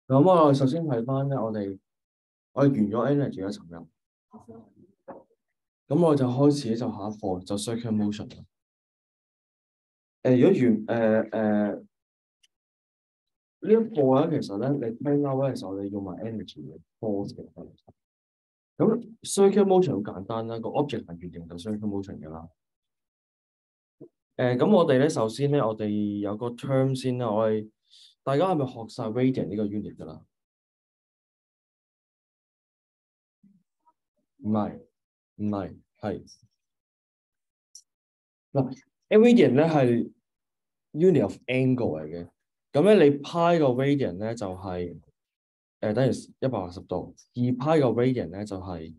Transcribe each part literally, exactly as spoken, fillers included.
咁我首先睇翻咧，我哋我哋完咗 energy 一層入，咁我就開始就下一課就 circular motion 啦。誒、呃，如果完誒誒呢一課咧，其實咧你聽啱咧，其實我哋用埋 energy 嘅 force 嘅。咁 circular motion 好簡單啦，個 object 係圓形就 circular motion 嘅啦。誒、呃，咁我哋咧首先咧，我哋有個 term 先啦，我哋大家係咪學晒 radian 呢個 unit 㗎啦？唔係，唔係，係嗱 radian 咧係 unit of angle 嚟嘅。咁咧你派個 radian 咧就係、是、誒、呃、等於一百八十度，二派個 radian 咧就係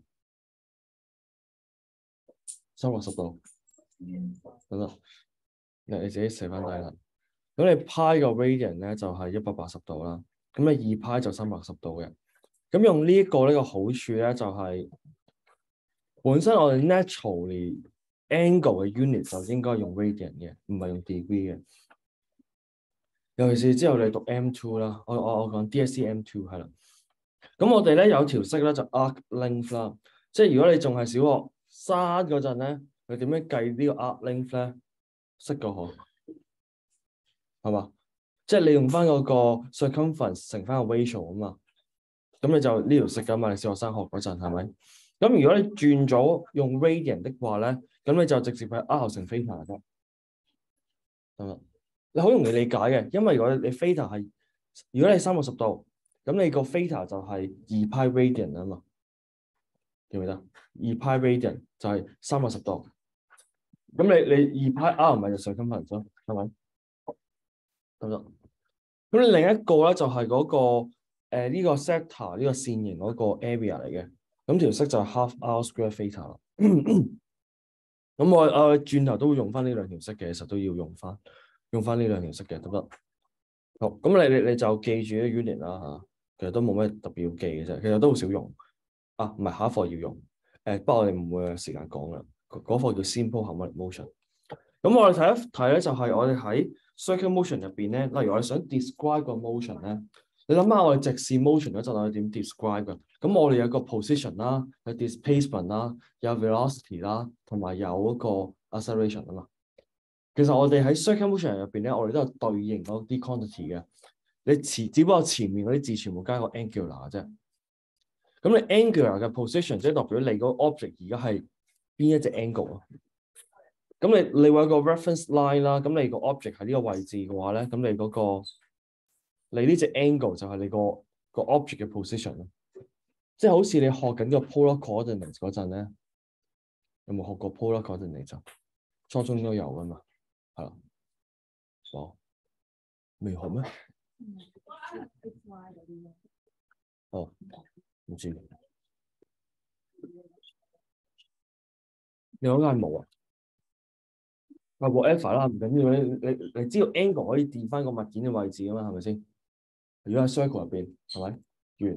三百六十度。得啦，你你自己寫翻低啦。咁你派個 radian 咧就係一百八十度啦。咁你二派就三百六十度嘅。咁用呢一個呢個好處咧就係、是、本身我哋 naturally angle 嘅 unit 就應該用 radian 嘅，唔係用 degree 嘅。尤其是之後你讀 M two 啦，我我我講 D S C M two 係啦。咁我哋咧有條式咧就 arc length 啦，即係如果你仲係小學生嗰陣咧，你點樣計呢個 arc length 咧？識個可係嘛？即係你用翻嗰個 circumference 乘翻個 ratio 啊嘛，咁你就呢條式噶嘛？你小學生學嗰陣係咪？咁如果你轉咗用 radian 的話咧，咁你就直接係 r 乘 theta 得，得啦。你好容易理解嘅，因為如果你 theta 係，如果你三百六十度，咁你個 theta 就係二派 radian 啊嘛，記唔記得？二派 radian 就係三百六十度，咁你你二派 r 咪就 circumference咯，係咪？得唔得？咁另一個咧就係嗰、那個誒呢、呃這個 sector 呢個線形嗰個 area 嚟嘅，咁條式就係 half r square theta 啦。咁我我轉頭都會用翻呢兩條式嘅，其實都要用翻用翻呢兩條式嘅，得唔得？好，咁你你你就記住啲 unit 啦嚇，其實都冇咩特別要記嘅啫，其實都好少用啊，唔係下一課要用，誒、呃、不過我哋唔會有時間講啦，嗰課叫 simple harmonic motion。咁我哋睇一睇咧，就係我哋喺 circular motion 入邊咧，例如我哋想 describe 個 motion 咧，你諗下我哋直線 motion 嗰陣我哋點 describe 㗎？咁我哋有個 position 啦，有 displacement 啦，有 velocity 啦，同埋有嗰個 acceleration 啊嘛。其實我哋喺 circular motion 入邊咧，我哋都有對應嗰啲 quantity 嘅。你前只不過前面嗰啲字全部加個 angular 啫。咁你 angular 嘅 position 即係代表你嗰個 object 而家係邊一隻 angle 啊？咁你你會有個 reference line 啦。咁你個 object 喺呢個位置嘅話咧，咁你嗰、嗰個你呢隻 angle 就係你個個 object 嘅 position 咯。即係好似你學緊個 polar coordinates 嗰陣咧，有冇學過 polar coordinates？初中都有㗎嘛，係啦。哦，未學咩？哦，唔知。你嗰個係冇啊？啊 whatever 啦，唔緊要。你你你知道 angle 可以調翻個物件嘅位置啊嘛，係咪先？如果喺 circle 入邊，係咪？圓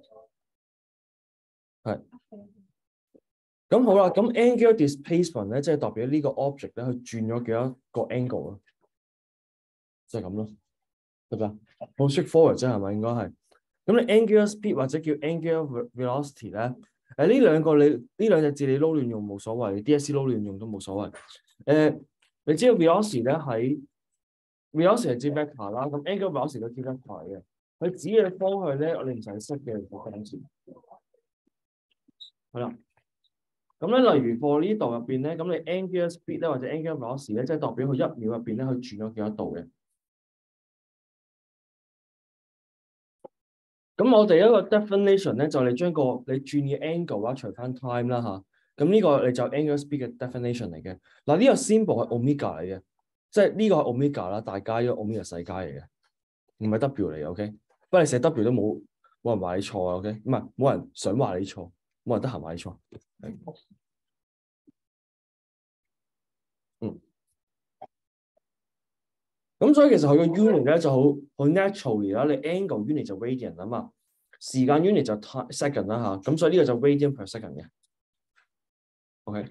係。咁好啦，咁 angular displacement 咧，即係代表呢個 object 咧，佢轉咗幾多個 angle 啊？即係咁咯，得唔得？好 straightforward 啫，係咪？應該係。咁你 angular speed 或者叫 angular velocity 咧，誒、呃、呢兩個你呢兩隻字你撈亂用冇所謂 ，D S C 撈亂用都冇所謂。誒、呃，你知道 velocity 咧喺 velocity 係指 vector 啦，咁 angular velocity 都指 vector 嘅。佢指嘅方向咧，我哋唔使識嘅，我等住。係啦。咁咧，例如課呢度入邊咧，咁你 angular speed 咧或者 angular velocity 咧，即係代表佢一秒入邊咧，佢轉咗幾多度嘅。咁我哋一個 definition 咧，就你將個你轉嘅 angle 啊，除翻 time 啦嚇。咁呢個你就 angular speed 嘅 definition 嚟嘅。嗱，呢個 symbol 係 omega 嚟嘅，即係呢個係 omega 啦，大家呢個 omega 細階嚟嘅，唔係 W 嚟嘅。OK，不過你寫 W 都冇冇人話你錯啊。OK，唔係冇人想話你錯，冇人得閒話你錯。嗯。咁所以其實佢個 unit 咧就好好 naturally 啦，你 angle unit 就 radian 啊嘛，時間 unit 就 second 啦嚇，咁所以呢個就 radian per second 嘅。OK，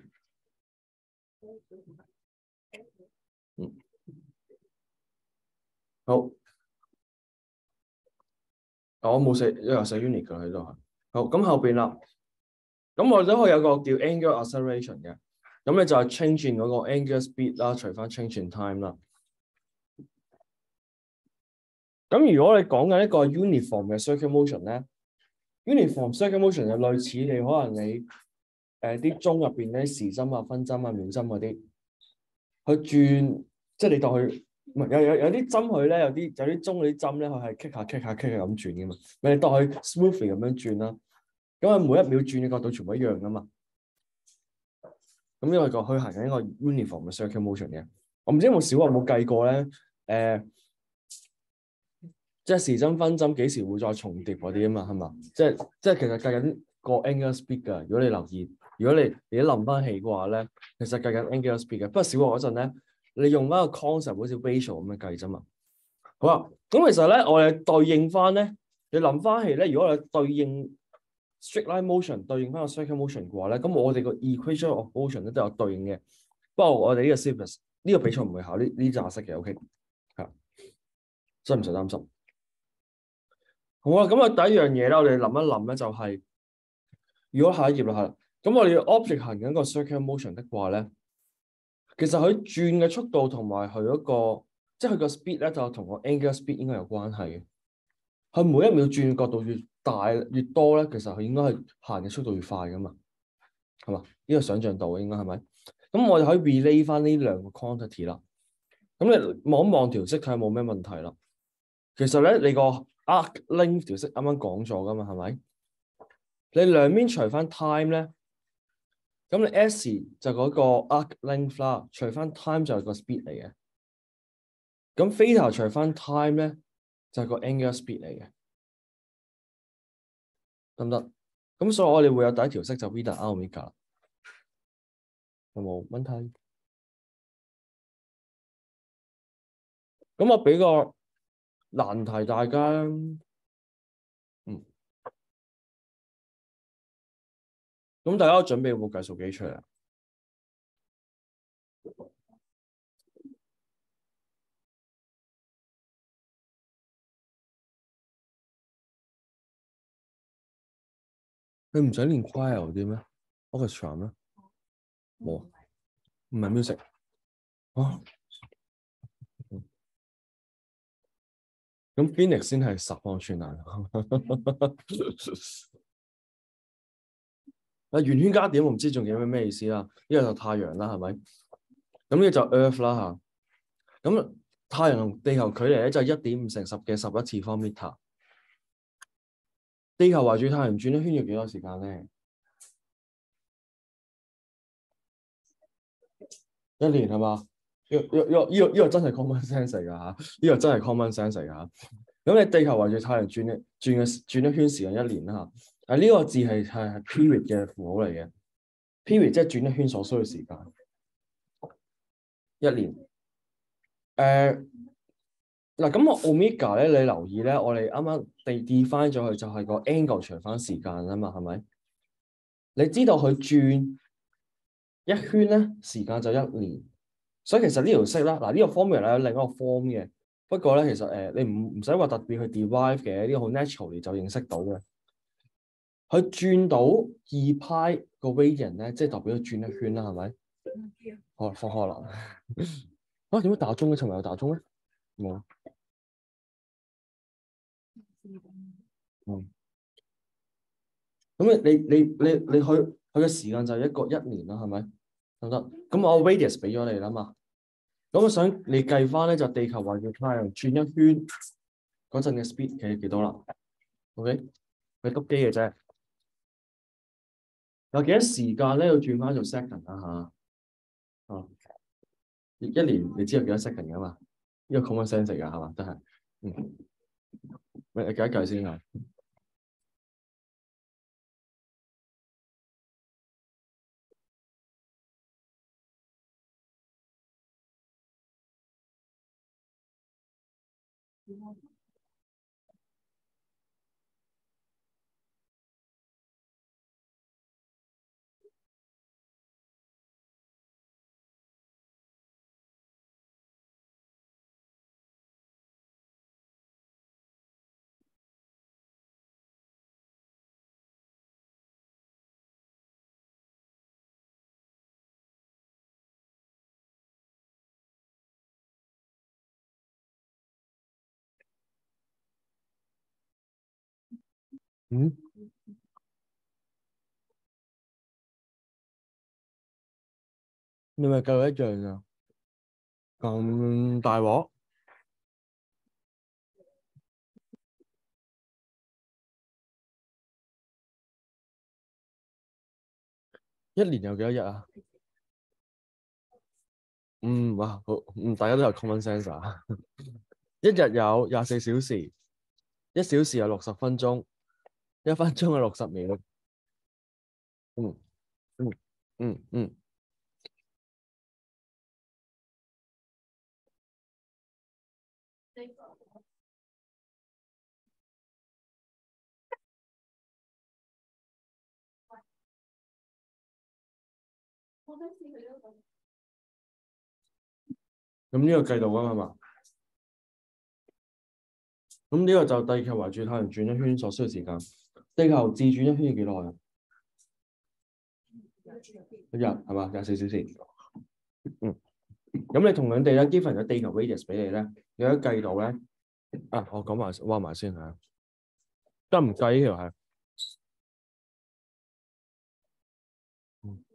嗯，好。 我冇寫，因為寫 unit 㗎喺度。好，咁後邊啦。咁我哋都可以有個叫 angular acceleration 嘅。咁你就係 change in 嗰個 angular speed 啦，除翻 change in time 啦。咁如果你講緊一個 uniform 嘅 circular motion 咧 ，uniform circular motion 就類似你可能你誒啲鐘入邊咧時針啊、分針啊、秒針嗰啲，去轉，即係你當佢唔係有有有啲針佢咧，有啲有啲鐘嗰啲針咧，佢係 kick 下 kick 下 kick 下咁轉嘅嘛。咪你當佢 smoothly 咁樣轉啦，咁啊每一秒轉嘅角度全部一樣噶嘛。咁因為個佢行緊一個 uniform 嘅 circular motion 嘅，我唔知有冇小學有冇計過咧？誒、呃。即係時針分針幾時會再重疊嗰啲啊嘛，係嘛？即係即係其實計緊個 angular speed 㗎。如果你留意，如果你你諗翻起嘅話咧，其實計緊 angular speed 嘅。不過小學嗰陣咧，你用翻個 concept 好似 ratio 咁樣計啫嘛。好啦，咁其實咧，我哋對應翻咧，你諗翻起咧，如果我哋對應 straight line motion 對應翻個 circular motion 嘅話咧，咁我哋個 equation of motion 咧都有對應嘅。不過我哋呢個 syllabus 呢個比賽唔會考呢呢扎式嘅 ，OK 係，所以唔使擔心。好啊，咁啊第一樣嘢咧，我哋諗一諗咧，就係如果下一頁啦，係啦，咁我哋 object 行緊個 circular motion的話咧，其實佢轉嘅速度同埋佢嗰個，即係佢個 speed 咧，就同個 angular speed 應該有關係嘅。佢每一秒轉嘅角度越大越多咧，其實佢應該係行嘅速度越快噶嘛，係嘛？呢個想像到嘅應該係咪？咁我哋可以 relate 翻呢兩個 quantity 啦。咁你望一望條式睇下冇咩問題啦。其實咧，你個 arc length 條式啱啱講咗噶嘛，係咪？你兩邊除翻 time 咧，咁你 s 就嗰個 arc length 啦，除翻 time 就係個 speed 嚟嘅。咁 theta 除翻 time 咧，就係個 angular speed 嚟嘅，得唔得？咁所以我哋會有第一條式就 v 等 r omega 啦，有冇問題？咁我俾個難題大家，嗯，咁大家準備有冇計數機出嚟啊？你唔使練 choir 啲咩 ？orchestra 咩？冇，唔係 music 啊。咁 Phoenix 先係十項全能。啊，圓圈加點我唔知仲有咩咩意思啦。呢個就太陽啦，係咪？咁呢個就 Earth 啦嚇。咁太陽同地球距離咧就係一點五乘十嘅十一次方 meter。地球圍住太陽轉一圈要幾多時間咧？一年係嘛？呢個呢個呢個呢個真係 common sense 嚟㗎嚇，呢個真係 common sense 嚟㗎嚇。咁你地球圍住太陽轉一轉嘅轉一圈時間一年啦嚇。啊，呢個字係係 period 嘅符號嚟嘅。period 即係轉一圈所需嘅時間，一年。誒嗱，咁我 omega 咧，你留意咧，我哋啱啱地 define 咗佢就係個 angle 除翻時間啊嘛，係咪？你知道佢轉一圈咧，時間就一年，所以其實呢條式啦，嗱、這、呢個 formula 有另一個 form 嘅，不過咧其實誒、呃、你唔唔使話特別去 derive 嘅，呢、這個好 naturally 就認識到嘅。佢轉到二派個 radian 咧，即係代表佢轉一圈啦，係咪？好，放學啦。啊，點解打鐘嘅？尋日有打鐘咩？冇。嗯。咁你你你你去佢嘅時間就係一個一年啦，係咪？得唔得？咁我 radius 俾咗你啦嘛。咁我想你計翻咧，就地球圍住太陽轉一圈嗰陣嘅 speed 係幾多啦？OK，佢篤機嘅啫。有幾多時間咧要轉翻做 second 啊？嚇，啊，一年你知有幾多 second 噶嘛？呢個 common sense 㗎係嘛？真係，嗯，你計一計先啊。 嗯？你咪夠一樣啊？咁大鑊？一年有幾多日啊？嗯，哇，好，嗯，大家都有 common sense 啊。一日有廿四小時，一小時有六十分鐘，一分鐘有六十秒。嗯嗯嗯嗯。咁呢個計度啊嘛，咁呢個就地球圍住太陽轉一圈所需要時間。地球自轉一圈要幾耐啊？一日係嘛？廿四小時。嗯。咁你同樣地咧，given咗地球 radius 俾你咧，你可以計到咧。啊，我講埋話埋先嚇，得唔計呢條係？嗯。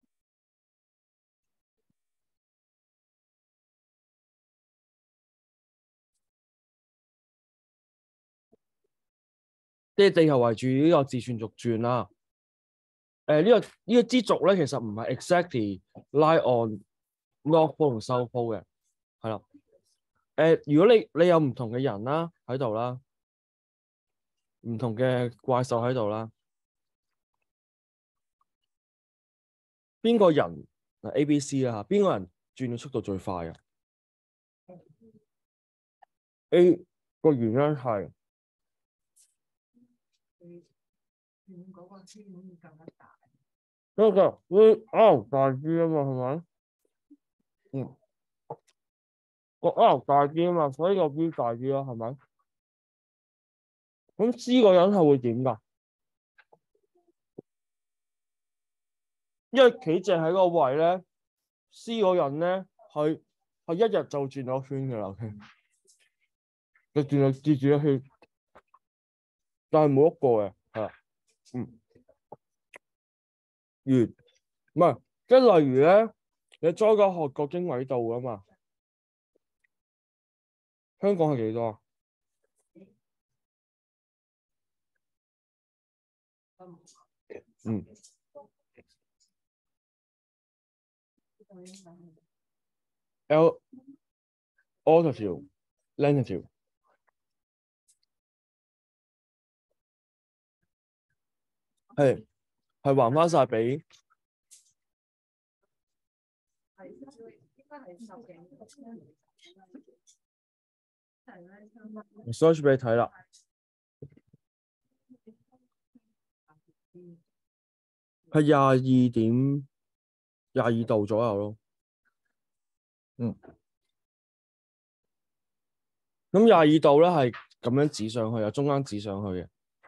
即係地球圍住呢個自轉軸轉啦。誒呢個呢個支軸咧，其實唔係 exactly lie on North Pole 同 South Pole 嘅，係啦。誒，如果你你有唔同嘅人啦喺度啦，唔同嘅怪獸喺度啦，邊個人嗱 A、B、C 啦嚇，邊個人轉嘅速度最快啊？A 個原因係嗰個會 R 大啲啊嘛，係咪？嗯，個 R 大啲啊嘛，所以個 V 大啲咯，係咪？咁 C 個人係會點㗎？因為企正喺個位咧，C 個人咧係係一日就轉咗圈㗎啦，OK，佢轉咗轉轉一圈，但係冇一個嘅，係啦，嗯，完，唔係，即係例如咧，你再個學過經緯度㗎嘛？香港係幾多啊？嗯，L altitude longitude 係係還翻晒俾。search 俾你睇啦，係廿二點廿二度左右咯。嗯，咁廿二度咧係咁樣指上去，有中間指上去嘅。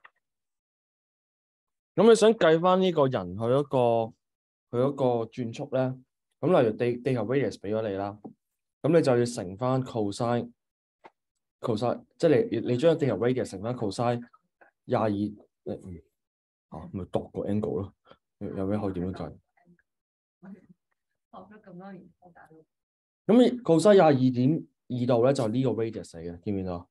咁你想計翻呢個人佢嗰個佢嗰個轉速咧？咁例如地地球 radius 俾咗你啦，咁你就要乘翻 cosine cosine，即係你你將地球 radius 乘翻 cosine 廿二，誒嗯，啊咪度個 angle 咯，有咩可以點樣計？學咗咁多年，咁 cosine 廿二點二度咧就係呢個 radius 嚟嘅，見唔見到？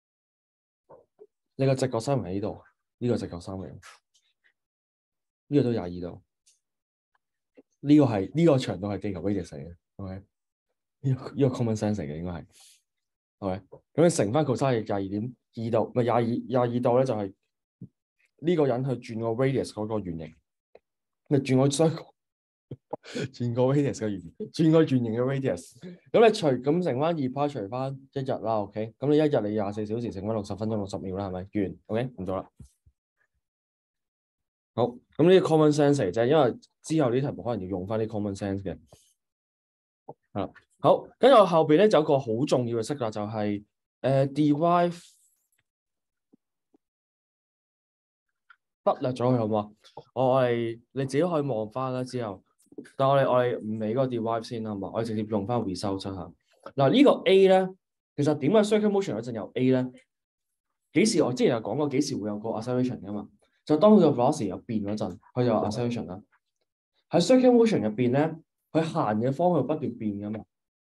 你個直角三圍喺呢度，呢個直角三圍，呢個都廿二度，呢個係呢個長度係地球 radius 嚟嘅，OK？呢個呢個 common sense 嚟嘅應該係，OK？咁你乘翻 cosine 廿二點二度，咪廿二廿二度咧就係呢個人去轉個 radius 嗰個圓形，你轉個 circle。轉個 radius 嘅圓，轉個圓形嘅 radius。咁你除咁乘翻二派除翻一日啦 ，OK？咁你一日你廿四小時乘翻六十分鐘六十秒啦，係咪？完 ，OK？唔做啦。好，咁呢個 common sense 嚟啫，因為之後呢題目可能要用翻啲 common sense 嘅。係好，跟住我後邊咧就有個好重要嘅式啦，就係、是、誒、呃、derive 忽略咗佢好唔好？我係你自己可以望翻啦之後。但我哋我哋唔理嗰個 derive 先啦嘛，我哋直接用翻 result 出下。嗱呢個 A 咧，其實點解 circular motion 嗰陣有 A 咧？ 幾時我之前有講過幾時會有個 acceleration 噶嘛？就當佢個 velocity 有變嗰陣，佢就有 acceleration 啦。喺 circular motion 入邊咧，佢行嘅方向不斷變噶嘛。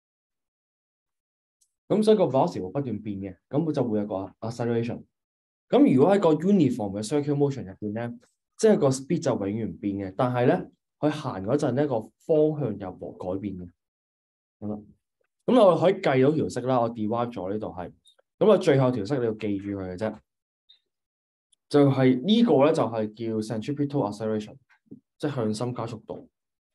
咁所以個 velocity 會不斷變嘅，咁佢就會有個 acceleration。咁如果喺個 uniform 嘅 circular motion 入邊咧，即係個 speed 就永遠唔變嘅，但係咧佢行嗰陣咧個方向又冇改變嘅。咁啦，咁我可以計到條式啦，我 derive 咗呢度係，咁啊最後條式你要記住佢嘅啫，就係、是、呢個咧就係叫 centripetal acceleration， 即係向心加速度。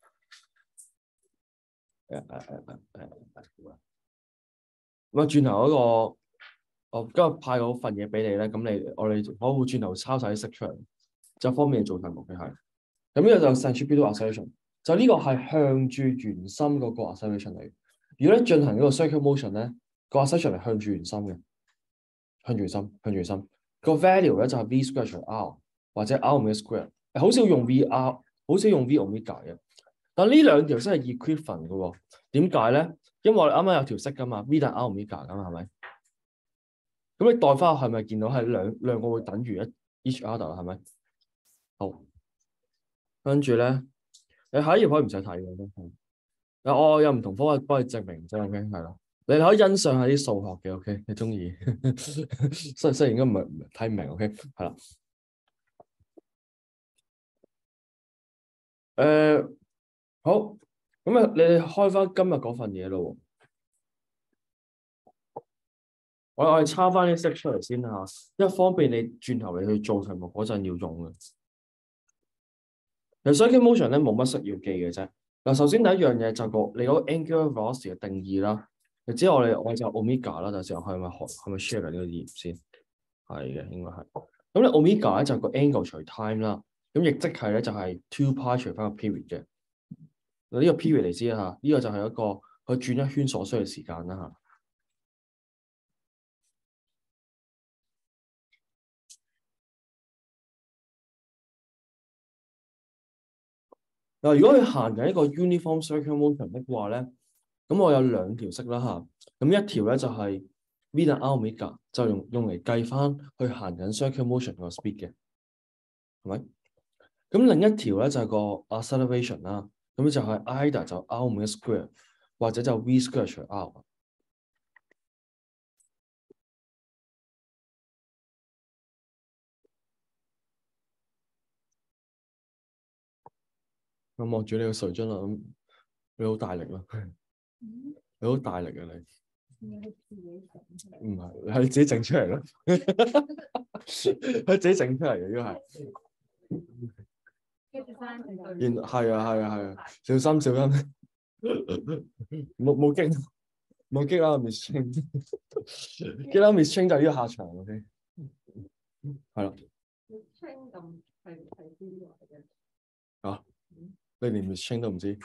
誒誒誒誒誒，咁啊轉頭嗰、那個，我今日派嗰份嘢俾你咧，咁你我哋我會轉頭抄晒啲式出嚟，就方便你做題目嘅係。咁呢個就 centripetal acceleration， 就呢個係向住圓心嗰個 acceleration 嚟。如果你進行呢個 circular motion 咧，個 acceleration 係向住圓心嘅，向住圓心，向住圓心。個 value 咧就係 v square 除 r 或者 r omega square，好少用 vr， 好少用 v omega 嘅。但呢兩條式係 equivalent 嘅喎，點解咧？因為我哋啱啱有條式噶嘛 ，v 等 r omega 噶嘛，係咪？咁你代翻係咪見到係兩兩個會等於一 each other 係咪？好，跟住咧，你下一頁可以唔使睇嘅都係。嗱，我有唔同方法幫你證明啫 ，OK， 係啦。你可以欣賞下啲數學嘅 ，OK， 你中意。雖雖然應該唔係睇唔明 ，OK， 係啦。誒、呃，好，咁啊，你開翻今日嗰份嘢咯。我我哋抄翻啲式出嚟先嚇，因為方便你轉頭你去做題目嗰陣要用嘅。其實 circular motion 咧冇乜識要記嘅啫。嗱，首先第一樣嘢就個你嗰個 angular velocity 嘅定義啦。你知我哋我就 omega 啦，就時候係咪學係咪 share 緊呢個頁先？係嘅，應該係。咁咧 omega 咧就個 angle 除 time 啦，咁亦即係咧就係 two pi 除翻個 period 嘅。嗱，呢個 period 嚟知啦嚇，呢個就係一個佢轉一圈所需嘅時間啦嚇。嗱，如果佢行緊一個 uniform circular motion 的話咧，咁我有兩條式啦嚇。咁一條咧就係 v 等 r omega，就用用嚟計翻去行緊 circular motion 個 speed 嘅，係咪？咁另一條咧就係個 acceleration 啦，咁就係 either 就 r omega square 或者就 v square 除 r。我望住你個水樽啦，咁你好大力啦，你好大力啊你。唔係，係你自己整出嚟咯。佢自己整出嚟嘅呢個係。原係啊係啊係啊，小心小心，冇冇激冇激啦 Miss Ching， 激啦 Miss Ching 就呢個下場 OK， 係啦。啊，你連 Miss Ching 都唔知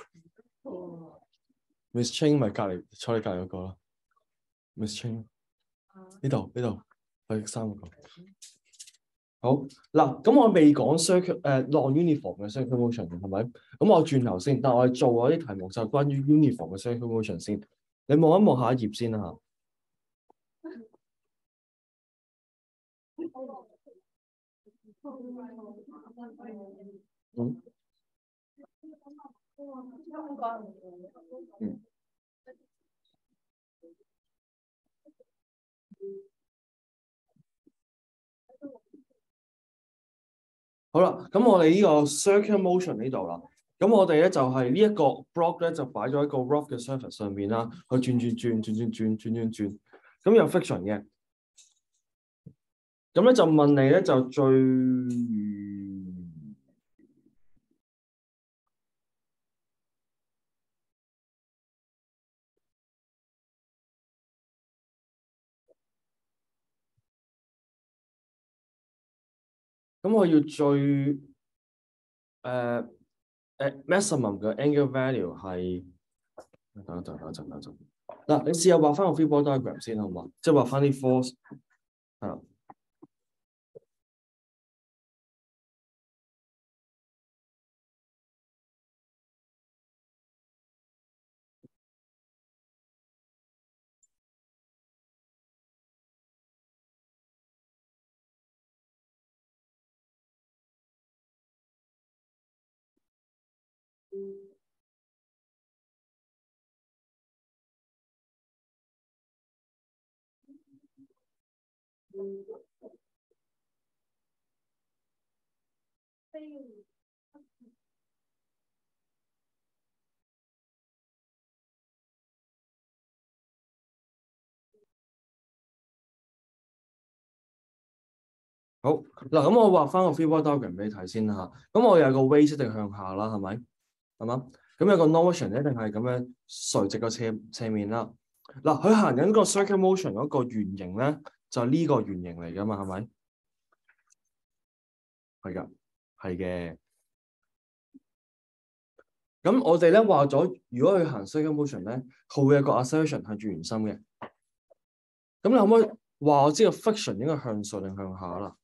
？Miss Ching 咪隔離坐你隔離嗰個咯 ，Miss Ching 呢度呢度係三個。好嗱，咁我未講 circular 誒 non-uniform 嘅 circular motion 係咪？咁我轉頭先，但係我哋做嗰啲題目就係關於 uniform 嘅 circular motion 先。你望一望下一頁先啦嚇。嗯。嗯。好啦，咁我哋呢個 circular motion 呢度啦，咁我哋咧就係呢一個 block 咧就擺咗喺個 rough 嘅 surface 上面啦，去轉轉轉轉轉轉轉轉轉，咁有 friction 嘅，咁咧就問你咧就最，咁我要最誒誒 maximum 嘅 angle value 係，等一陣等一陣等一陣，嗱你試下畫翻個 free body diagram 先好嘛？即係畫翻啲 force 係啦。 好嗱，咁我畫翻個 three-point diagram 俾你睇先啦。咁我有個 weight 一定向下啦，係咪？係嘛？咁有個 notion 一定係咁樣垂直個斜斜面啦。嗱，佢行緊個 circular motion 嗰個圓形咧，就係呢個圓形嚟噶嘛，係咪？係噶，係嘅。咁我哋咧話咗，如果佢行 circular motion 咧，佢會有個 acceleration 向住圓心嘅。咁你可唔可以話我知道 friction 應該向上定向下啦？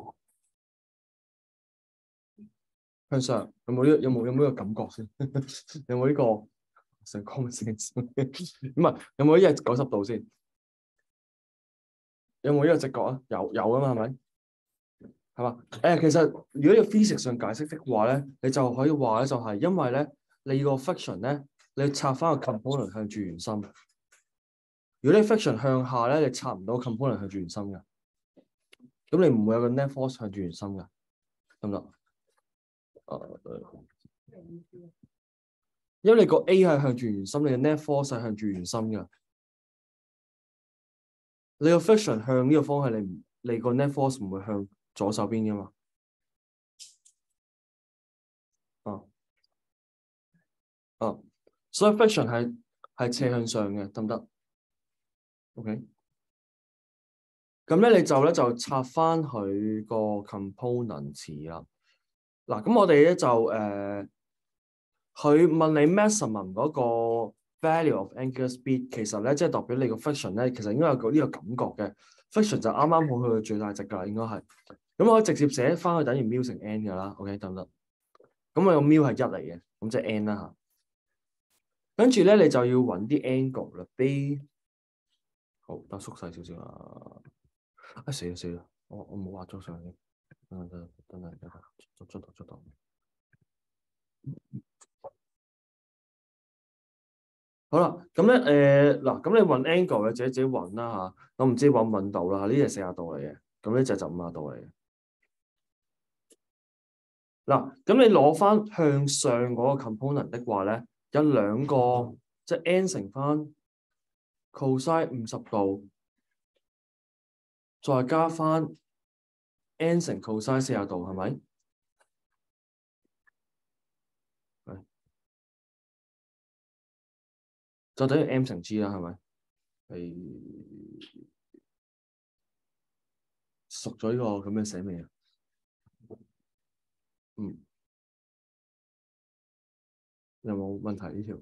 向上有冇呢、這個？有冇有冇呢個感覺先？有冇呢、這個成 common sense？唔係有冇呢個九十度先？有冇呢個直角啊？有有啊嘛，係咪？係嘛？誒，其實如果要 physics 上解釋的話咧，你就可以話咧，就係因為咧，你個 friction 咧，你要插翻個 component 向住圓心。如果你 friction 向下咧，你插唔到 component 向住圓心嘅，咁你唔會有個 net force 向住圓心嘅，得唔得？誒，因為你個 A 係向住圓心，你嘅 net force 係向住圓心嘅。你個 friction 向呢個方向，你唔，你個 net force 唔會向左手邊嘅嘛？啊啊，所以 friction 係係斜向上嘅，得唔得 ？OK。咁咧，你就咧就插翻佢個 component 詞啦。嗱，咁我哋咧就誒，佢、呃、問你 maximum 嗰個 value of angular speed，其實咧即係代表你個 friction 咧，其實應該有個呢個感覺嘅 friction 就啱啱好去到最大值㗎啦，應該係。咁我可以直接寫翻去等於 mu 乘 n 㗎啦。OK，得唔得？咁我個 mu 係一嚟嘅，咁即係 n 啦嚇。跟住咧，你就要揾啲 angle 啦，b 好，得縮細少少啦。啊死啦死啦！我我冇畫咗上去。等等等等等等，出出到出到。好啦，咁咧誒嗱，咁、呃、你揾 angle 嘅自己自己揾啦嚇。我唔知揾唔揾到啦。呢隻四十度嚟嘅，咁呢隻就五十度嚟嘅。嗱，咁你攞翻向上嗰個 component 的話咧，有兩個即係 n 乘翻 cosine 五十度，再加翻 n 乘 cosine 四十度，係咪？係，就等於 m 乘 g 啦，係咪？係熟咗呢個咁樣寫未啊？嗯，有冇問題呢條？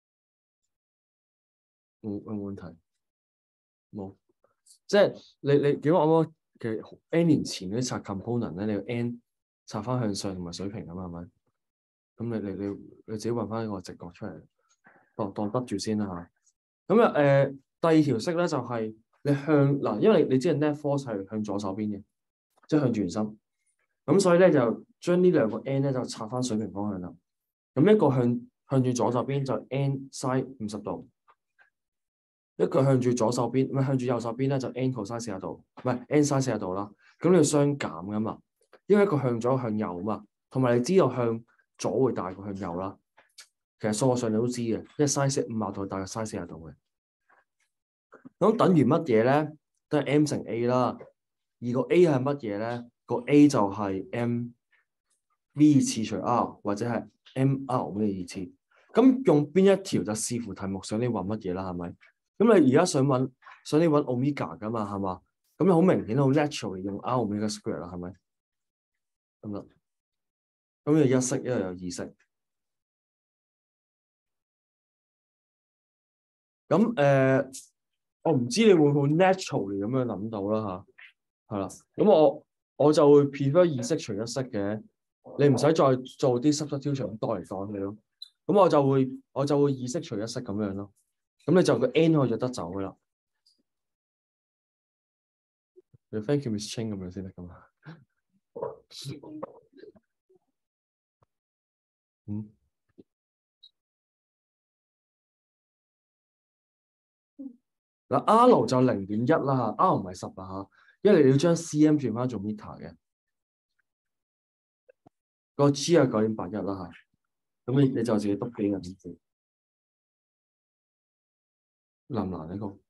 冇冇問題？冇，即係你你點講？我其實 N 年前嗰啲拆 component 咧，你要 N 拆翻向上同埋水平咁係咪？咁你你你你自己揾翻個直角出嚟，當當得住先啦嚇。咁啊誒，第二條式咧就係、是、你向嗱，因為你你知 net force 係向左手邊嘅，即係向住圓心。咁所以咧就將呢兩個 N 咧就拆翻水平方向啦。咁一個向向住左手邊就 N sin 五十度。一個向住左手邊，唔係向住右手邊咧，就 n cos 四十度，唔係 n sin 四十度啦。咁你要相減噶嘛？因為一個向左向右嘛，同埋你知道向左會大過向右啦。其實數學上你都知嘅，因為 sin 四五十度大過 sin 四十度嘅。咁等於乜嘢咧？都係 m 乘 a 啦。而個 a 係乜嘢咧？個 a 就係 m v 二次除 r 或者係 m r 咩二次。咁用邊一條就視乎題目想你揾乜嘢啦，係咪？咁你而家想揾想你揾 omega 噶嘛，係嘛？咁你好明顯好 natural 用 r omega square 啦，係咪？咁啦，咁又一式，一又有二式。咁誒、呃，我唔知你會唔會 naturally 咁樣諗到啦吓，係啦。咁我我就會 prefer 二式除一式嘅，你唔使再做啲 substitution 多嚟講你咯。咁我就會我就會二式除一式咁樣咯。咁你就個 n 可以就得走噶啦。你 thank you Miss Ching 咁樣先得噶嘛？嗯。 嗱 R 就零點一啦嚇 ，R 唔係十啦嚇，因為你要將 cm 轉翻做 meter 嘅，個 G 係九點八一啦嚇，咁你你就自己篤幾銀字，難唔難呢個？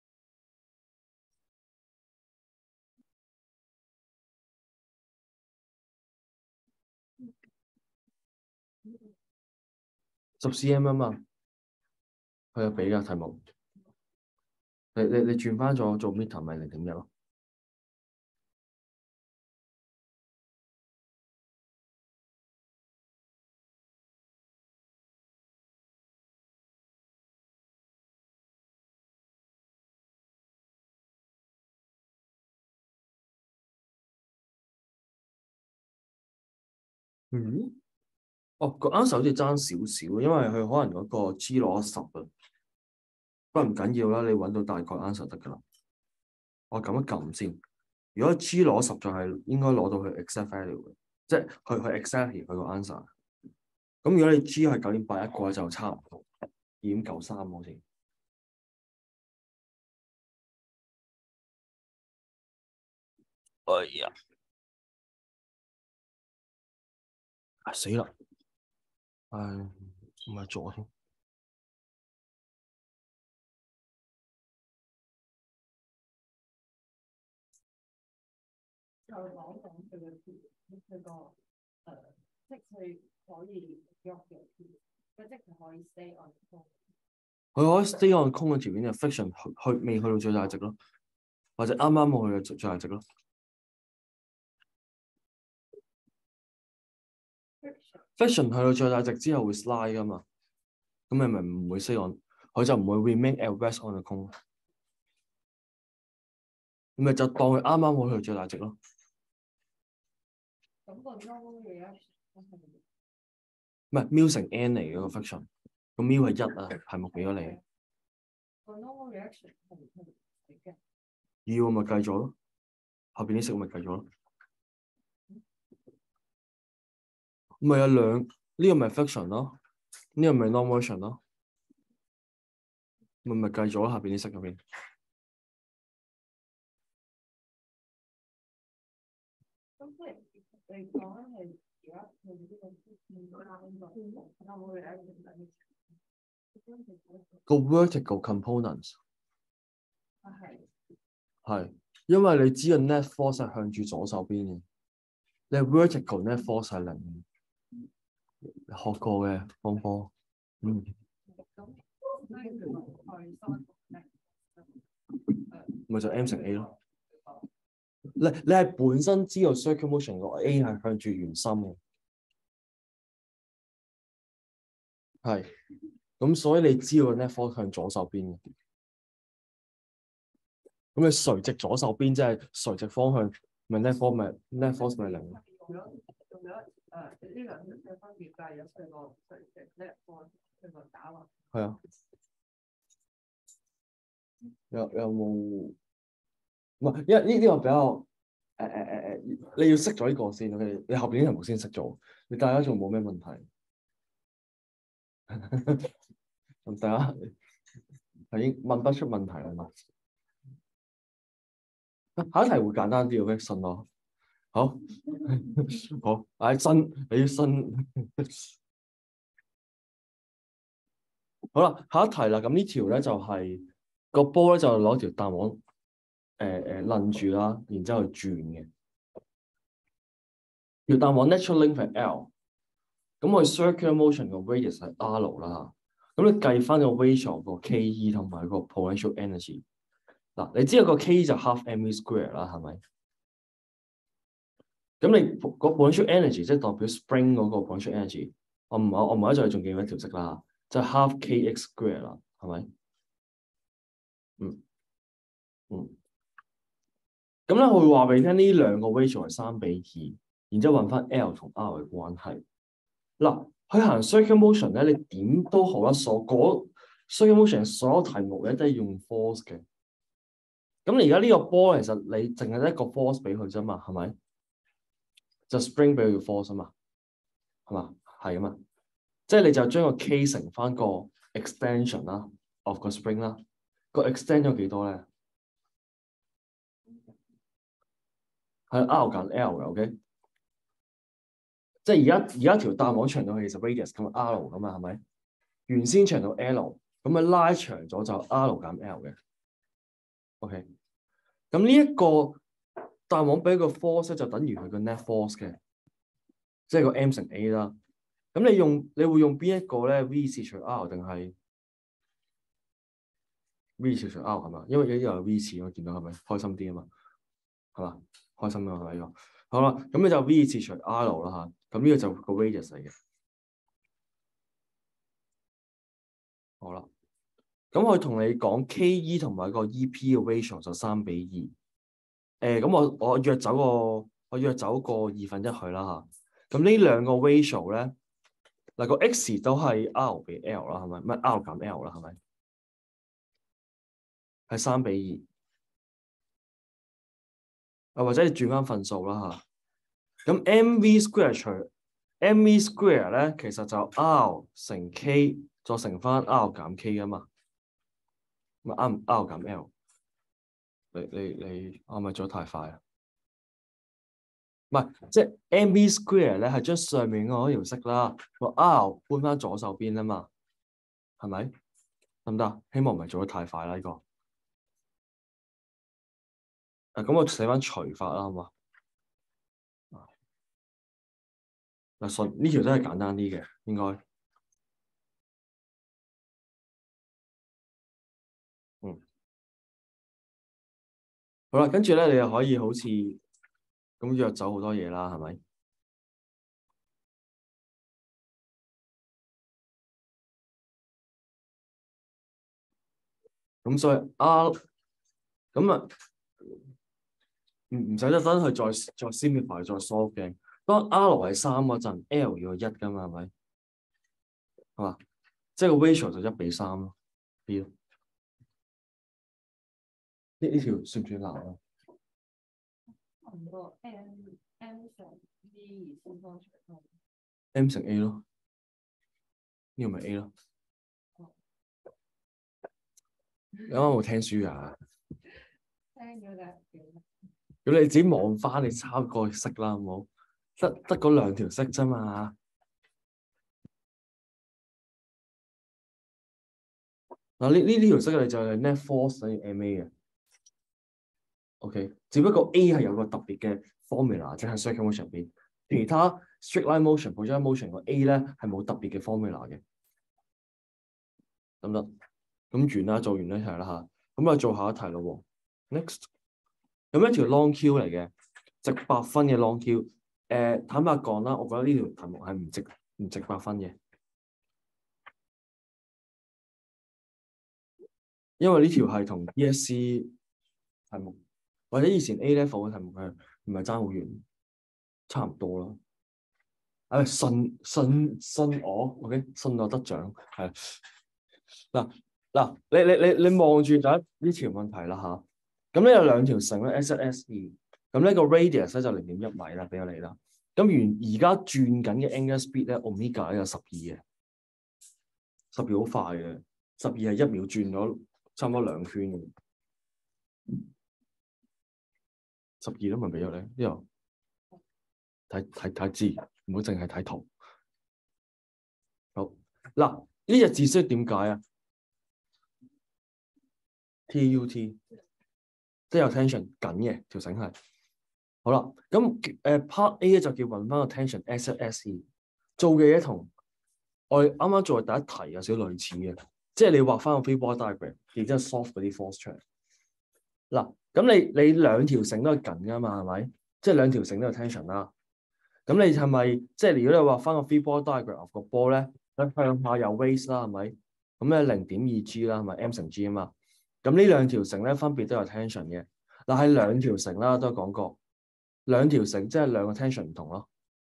十 cm 啊嘛，佢有俾㗎題目，你你你轉翻咗做 meter 咪零點一咯。嗯，哦，個 answer 好似爭少少，因為佢可能嗰個 G 攞十啊，不過唔緊要啦，你揾到大概 answer 得㗎啦。我撳一撳先，如果 G 攞十就係應該攞到佢 exact value 嘅，即係佢佢 exactly 佢個 answer。咁如果你 G 係九點八一個就差唔多二點九三好似。哎呀！啊死啦！唉，唔係咗添。就講講佢嘅佢個誒，即係佢可以喐嘅，即係佢可以 stay on 空。佢可以 stay on 空嘅條件就 friction 去去未去到最大值咯，或者啱啱冇去到最最大值咯。friction 去到最大值之後會 slide 噶嘛，咁你咪唔會 stay on，佢就唔會 remain at rest on 個空。咁咪就當佢啱啱好去到最大值咯。咁個 no 嘅唔係 μ 乘 n 嚟嘅個 friction， 個 μ 係一啊，題目俾咗你。個 normal reaction 係嘅。要咪計咗咯，後邊啲式咪計咗咯。咪有兩呢個咪 friction 咯，呢個咪 normal reaction 咯，咪咪計咗下邊啲式入邊。咁即係你講係而家佢呢個個 vertical components 係，因為你知個 net force 係向住左手邊嘅，你 vertical net force 係零，學過嘅方科，嗯。咪就 M 乘 A 咯。你你係本身知道 circular motion 個 A 係向住圓心嘅，係。咁所以你知道 net force 向左手邊嘅。咁你垂直左手邊即係垂直方向，咪 net force 咪 net force 咪零。仲有仲有誒呢兩樣嘅分別就係有佢個垂直 net force 佢個打橫。係啊。有有冇？唔係，因為呢呢個比較誒誒誒誒，你要識咗呢個先，你你後邊啲題目先識咗，你大家仲冇咩問題？咁大家係已經問不出問題啦嘛？下一題會簡單啲嘅，信我。好，好，唉，信你要信。好啦，下一題啦。咁呢條咧就係、是、個波咧就攞條彈簧誒誒攆住啦，然之後去轉嘅。條彈簧 natural length 係 L，咁我 circular motion 個 radius 係 R 啦。咁你計翻個 ratio 個 Ke 同埋個 potential energy。嗱，你知道個 Ke 就 half mv square 啦，係咪？咁你個 potential energy 即係代表 spring 嗰個 potential energy，我唔我我唔係再仲記緊條式啦，就係 half kx square 啦，係咪？嗯嗯。咁咧，我會話俾你聽，呢兩個 ratio 係三比二，然之後揾翻 L 同 R 嘅關係。嗱，去行 circular motion 咧，你點都好啦，所嗰 circular motion 所有題目咧都係用 force 嘅。咁你而家呢個波其實你淨係得一個 force 俾佢啫嘛，係咪？就 spring 俾佢 force 啊嘛，係嘛？係啊嘛。即係你就將個 K 乘翻個 extension 啦，of 個 spring 啦， 個 extend 咗幾多咧？係 R 減 L 嘅 ，OK。即係而家而家條彈簧長度其實 radius 咁 R 㗎嘛，係咪？原先長度 L，咁啊拉長咗就 R 減 L 嘅。OK。咁呢一個彈簧俾個 force 就等於佢個 net force 嘅，即係個 M 乘 A 啦。咁你用你會用邊一個咧 ？V 次除 R 定係 V 次除 R 係嘛？因為呢個係 V 次，我見到係咪開心啲啊嘛？係嘛？開心啊嘛呢個。好啦，咁你就 V 次除 R 啦嚇。咁呢個就個 radius 嚟嘅。好啦，咁佢同你講 K E 同埋個 E P 嘅 ratio 就三比二。誒，咁我我約走個我約走個二分一去啦嚇。咁呢兩個 ratio 咧，嗱個 X 都係 R 比 L 啦，係咪？唔係 R 減 L 啦，係咪？係三比二。啊，或者你轉翻份數啦嚇。咁 M V square 除 M V square 咧，其實就 R 乘 K 再乘翻 R 減 K 啊嘛。咪啱 R 減 L。你你你，我咪做得太快啊？唔係，即係 M V square 咧，係將上面嗰條式啦，個 R 搬翻左手邊啊嘛，係咪？得唔得？希望唔係做得太快啦呢個。啊，咁我寫翻除法啦，好嘛？嗱，順呢條都係簡單啲嘅，應該。嗯。好啦，跟住咧，你又可以好似咁約走好多嘢啦，係咪？咁所以 R 咁啊，唔唔使得等佢再再 simplify 再 solve 嘅。當 R 係三嗰陣 ，L 要係一噶嘛，係咪？係嘛？即係個 ratio 就一比三咯。B 咯。呢呢條算唔算難啊？差唔多 M M 乘 V 先方除 M 乘 A 咯，呢個咪 A 咯。你啱啱冇聽書啊？聽咗㗎。如果你自己望翻，你抄個式啦，好冇？得得嗰兩條式啫嘛。嗱，呢呢呢條式你就係 net force 等於 M A 嘅。OK，只不過 A 係有個特別嘅 formula，即係 circular motion 入邊，其他 straight line motion、projectile motion 個 A 咧係冇特別嘅 formula 嘅，得唔得？咁完啦，做完呢題啦嚇，咁啊做下一題咯喎。Next，咁一條 long Q 嚟嘅，值八分嘅 long Q。誒、呃，坦白講啦，我覺得呢條題目係唔值唔值八分嘅，因為呢條係同 D S C 題目或者以前 A level 嘅題目係唔係爭好遠，差唔多啦。誒，信信信我 ，OK，信我得獎係。嗱嗱，你你你你望住就呢條問題啦吓，咁咧有兩條繩咧 ，S 一 S 二，咁呢個 radius 咧就零點一米啦，俾咗你啦。咁而而家轉緊嘅 angular speed 咧，omega 咧有十二嘅，十二好快嘅，十二係一秒轉咗差唔多兩圈嘅，十二都唔係俾咗你，呢度睇睇睇字，唔好淨係睇圖。好嗱，呢隻字識點解啊？T U T， 即係有 tension 緊嘅條繩係。好啦，咁誒、呃、part A 咧就叫揾翻個 tension S 一 S 二，做嘅嘢同我哋啱啱做嘅第一題有少少類似嘅，即係你畫翻個 free body diagram，然之後 solve 嗰啲 force 出嚟。嗱，咁你你兩條繩都係緊噶嘛，係咪？即係兩條繩都有 tension 啦。咁你係咪即係如果你畫翻個 free body diagram 個波咧，向下有 raise 啦，係咪？咁咧零點二 G 啦，係咪 M 乘 G 啊嘛？咁呢兩條繩咧分別都有 tension 嘅。嗱，係兩條繩啦，都講過。兩條繩即係兩個 tension 唔同咯。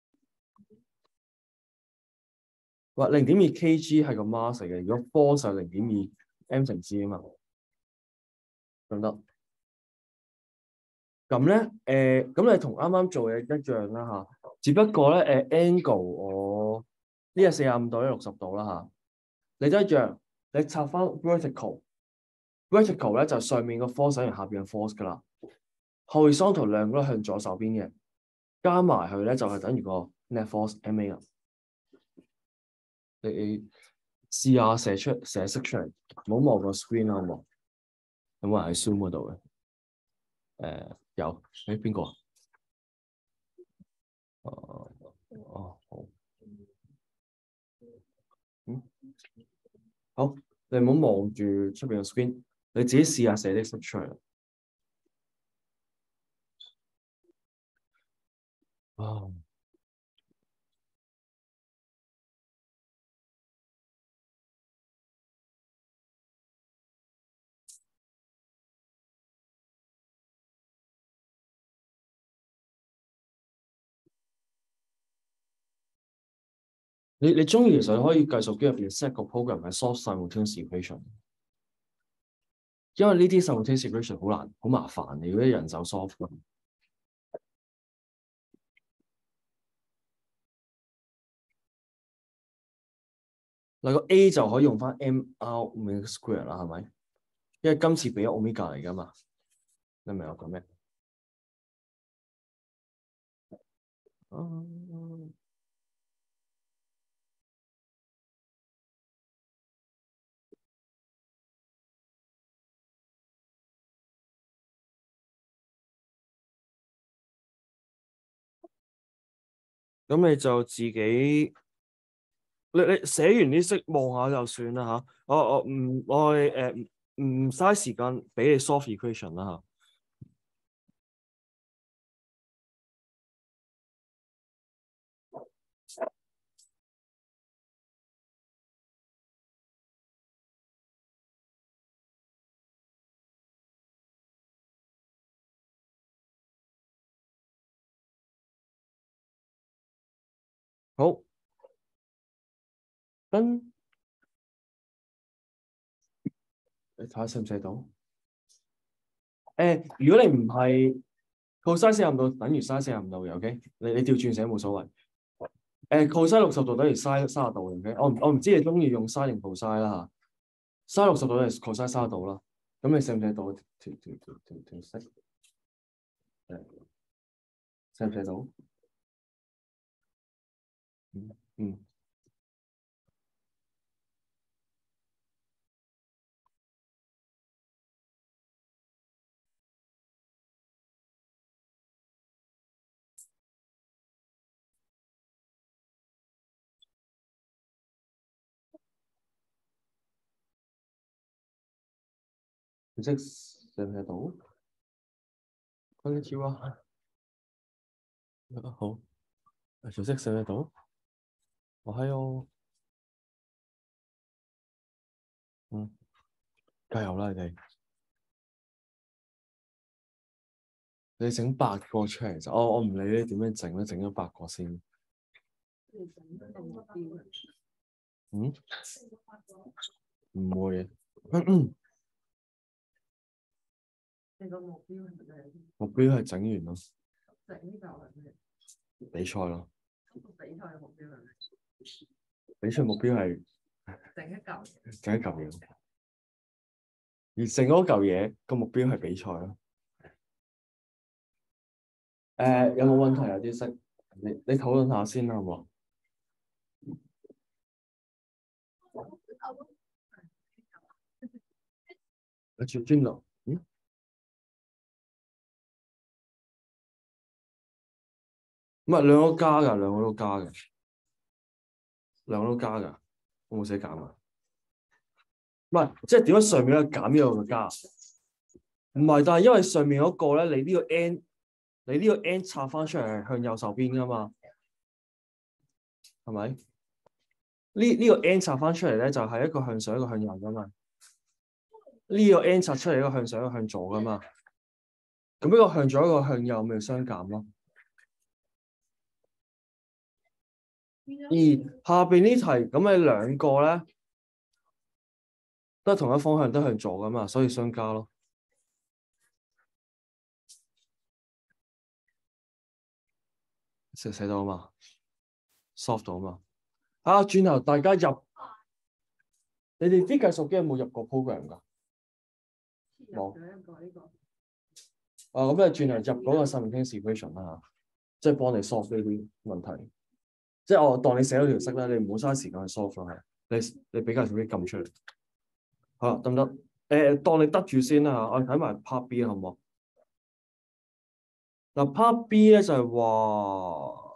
話零點二 kg 係個 mass 嚟嘅，如果 force 係零點二 M 乘 G 啊嘛，得唔得？咁咧，誒、呃，咁你同啱啱做嘅一樣啦嚇，只不過咧，誒、呃、angle 我呢個四十五度，呢六十度啦嚇，你都一樣，你插翻 vertical， vertical 咧就上面個 force 等於下邊嘅 force 㗎啦。horizontal 兩個都向左手邊嘅，加埋佢咧就係等於個 net force M A 啦。你你試下寫出寫式出嚟，唔好望個 screen 啦，好冇？有冇人喺 Zoom 嗰度嘅？誒、呃、有，誒邊個啊？哦哦好，嗯好，你唔好望住出邊個 screen，你自己試下寫啲式出嚟。啊！你你中意其實可以計數機入邊 set 個 program 係 solve simultaneous equation，因為呢啲 simultaneous equation 好難好麻煩，你要啲人手 solve 㗎。嗱個 A 就可以用翻 M R omega square 啦，係咪？因為今次俾咗 omega 嚟㗎嘛，你明我講咩？嗯咁你就自己，你你寫完啲式望下就算啦嚇。我我唔我誒唔唔嘥時間俾你 solve equation 啦嚇。好，跟你睇下寫唔寫到？誒、呃，如果你唔係 cos 四十五度等於 sin 四十五度嘅 ，OK？你你調轉寫冇所謂。誒、呃、cos 六十度等於 sin 三十度嘅，OK？我唔我唔知你中意用 sin 定 cos 啦嚇。sin 六十度等於 cos 三十度啦。咁你寫唔寫到？條條條條條式誒，寫唔寫到？嗯嗯。條式寫唔寫到？こんにちは。好，條式寫唔寫到？我係哦。嗯，加油啦你哋！你整八個出嚟就，我我唔理你點樣整啦，整咗八個先。嗯？唔會。目標係整完咯。比賽咯。比賽目標係整一嚿整一嚿嘢，而整嗰嚿嘢個目標係比賽咯。誒、呃，有冇問題啊？啲識你你討論下先啦，好唔好？你轉轉度，嗯？唔係兩個都加㗎，兩個都加嘅，兩個都加㗎，我冇寫減啊。唔係，即係點解上面咧減呢個加？唔係，但係因為上面嗰個咧，你呢個 n，你呢個 n 插翻出嚟係向右手邊㗎嘛，係咪？呢呢個 n 插翻出嚟咧，就係一個向上一個向右㗎嘛。呢個 n 插出嚟一個向上一個向左㗎嘛。咁呢個向左一個向右咪相減咯。而下邊呢題咁你兩個咧都係同一方向，都向左㗎嘛，所以相加咯。寫寫到啊嘛 ，soft 到啊嘛。啊，轉頭大家入，你哋啲計數機有冇入過 program 㗎？ 冇。啊，咁你轉嚟入嗰個 simultaneous equation 啦，即係幫你 solve 呢啲問題。即係我當你寫咗條式啦，你唔好嘥時間去 solve 啦，係你你比較容易撳出嚟。好啦，得唔得？誒、呃，當你得住先啦嚇，我哋睇埋 part B 好唔好？嗱 part B 咧就係話，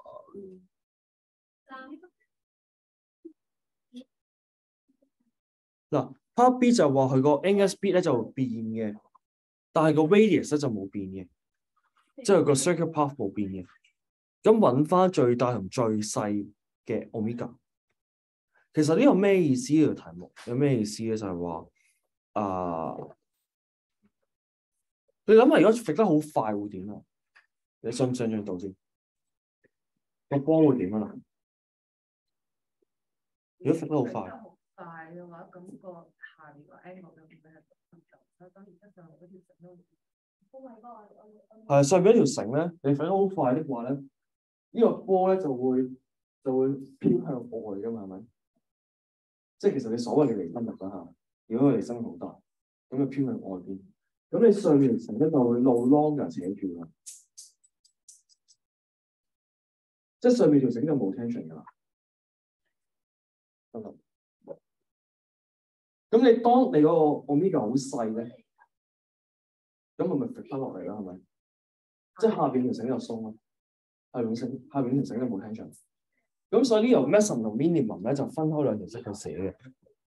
嗱 part B 就係話佢個 n s speed 咧就會變嘅，但係個 radius 咧就冇變嘅，即係個 circuit path 冇變嘅。咁揾翻最大同最細嘅 omega。其實呢個咩意思？呢個題目有咩意思咧？就係話啊，你諗下如果揈得好快會點啊？你想唔想象到先？個波會點啊？如果揈得好快， 快嘅話，咁個下邊個 angle 就變係咁咁，咁而家上嗰條繩都係上邊一條繩咧，你揈得好快的話咧，呢、呢個波咧就會就會飄向外㗎嘛，係咪？即係其實你所謂嘅離心力啦嚇，如果個離心好大，咁就飄向外邊。咁你上面條繩咧就會路 longer 扯住啦，即係上面條繩就冇 tension 㗎啦。咁你當你嗰個 omega 好細咧，咁咪咪揈翻落嚟啦，係咪？即係下邊條繩就鬆啦，下邊繩下邊條繩就冇 tension。咁所以呢條 maximum 同 minimum 咧就分開兩條式去寫嘅。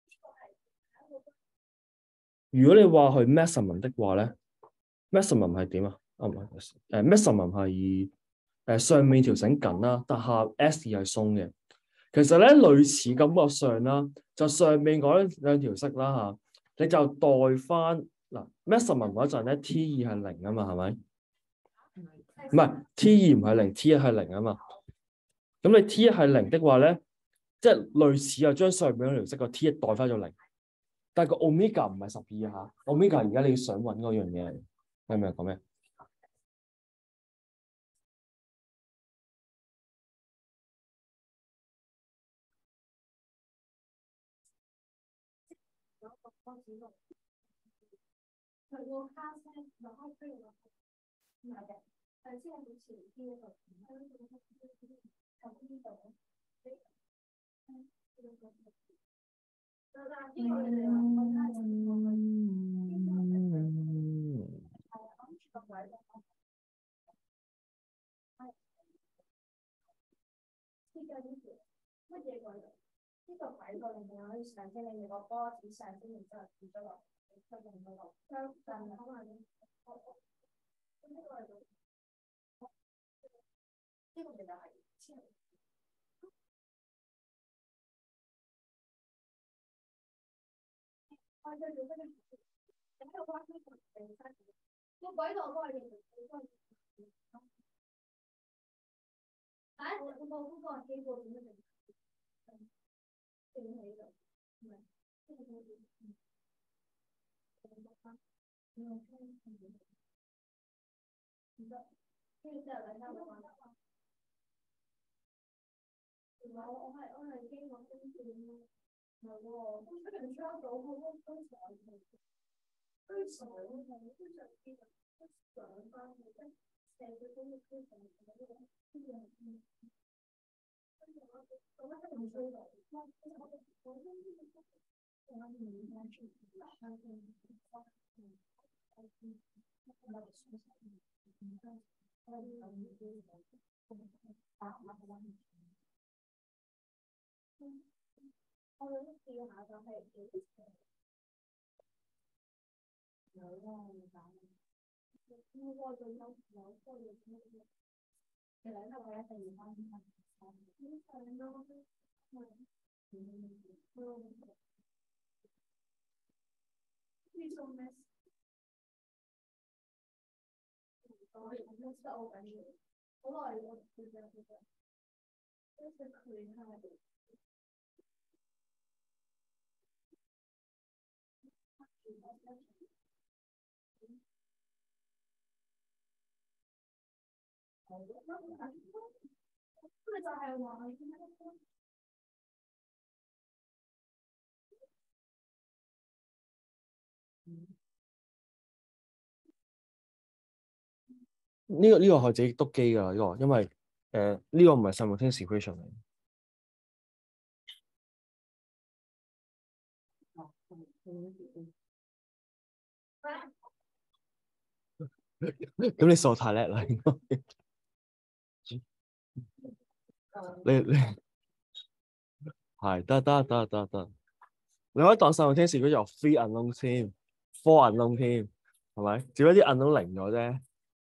如果你話佢 maximum 的話咧 ，maximum 係點啊？啊唔係，誒 maximum 係誒上面條繩緊啦，但下 S 係鬆嘅。其實咧類似感覺上啦，就上面嗰兩條式啦嚇，你就代翻嗱 maximum 嗰陣咧 T 二係零啊嘛，係咪？唔係 T 二唔係零，T 一係零啊嘛。咁你 T 一係零的話咧，即係類似啊，將上面嗰條式個 T 一代翻咗零。但係個 omega 唔係十二嚇 ，omega 而家你想揾嗰樣嘢，明唔明講咩？ 呢個軌道令我可以上升，令個波子上升，然之後跌咗落出邊嗰度。相近可能呢個係呢個其實係千。我再做翻啲，咁就關於個定身個軌道都係認同幾多？係我我嗰個機構點樣定？定起嘅，唔係，即係嗰啲。嗯，唔得，跟住之後兩間冇關。唔係我我係我係經過公司點咯，唔係喎，公司人 check 到好多都上去，都上係都上啲都上翻去，即係成個公司都上去嗰個，跟住嗯，跟住我我覺得唔衰嘅，我我我我我公司嘅公司，我係唔應該去香港。我哋都試下就係幾有啦，應該就有有多嘢嘅。其實咧，我一定要翻啲乜嘢？呢份咯，係嗯，呢種咩？我哋公司好緊要，好耐我其實其實都係佢係。佢就係話呢、個呢、個係自己篤機㗎呢個，因為誒呢、呃呢個唔係 simultaneous equation 嚟。咁你數太叻啦，應該。你你係得得得得得，你可以當 simultaneous equation 有 three unknown 添，four unknown 添，係咪？只不過啲 unknown 零咗啫。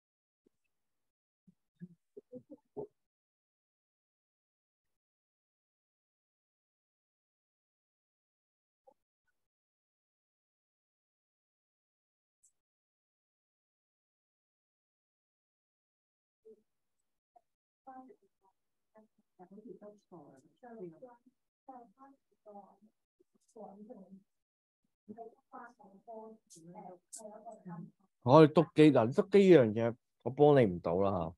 好似都錯， 我哋篤機嗱，篤機呢樣嘢我幫你唔到啦嚇。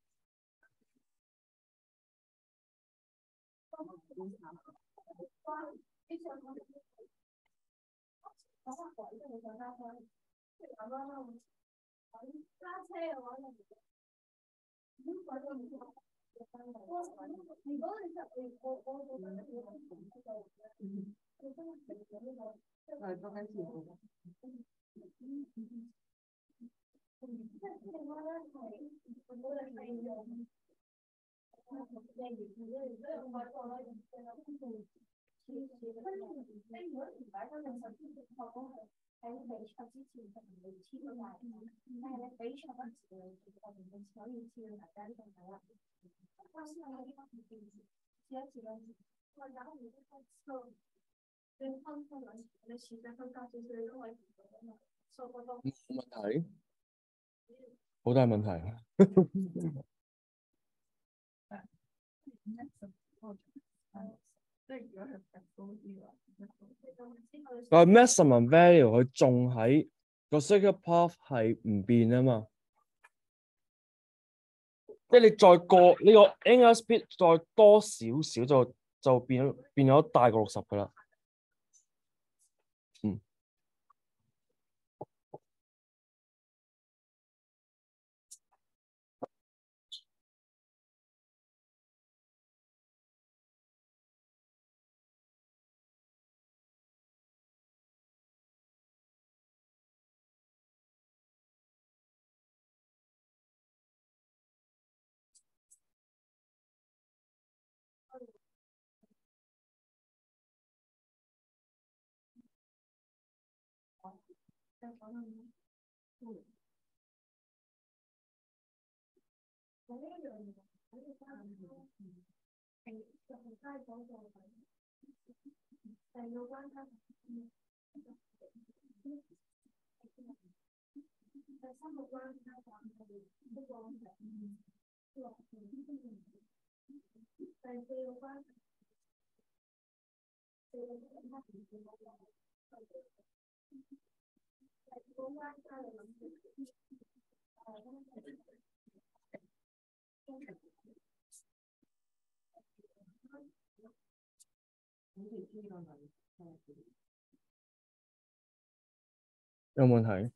係都緊要。 冇問題，好大問題。但係 maximum value 佢仲喺個 circular path 係唔變啊嘛，即係你再過呢個 angular speed 再多少少就就變咗變咗大過六十噶啦。嗯。有問題？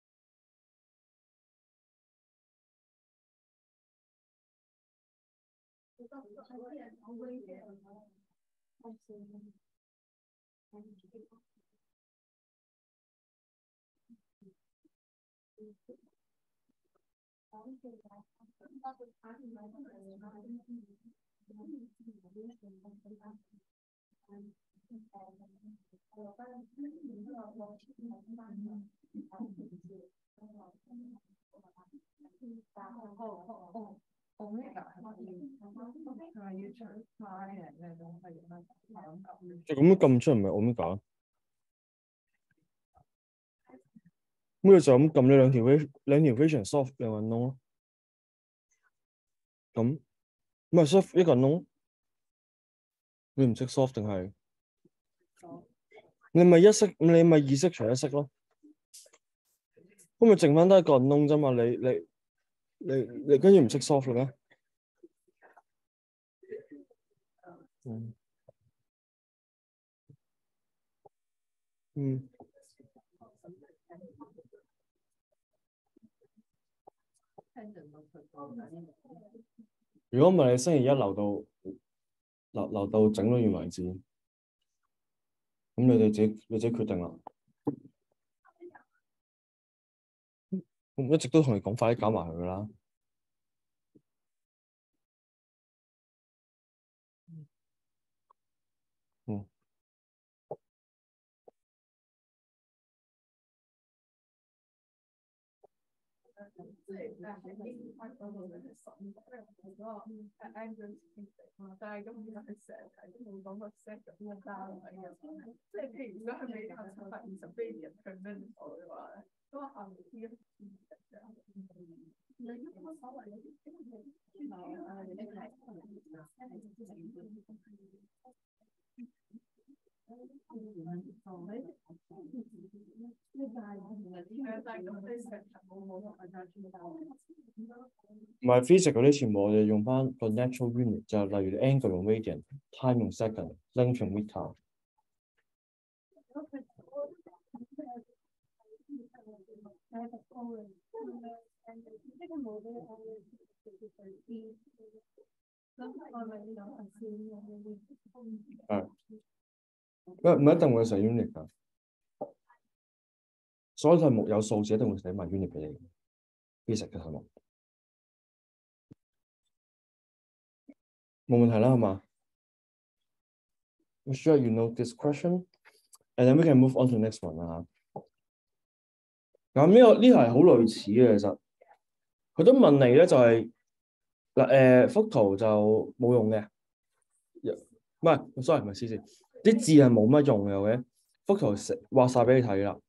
就咁樣撳出嚟唔係 omega，咁你就咁撳呢兩條 equation 兩條 equation solve 兩個 unknown 咯。咁唔係 solve 一個 unknown，你唔識 solve 定係？你咪一式，你咪二式除一式咯。咁咪剩翻得一個 unknown 啫嘛？你你你你跟住唔識 solve 嘅咩？嗯。嗯。 如果唔係你星期一留到留留到整到完為止，咁你哋自己你自己決定啦。我一直都同你講，快啲搞埋佢啦。嗯。 即係誒喺呢塊嗰度咧係十五個，嗰個係 Angus 但係咁而家係成日睇都冇講過 set 咁嘅單位嘅，即係譬如如果係美頭七百二十 billion per minute 嘅話咧，嗰個下面啲一你都冇所謂嘅，因為誒你係唔係 physics 嗰啲全部我哋用翻個 natural unit，就例如 angle 用 radian、time 用 second、length 用 meter。係，唔唔一定會寫 unit 㗎。所有題目有數字一定會寫埋 unit 俾你 physics 嘅題目。冇問題啦，係嘛？I'm sure you know this question, and then we can move on to next one 啦。咁呢個呢題好類似嘅，其實佢都問你咧，就係嗱誒幅圖就冇用嘅，唔係，sorry 唔係 C C，啲字係冇乜用嘅，幅圖畫晒俾你睇啦。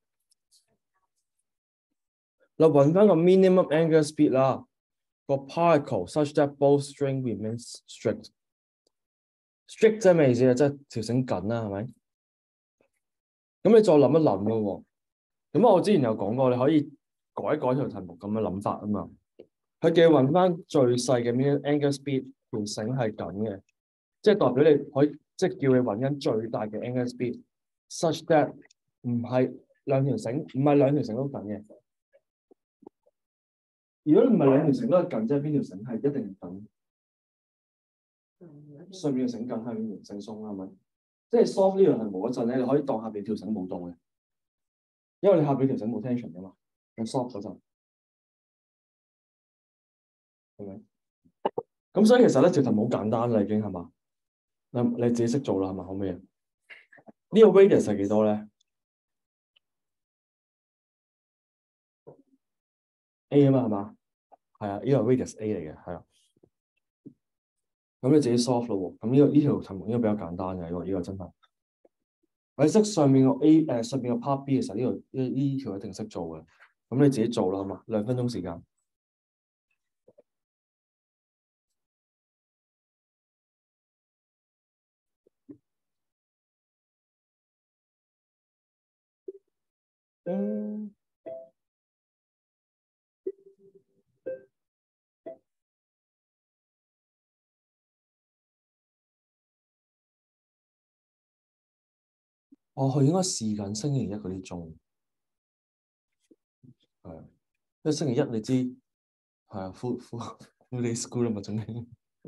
你揾翻個 minimum angular speed 啦，個 particle such that both string remains strict。strict 即係咩意思啊？即係條繩緊啦，係咪？咁你再諗一諗咯喎。咁我之前有講過，你可以改一改條題目咁嘅諗法啊嘛。佢叫你揾翻最細嘅 minimum angular speed，條繩係緊嘅，即係代表你可以即係叫你揾緊最大嘅 angular speed，such that 唔係兩條繩，唔係兩條繩都緊嘅。如果唔係兩條繩都係緊，即係邊條繩係一定緊？上面嘅繩緊，下面條繩鬆啦，係咪？即係 solve 呢樣題目嗰陣咧，你可以當下邊條繩冇動嘅，因為你下邊條繩冇 tension 㗎嘛。你 solve 嗰陣係咪？咁所以其實咧條題目好簡單啦，已經係嘛？你你自己識做啦，係嘛？可唔可以？呢個 radius 係幾多咧 ？A 啊嘛，係嘛？係啊，呢個 radius A 嚟嘅，係啊。咁你自己 solve 咯喎。咁呢個呢條題目應該比較簡單嘅，因為呢個真係。你識上面個 A 誒上面個 part B 嘅時候，呢個呢呢條一定識做嘅。咁你自己做啦，好嘛？兩分鐘時間。嗯。哦，佢應該試緊星期一嗰啲鐘，係，因為星期一你知係啊，full full full day school 啦嘛，總之。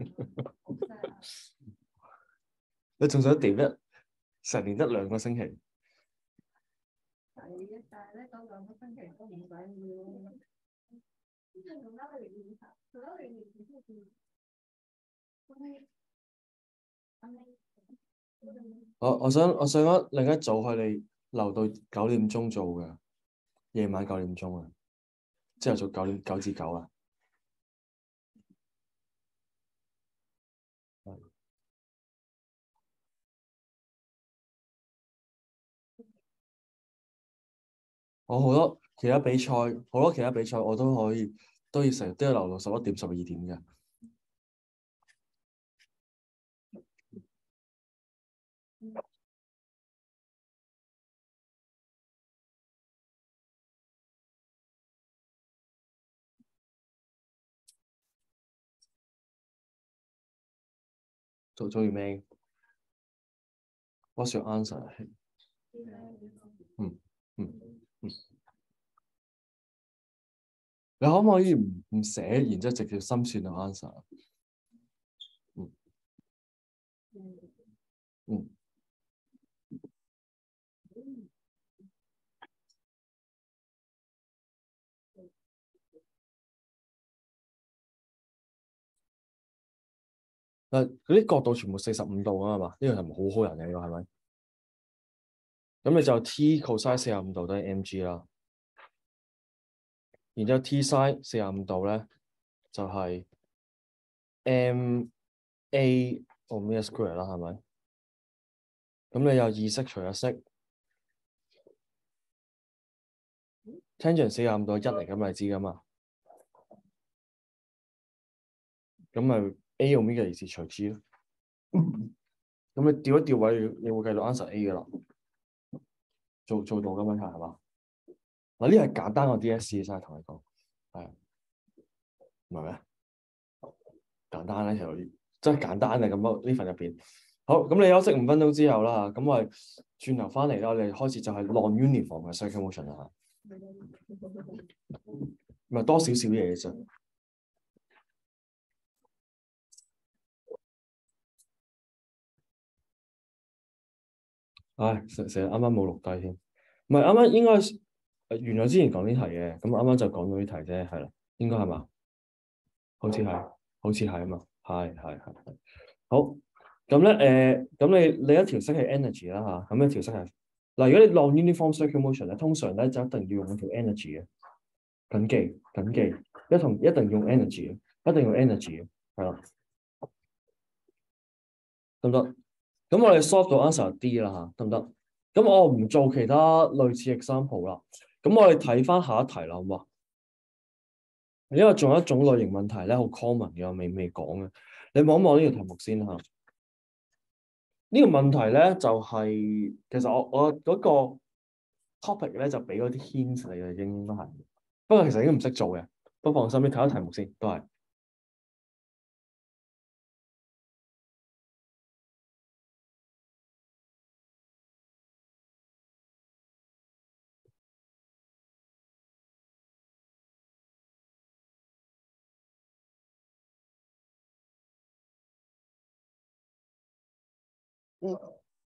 你仲想點一成年得兩個星期？ 係啊，但係咧嗰兩個星期都唔使要。 我我想我想講另一組佢哋留到九點鐘做嘅，夜晚九點鐘啊，朝頭早九點九至九啊。我好多其他比賽，好多其他比賽我都可以，都要成日都要留到十一點、十二點嘅。做做完未 ？What's your answer？嗯嗯嗯。 你可唔可以唔唔寫，然之後直接心算個 answer？嗯嗯。嗱，嗰啲角度全部四十五度啊嘛，呢個題目好好人嘅呢個係咪？咁你就 t cosine 四十五度都係 mg 啦，然之後 t sin 四十五度咧就係 ma omega square 啦，係咪？咁你有二式除一式 ，tangent 四十五度一嚟咁你知噶嘛？咁咪 a omega 二次除 g 咯。咁你調一調位，你會計到 answer A 噶啦，做做到嘅問題係嘛？嗱，呢係簡單個 D S C 真係同你講，係唔係咩？簡單咧，其實真係簡單嘅咁多呢份入邊。好，咁你休息五分鐘之後啦，咁我哋轉頭翻嚟啦，我哋開始就係 non-uniform 嘅 circular motion 啦嚇，咪多少少嘢嘅啫。唉，成成日啱啱冇錄低添，唔係啱啱應該原來之前講呢題嘅，咁啱啱就講到呢題啫，係啦，應該係嘛？好似係，好似係啊嘛，係係係係。好，咁咧誒，咁、呃、你你一條式係 energy 啦嚇，咁一條式係嗱，如果你 non-uniform circular motion 咧，通常咧就一定要用條 energy 嘅，緊記緊記，一同一定用 energy 嘅，一定用 energy 嘅，係啦，得唔得？咁我哋 solve 到 answer D 啦嚇，得唔得？咁我唔做其他類似 example 啦，咁我哋睇翻下一題啦，好嘛？因為仲有一種類型問題咧，好 common 嘅，我未未講嘅，你望一望呢個題目先嚇。呢個問題咧就係、是、其實我我嗰個 topic 咧就俾嗰啲 hint 嚟嘅，應該係，不過其實已經唔識做嘅，不過放心，你睇下題目先，都係。嗯。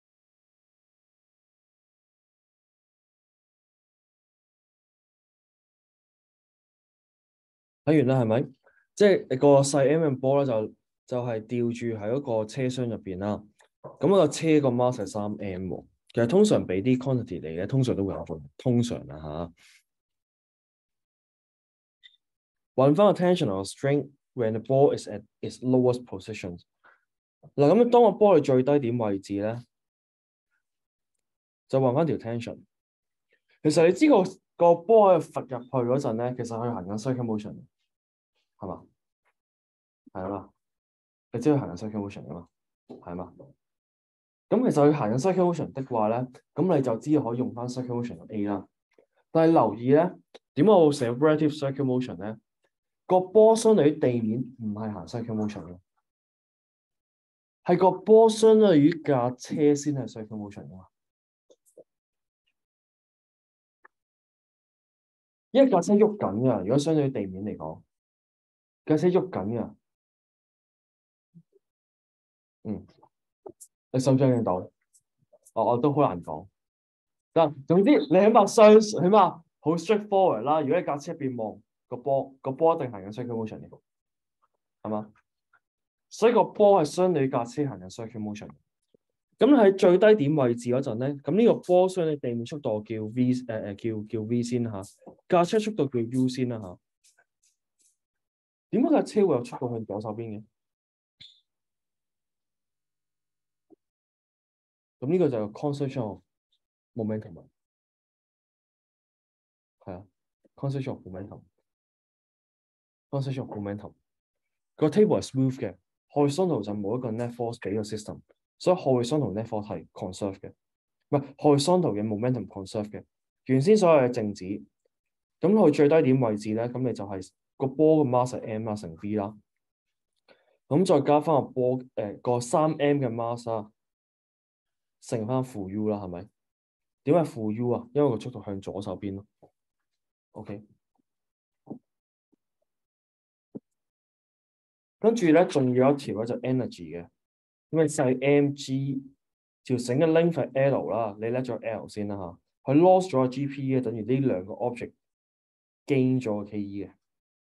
睇完啦，係咪？即係個細 M 嘅波咧，就就係、是、吊住喺嗰個車廂入邊啦。咁、那個車個 mass 係三 M 喎。其實通常俾啲 quantity 嚟咧，通常都會有個通常啊嚇。揾翻個 tension of string when the ball is at its lowest position。嗱，咁當個波嘅最低點位置咧，就揾翻條 tension。其實你知個個波喺度揈入去嗰陣咧，其實佢行緊 circular motion，係嘛？係啊嘛，你知佢行緊 circular motion 噶嘛？係嘛？咁其實佢行緊 circular motion 的話咧，咁你就知可以用翻 circular motion A 啦。但係留意咧，點解我會寫 relative circular motion 咧？個波相對於地面唔係行 circular motion 嘅，係個波相對於架車先係 circular motion 噶嘛。因為架車喐緊㗎，如果相對於地面嚟講，架車喐緊㗎。嗯，你想唔想見到？我我都好難講。但總之你起碼相，起碼好 straightforward 啦。如果你架車入邊望個波，個波一定行緊 circular motion 嘅，係嘛？所以個波係相對架車行緊 circular motion。咁喺最低點位置嗰陣咧，咁呢個波相對地面速度叫 v 誒、呃、誒叫叫 v 先嚇，架車速度叫 u 先啦嚇。點解架車會有速度向左手邊嘅？咁呢個就係 conservation of momentum，係啊 conservation of momentum，conservation of momentum。個 table 係 smooth 嘅 ，horizontal 就冇一個 net force 俾個 system， 所以 horizontal net force 係 conserve 嘅，唔係 horizontal 嘅 momentum conserve 嘅。原先所有嘅靜止，咁佢最低點位置咧，咁你就係、是、個波嘅 mass 係 m 啦乘 v 啦，咁再加翻個波誒個三 m 嘅 mass 啦，乘翻負 u 啦，係咪？點解負 u 啊？因為個速度向左手邊咯。OK。 跟住咧仲要有一條咧就 energy 嘅，咁你細 mg 條繩嘅 length 係 L 啦，你叻咗 L 先啦嚇。佢 lost 咗個 G P E 等於呢兩個 object gain 咗個 K E 嘅。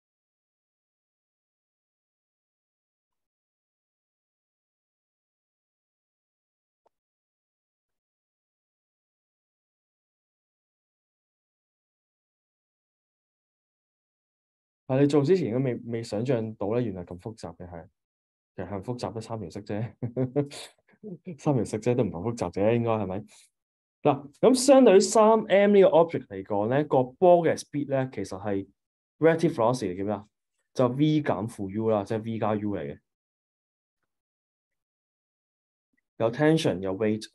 係你做之前都未未想象到咧，原來咁複雜嘅係，其實係唔複雜，得三條式啫，三條式啫，都唔係複雜啫，應該係咪？嗱，咁相對於三 M 呢個 object 嚟講咧，個波嘅 speed 咧其實係 reactive velocity 嚟嘅咩啊？就 V 減負 U 啦，即係 V 加 U 嚟嘅。有 tension 有 weight，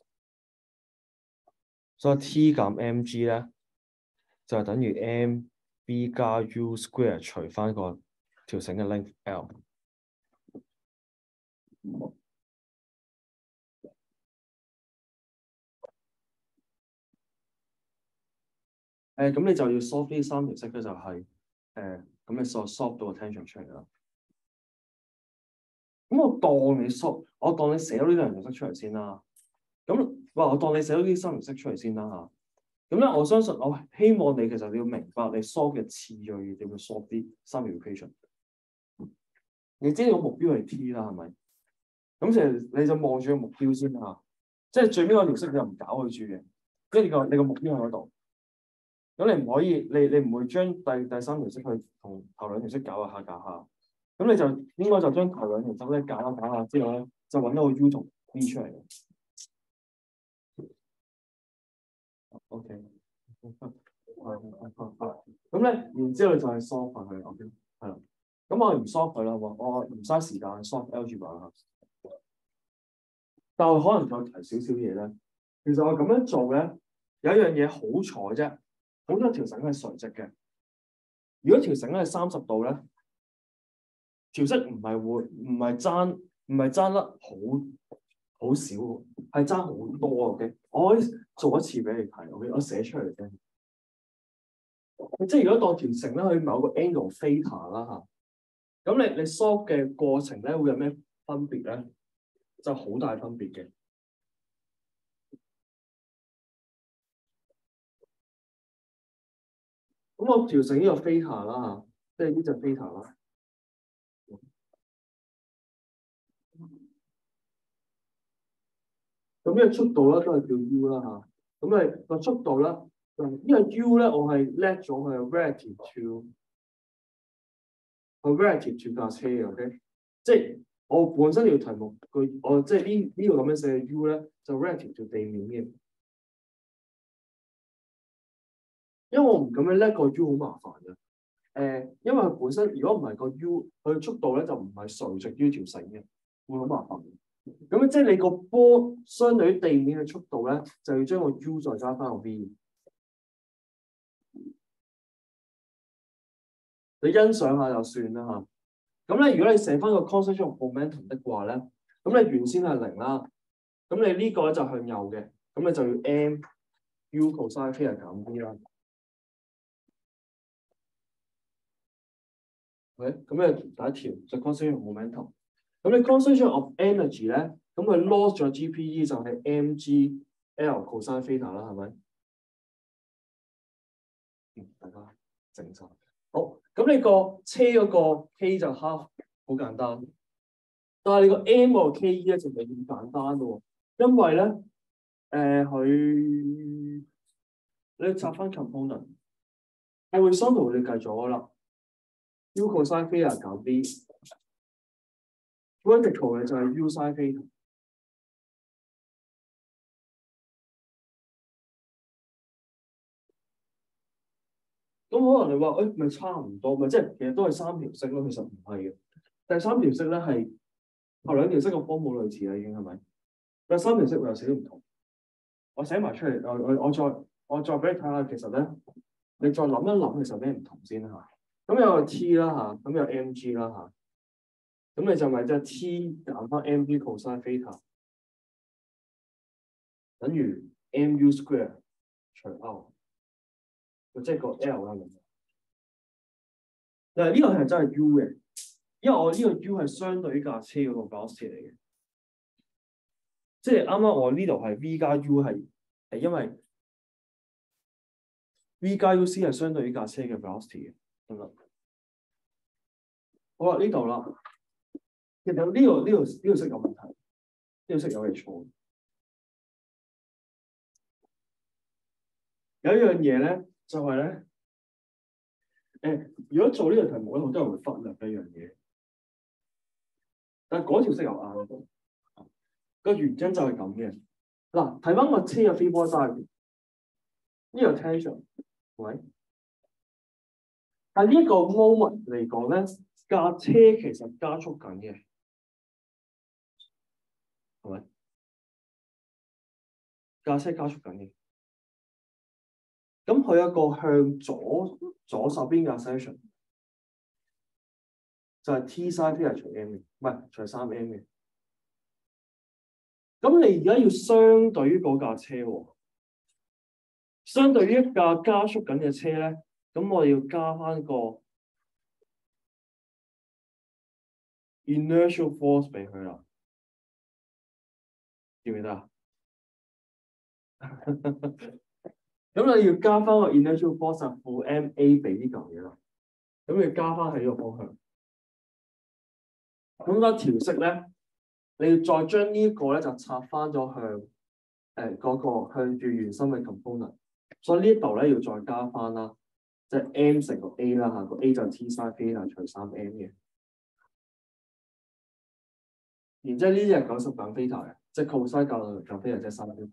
所以 T 減 mg 咧就係等於 M V 加 U square 除翻個條繩嘅 length L。誒咁你就要 solve 呢三條式咧，就係誒咁你 solve solve 到個 tension 出嚟啦。咁我當你 solve，我當你寫咗呢兩條式出嚟先啦。咁哇，我當你寫咗呢三條式出嚟先啦嚇。咁咧，我相信我希望你其實你要明白你 solve 嘅次序要點樣 solve 啲三條 equation。你知你個目標係 T 啦，係咪？咁其實你就望住個目標先嚇，即係最尾嗰條式你就唔搞佢住嘅，因為你個你個目標喺嗰度。咁你唔可以，你你唔會將第第三條式去同頭兩條式搞下搞下。咁你就應該就將頭兩條式咧搞下搞下之後咧，就揾到個 U 同 V 出嚟嘅。OK。咁咧，然之後就係 solve 佢，OK，係啦。咁我唔 solve 佢啦，我我唔嘥時間 solve algebra 啦。但係可能再提少少嘢咧。其實我咁樣做咧，有一樣嘢好彩啫，好多條繩係垂直嘅。如果條繩係三十度咧，條式唔係會唔係爭唔係爭得好好少，係爭好多 OK。我可以做一次俾你睇 OK，我寫出嚟啫。即係如果當條繩咧去某個 angle theta 啦嚇，咁你你 solve 嘅過程咧會有咩分別咧？就好大分別嘅。咁我條繩呢個 theta 啦嚇，即係呢隻 theta 啦。咁呢個速度咧都係叫 U 啦嚇。咁誒個速度咧，呢個 U 咧我係叻咗佢 relative to，係 relative to 架車嘅 OK，即係我本身條題目佢我即係呢呢個咁樣寫嘅 U 咧就 relative to 地面嘅。因為我唔咁樣叻個 U 好麻煩嘅。誒、呃，因為佢本身如果唔係個 U，佢嘅速度咧就唔係垂直於條繩嘅，會好麻煩。咁即係你個波相對於地面嘅速度咧，就要將個 U 再加翻個 V。你欣賞下就算啦嚇。咁咧，如果你寫翻個 conservation of momentum 的話咧，咁你原先係零啦，咁你呢個咧就向右嘅，咁你就要 M U cosine theta 減 V 啦。OK，咁咧第一條就 conservation of momentum。咁你 conservation of energy 咧，咁佢 lost 咗 G P E 就係 M G L cosine theta 啦，係咪？嗯，大家靜晒。好，咁你個車嗰個 K 就 half，好簡單。但係你個 M 個 K E 咧就唔係咁簡單咯，因為咧，誒、呃、佢你要拆翻 component， 我會 horizontal 你計咗啦 ，U cosine theta 減 B。vertical 嘅就係 U sin theta。咁可能你話誒咪差唔多咪即係其實都係三條式咯，其實唔係嘅。第三條式咧係後兩條式個方冇類似啦，已經係咪？第三條式會有少少唔同。我寫埋出嚟，我我我再我再俾你睇下，其實咧你再諗一諗，其實咩唔同先嚇？咁有個 T 啦嚇，咁有 M G 啦嚇，咁你就咪即係 T 減翻 M G cosine theta 等於 M U square 除 R， 即係個 L 啦。嗱呢個係真係 U 嘅， 因為我呢個 U 係相對於架車嗰個 velocity 嚟嘅，即係啱啱我呢度係 V 加 U 係係因為 V 加 U C 係相對於架車嘅 velocity 嘅，得唔得？好啦，呢度啦，其實呢度呢度呢度式有問題，呢度式有係錯。有一樣嘢咧，就係、是、咧，誒，如果做呢個題目咧，好多人會忽略一樣嘢，但係嗰條式又啱。個原因就係咁嘅。嗱，睇翻個車嘅 free body diagram，呢個 tension，喂，但係呢個 moment 嚟講咧，架車其實加速緊嘅，係咪？架車加速緊嘅。咁佢有一個向左左手邊嘅 acceleration，就係 t sin theta 除 m 嘅，唔係除三 m 嘅。咁你而家要相對於嗰架車喎，相對於一架加速緊嘅車咧，咁我哋要加翻個 inertial force 俾佢啦，記唔記得啊？咁你要加翻個 inertial force 負 ma 俾呢嚿嘢啦，咁你要加翻喺呢個方向。咁嗰條式咧，你要再將呢一個咧就拆翻咗向誒嗰、呃那個向住原生嘅 component， 所以呢度咧要再加翻啦，即係 m 乘個 a 啦嚇，個 a 就 t sin theta除三 m 嘅。然之後呢啲係九十減 theta 嘅，即係 cosine 減減 theta 即係三 m，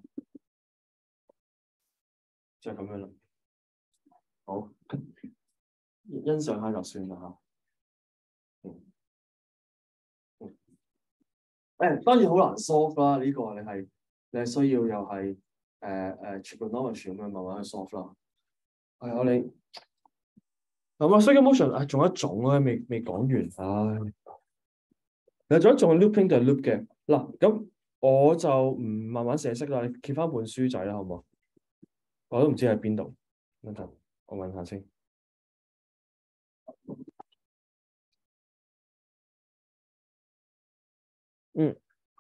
就係咁樣啦。好，欣賞下就算啦嚇。嗯嗯，誒當然好難 solve 啦，呢、這個你係你係需要又係誒誒 trigonometry 咁樣慢慢去 solve 啦。係我哋咁啊 circular motion 啊，仲有一種咧未未講完，唉。嗱，仲有一種 looping 就係 loop 嘅。嗱，咁我就唔慢慢寫式啦，你揭翻本書仔啦，好唔好？我都唔知喺邊度，等陣我揾下先。嗯，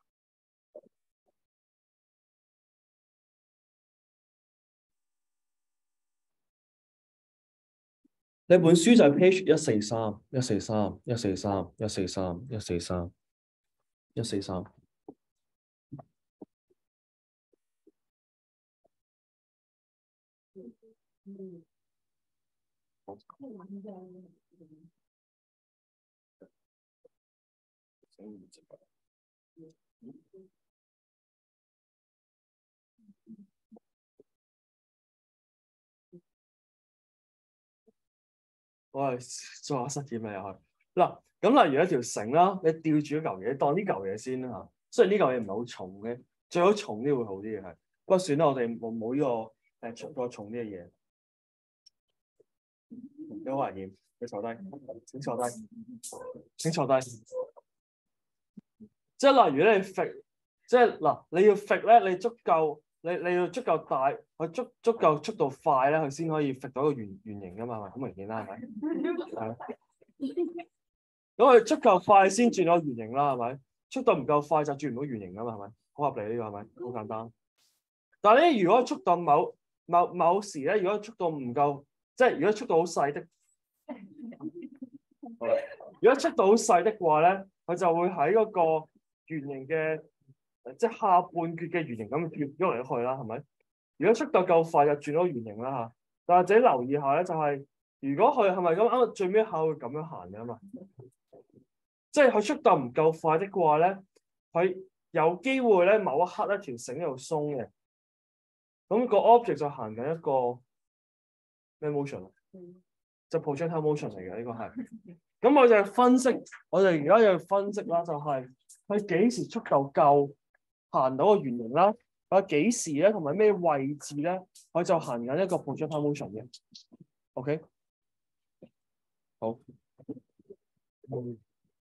你本書就係 page 一四三、一四三、一四三、一四三、一四三、一四三。 嗯。 我係做下實驗咪又係嗱，咁例如一條繩啦，你吊住一嚿嘢，當呢嚿嘢先啦嚇。雖然呢嚿嘢唔係好重嘅，最好重啲會好啲嘅係。不過算啦，我哋冇冇呢個誒重再重啲嘅嘢。有危險，你坐低，請坐低，請坐低。即係例如咧，你揈，即係嗱，你要揈咧，你足夠，你你要足夠大，佢足足夠速度快咧，佢先可以揈到一個圓圓形噶嘛，係咪？好明顯啦，係咪？係。咁佢足夠快先轉到圓形啦，係咪？速度唔夠快就轉唔到圓形噶嘛，係咪？好合理呢個係咪？好簡單。但係咧，如果速度某某某時咧，如果速度唔夠，即係如果速度好細的，如果速度好細的話咧，佢就會喺嗰個圓形嘅，即係下半橛嘅圓形咁跳喐嚟喐去啦，係咪？如果速度夠快就轉到圓形啦嚇。但係自己留意下咧，就係、是、如果佢係咪咁啱最尾下會咁樣行嘅嘛？即係佢速度唔夠快的話咧，佢有機會咧某一刻一條繩喺度鬆嘅，咁、那個 object 就行緊一個咩 motion 啊？就 projectile motion 嚟嘅呢個係。咁我就分析，我哋而家要分析啦，就係佢幾時速度夠行到個圓形啦，佢幾時咧同埋咩位置咧，佢就行緊一個 projectile motion 嘅。OK， 好。嗯、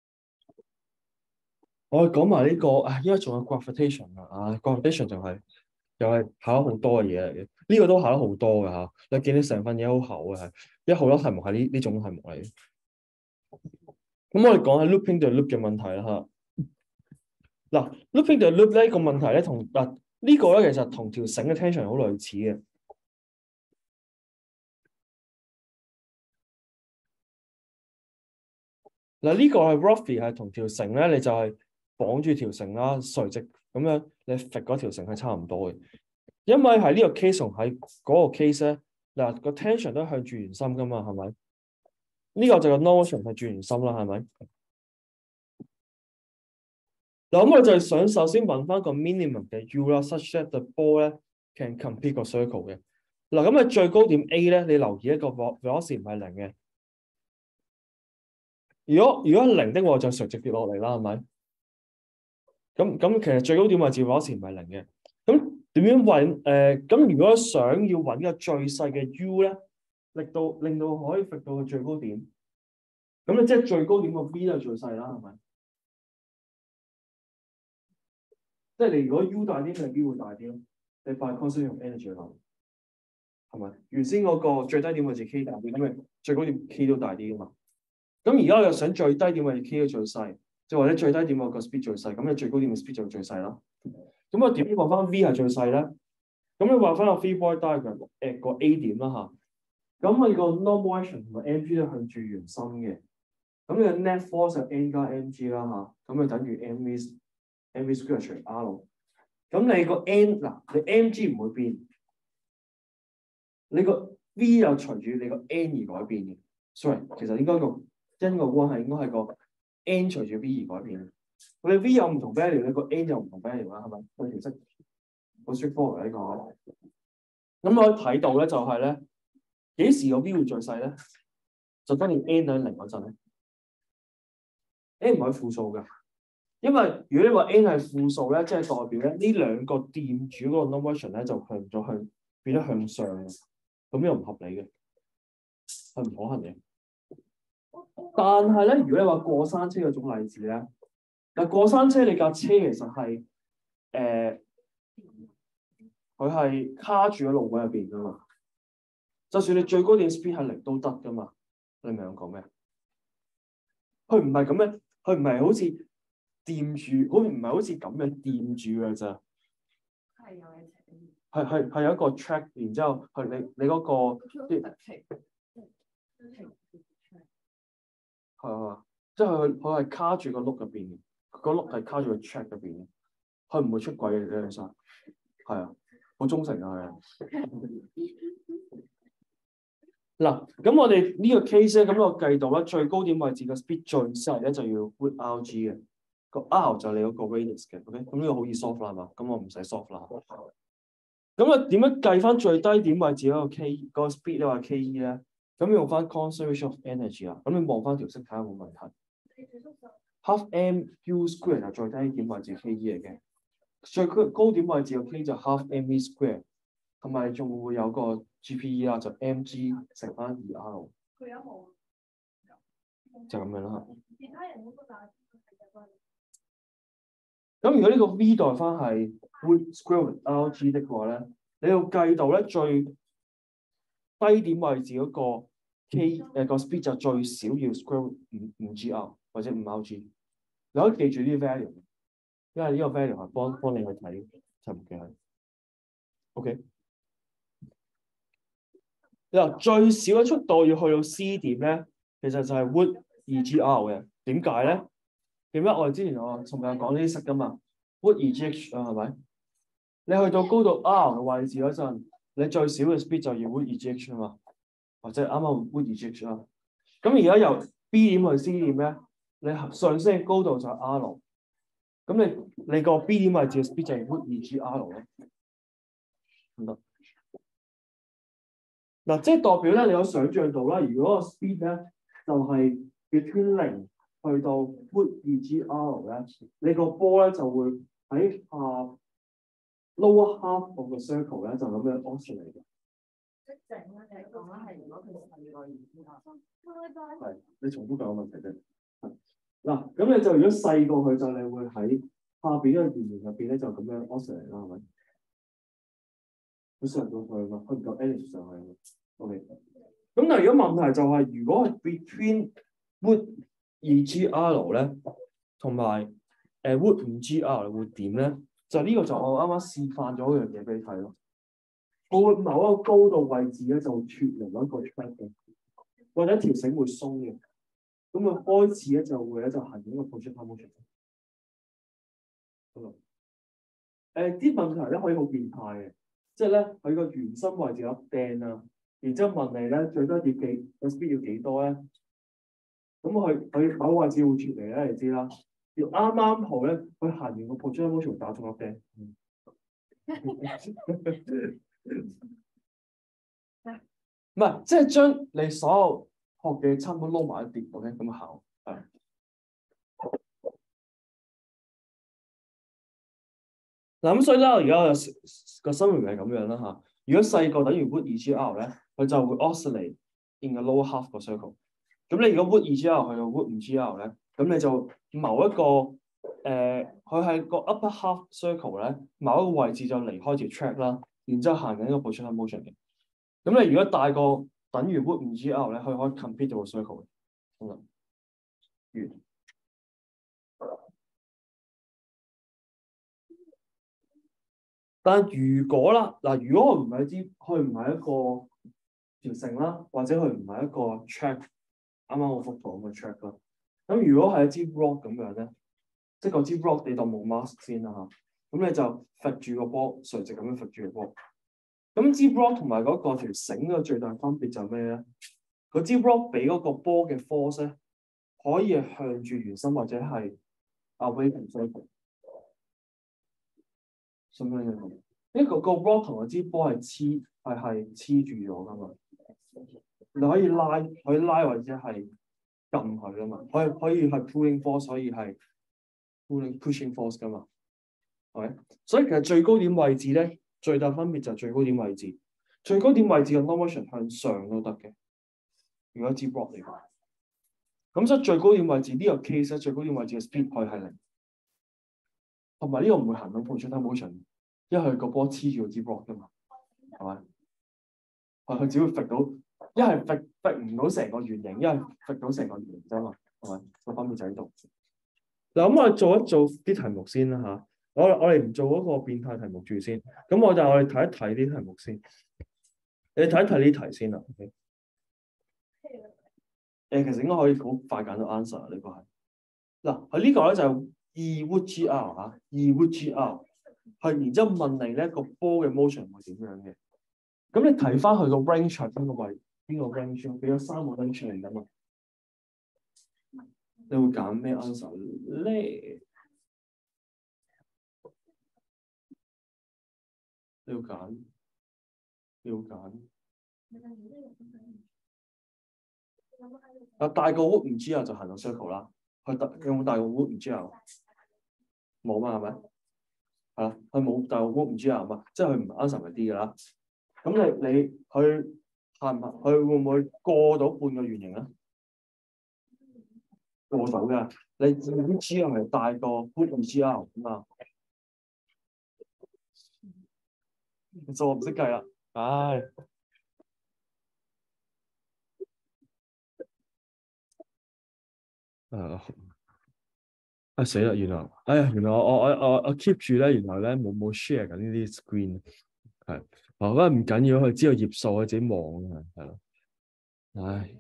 我講埋呢個，啊，依家仲有 gravitation 啊，啊 gravitation 就係、是、又係考咗好多嘅嘢嚟嘅，呢、這個都考咗好多嘅嚇。你見你成份嘢好厚嘅係，一好多題目係呢呢種題目嚟嘅。 咁我哋講下 looping the loop 嘅問題啦嚇。嗱 looping the loop 咧個問題咧同嗱呢個咧其實同條繩嘅 tension 好類似嘅。嗱呢個係 roughly 係同條繩咧，你就係綁住條繩啦，垂直咁樣你揈嗰條繩係差唔多嘅。因為喺呢個 case 同喺嗰個 case 咧，嗱個 tension 都向住圓心噶嘛，係咪？呢、這個就個 notion 係轉圓心啦，係咪？嗱，咁我就係想首先揾翻個 minimum 嘅 u 啦 ，such that the ball 咧 can complete 個 circle 嘅。嗱，咁啊最高點 A 咧，你留意一個 velocity 唔係零嘅。如果如果係零的話，就垂直跌落嚟啦，係咪？咁咁其實最高點位置 velocity 唔係零嘅。咁點樣揾？誒、呃，咁如果想要揾個最細嘅 u 咧，力到令到可以揈到個最高點，咁你即係最高點個 v 就最細啦，係咪？即係你如果 u 大啲，咪 v 會大啲咯。你 by conservation of energy 咯，係咪？原先嗰個最低點位置 k 大啲，因為最高點 k 都大啲噶嘛。咁而家我又想最低點位置 k 都最細，即係或者最低點個 speed 最細，咁你最高點嘅 speed 就最細啦。咁我點講翻 v 係最細咧？咁你畫翻個 free body diagram 誒個 A 點啦嚇。咁我個 normal action 同埋 mg 都向住圓心嘅。咁你個 net force 係 n 加 mg 啦嚇，咁就等於 mv mv square 除 r。咁你個 n 嗱，你 mg 唔會變，你個 v 又隨住你個 n 而改變嘅。sorry， 其實應該個因個關係應該係個 n 隨住 v 而改變。你 v 有唔同 value，你個 n 有唔同 value 啦，係咪？個條式好 straightforward 呢個。咁我睇到咧就係咧，幾時個 v 會最細咧？就當你 n 等於零嗰陣咧 ，n 唔係負數㗎。因為如果你話 n 係負數咧，即係代表咧呢兩個掂住嗰個 normal motion 咧就向咗向變咗向上，咁又唔合理嘅，係唔可行嘅。但係咧，如果你話過山車嗰種例子咧，嗱過山車你架車其實係誒，佢、呃、係卡住喺路軌入邊噶嘛，就算你最高點 speed 係零都得噶嘛，你明我講咩？佢唔係咁樣，佢唔係好似。掂住，好似唔係好似咁樣掂住嘅咋，係有嘢係係係有一個 track， 然之後係你你嗰、那個啲係啊，即係佢佢係卡住個轆入邊嘅，個轆係卡住個 track 入邊嘅，佢唔會出軌嘅呢樣嘢，係啊，好忠誠啊佢。嗱，咁我哋呢個 case 咧，咁我計到咧最高點位置嘅 speed 最細咧就要 root R G 嘅。個 R 就係你嗰個 radius 嘅 ，OK，咁呢個好易 solve 啦嘛，咁我唔使 solve 啦。咁啊，點樣計翻最低點位置嗰個 K 嗰個 speed 咧，話 K E 咧？咁用翻 conservation of energy 啦。咁你望翻條式睇下有冇問題。half m u square 就最低點位置 K E 嚟嘅，最高點位置個 K 就 half m v square， 同埋仲會有個 G P E 啦，就 mg 乘翻二 R。佢有冇？就咁樣啦。其他人嗰個大。咁如果呢個 v 代翻係 root square R G 的話咧，你要計到咧最低點位置嗰個 k 誒、呃、個 speed 就最少要 square 五五 g R 或者五 R G。你可以記住呢啲 value， 因為呢個 value 係幫幫你去睇就唔記係。OK。嗱，最少嘅速度要去到 C 點咧，其實就係 root 二 g R 嘅。點解咧？點解我哋之前我同佢講呢啲式噶嘛 ？root 二 g h 啊，係咪？你去到高度 R 嘅位置嗰陣，你最少嘅 speed 就要 root 二 g h 啊嘛，或者啱啱 root 二 g h 啦。咁而家由 B 點去 C 點咧，你上升嘅高度就係 R， 咁你你個 B 點位置嘅 speed 就係 root 二 g R 咯。唔得。嗱，即係代表咧，你有想象到啦，如果個 speed 咧就係 between 零去到 root 二 g R 咧，你個波咧就會喺下 lower half of the circle 咧就咁樣 oscillate 嘅。即整咧，你講咧係如果佢細過二 g R， 係你重複講個問題啫。嗱，咁你就如果細過佢，就你會喺下邊嗰個圓形入邊咧就咁樣 oscillate 啦，係咪？佢上到去嘛，佢唔夠 energy 上去嘛。OK。咁但係如果問題就係、是，如果係 between root 二 G R 咧，同埋誒 root 五 G R 會點咧？就呢個就我啱啱示範咗一樣嘢俾你睇咯。我會某一個高度位置咧就會脱離一個 track 嘅，或者條繩會鬆嘅。咁佢開始咧就會咧就行緊一個 projectile motion。誒、呃、啲問題咧可以好變態嘅，即係咧佢個圓心位置有粒釘啦，然之後問你咧最多要幾個 speed 要幾多咧？咁佢佢某個位置會脱離咧，你知啦。要啱啱好咧，佢行完個 projectile motion 打中粒釘。唔係，即係將你所有學嘅差唔多撈埋一碟，OK 咁考係。嗱咁所以咧，而家個心形係咁樣啦嚇。如果細個等於 root 二 G R 咧，佢就會 oscillate in the lower half 個 circle。咁你如果 root 二 G R 去到 root 五 G R 咧，咁你就某一個誒，佢、呃、係個 upper half circle 咧，某一個位置就離開條 track 啦，然之後行緊一個 projectile motion 嘅。咁你如果大過等於 root 五 G R 咧，佢可以 complete 到個 circle 嘅。好啦，完。但如果啦，嗱，如果佢唔係一支，佢唔係一個條繩啦，或者佢唔係一個 track，啱啱我幅圖咁嘅 track 啦。咁如果係一支 rock 咁樣咧，即係嗰支 rock 你當冇 mask 先啦嚇，咁你就揈住個波，垂直咁樣揈住個波。咁支 rock 同埋嗰個條繩嘅最大分別就係咩咧？嗰支 rock 俾嗰個波嘅 force 咧，可以係向住圓心或者係 away from circle。咁樣嘅，呢個個 rock 同嗰支波係黐係係黐住咗噶嘛？你可以拉，可以拉或者係撳佢噶嘛？可以可以係 pulling force，可以係 pulling pushing force 噶嘛？係咪？所以其實最高點位置咧，最大分別就係最高點位置。最高點位置嘅 normal motion 向上都得嘅。如果支 rock 嚟講，咁所以最高點位置呢、這個 case 咧，最高點位置嘅 speed 可以係零。同埋呢個唔會行到 projectile motion，因為佢個波黐住個支 block 㗎嘛，係咪？係佢只會揈到，一係揈揈唔到成個圓形，一係揈到成個圓形啫嘛，係咪？個分別就喺度。嗱，咁我哋做一做啲題目先啦嚇。我我哋唔做嗰個變態題目住先。咁我就我哋睇一睇啲題目先。你睇一睇呢題先啦。誒、okay？，其實應該可以好快揀到 answer 呢個係。嗱，佢呢個咧就係二 root G R 嚇，二 root G R 係，然之後問你咧個波嘅 motion 會點樣嘅？咁你睇翻佢個 range 係邊個位？邊個 range？俾咗三個 range 嚟㗎嘛？你會揀咩 answer 咧？你要揀，你要揀。啊，大個 root 五 G R 就行到 circle 啦。佢大有冇大個 root 五 G R？冇嘛，係咪？係啦，佢冇大個 root 五 G R 嘛，即係佢唔 answer 咪啲㗎啦。咁你你佢行唔行？佢會唔會過到半個圓形啊？過到㗎。你 root G R 係大過 root 五 G R 咁啊？數學唔識計啦，唉。誒，啊死啦！原來，哎呀，原來我我我我我 keep 住咧，原來咧冇冇 share 緊呢啲 screen，係，啊，不過唔緊要，佢知道頁數，佢自己望嘅，係咯，唉，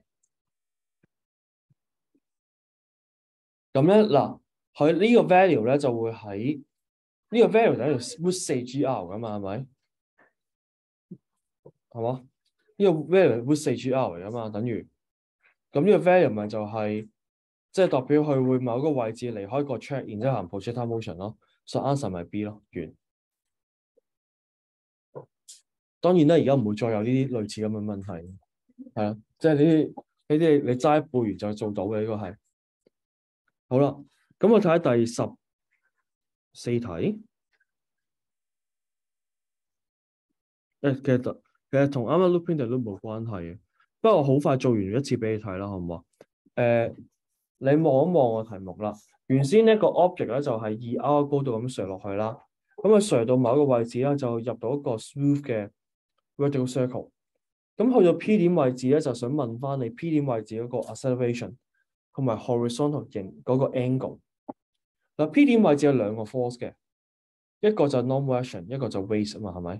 咁咧嗱，佢呢個 value 咧就會喺呢個 value 等於 root 四 G R 噶嘛，係咪？係嘛？呢個 value root 四 G R 嚟噶嘛，等於，咁呢個 value 咪就係。即係代表佢會某個位置離開個 track，然之後行 projectile motion 咯，所以 answer 咪 B 咯，完。當然啦，而家唔會再有呢啲類似咁嘅問題，係啊，即係呢啲呢啲你齋背完就做到嘅呢個係。好啦，咁我睇下第十四題。誒，其實其實同啱啱 looping 都冇關係嘅，不過我好快做完一次俾你睇啦，好唔好啊？誒、呃。你望一望個題目啦。原先呢個 object 咧就係二 R 高度咁垂落去啦。咁佢垂到某一個位置咧，就入到一個 smooth 嘅 vertical circle。咁去到 P 點位置咧，就想問翻你 P 點位置嗰個 acceleration。 同埋 horizontal 型嗰個 angle。嗱 P 點位置有兩個 force 嘅，一個就 non-motion，一個就 weight 啊嘛，係咪？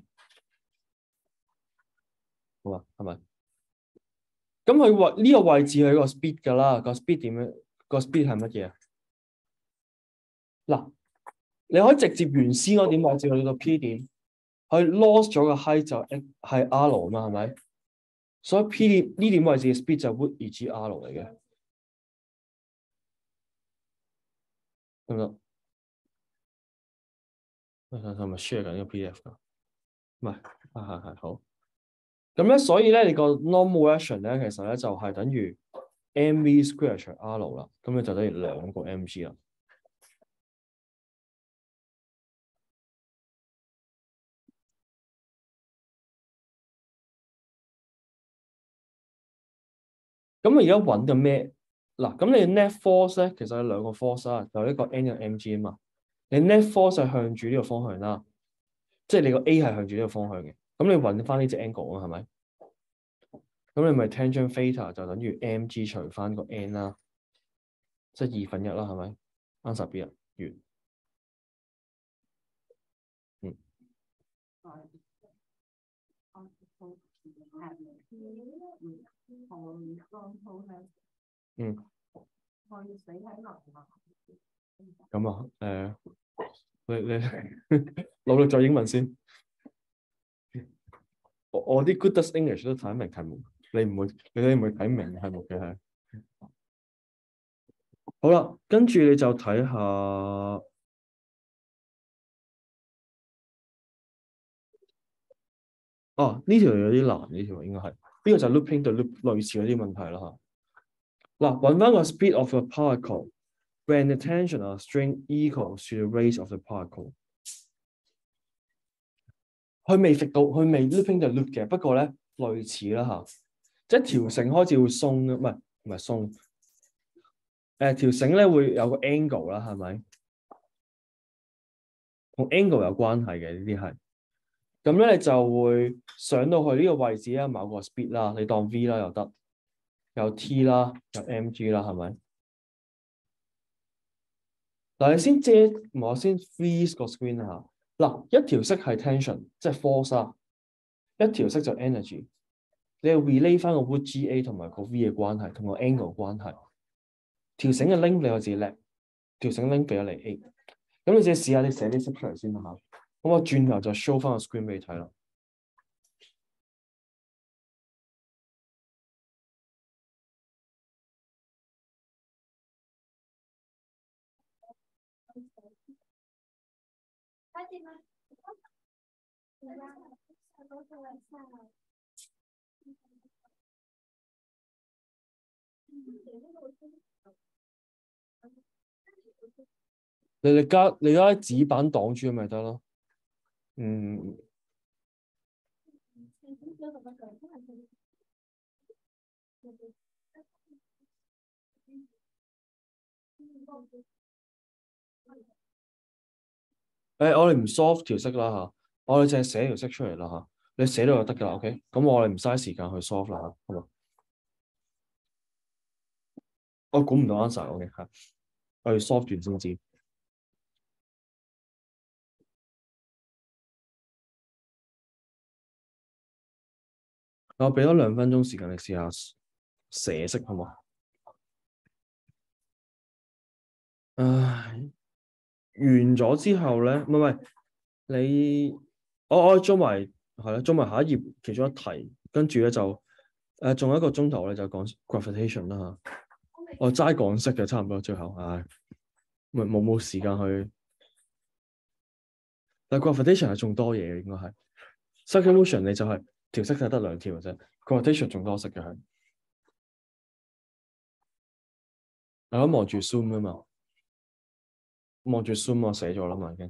好啊，係咪？咁佢位呢個位置係個 speed 㗎啦，個 speed 點樣？個 speed 係乜嘢啊？嗱，你可以直接原先嗰點位置去到 P 點，佢 lost 咗個 height 就係 R 啊嘛，係咪？所以 P 點呢點位置嘅 speed 就 root 二 G R 嚟嘅，得唔得？係咪 share 緊呢個 P D F 㗎？唔係，係係係好。咁咧，所以咧，你個 normal action 咧，其實咧就係、是、等於 mv square 除 R 啦，咁咧就等於兩個 mg 啦。咁而家揾緊咩？嗱，咁你 net force 咧，其實有兩個 force 啦，有一個 n 有 mg 啊嘛。你 net force 係向住呢個方向啦，即係你個 A 係向住呢個方向嘅。咁你揾翻呢隻 angle 啊，係咪？咁你咪 tangent theta 就等於 mg 除翻個 n 啦，即係二分一啦，係咪 ？answer B 啊，完。嗯。嗯。咁啊，誒、呃，你你努力做英文先。我我啲 Good English 都睇得明題目，你唔會，你哋唔會睇唔明題目嘅係。好啦，跟住你就睇下，哦，呢條有啲難，呢條應該係，呢、這個就係 looping 對 loop 類似嗰啲問題啦嚇。嗱，揾翻個 speed of a particle when the tension of a string equals to the rate of the particle。佢未食到，佢未 looping 就 loop 嘅，不過咧類似啦嚇，即係條繩開始會鬆嘅，唔係唔係鬆。誒、呃、條繩咧會有個 angle 啦，係咪？同 angle 有關係嘅呢啲係。咁咧你就會上到去呢個位置啦，某個 speed 啦，你當 v 啦又得，有 t 啦，有 mg 啦，係咪？嗱，你先遮，我先 freeze 個 screen 下。嗱，一條式係 tension，即係 force 啦，一條式就 energy。你要 relate 翻個 root G A 同埋個 v 嘅關係，同個 angle 關係。條繩嘅 length 你有自己叻，條繩 length 俾咗你 A。咁你自己試下，你寫啲式出嚟先啦嚇。咁我轉頭就 show 翻個 screen 俾你睇啦。你哋加你加啲紙板擋住咪得咯。嗯。誒，我哋唔 solve 條式啦嚇，我哋淨係寫條式出嚟啦嚇。你寫到就得㗎啦 ，OK？咁我哋唔嘥時間去 solve 啦嚇，好嘛？我估唔到 answer，OK 嚇，我要 solve 完先知。我俾多兩分鐘時間你試下寫式，好嘛？唉，完咗之後咧，唔係唔係，你我我做埋係啦，做埋下一頁其中一題，跟住咧就誒仲有一個鐘頭咧就講 gravitation 啦嚇。我齋講式嘅差唔多最後，唉，冇冇冇時間去。但 gravitation 係仲多嘢嘅，應該係 circular motion 你就係條式就得兩條嘅啫。gravitation 仲多式嘅係，我諗望住 zoom 啊嘛，望住 zoom 我寫咗啦嘛已經。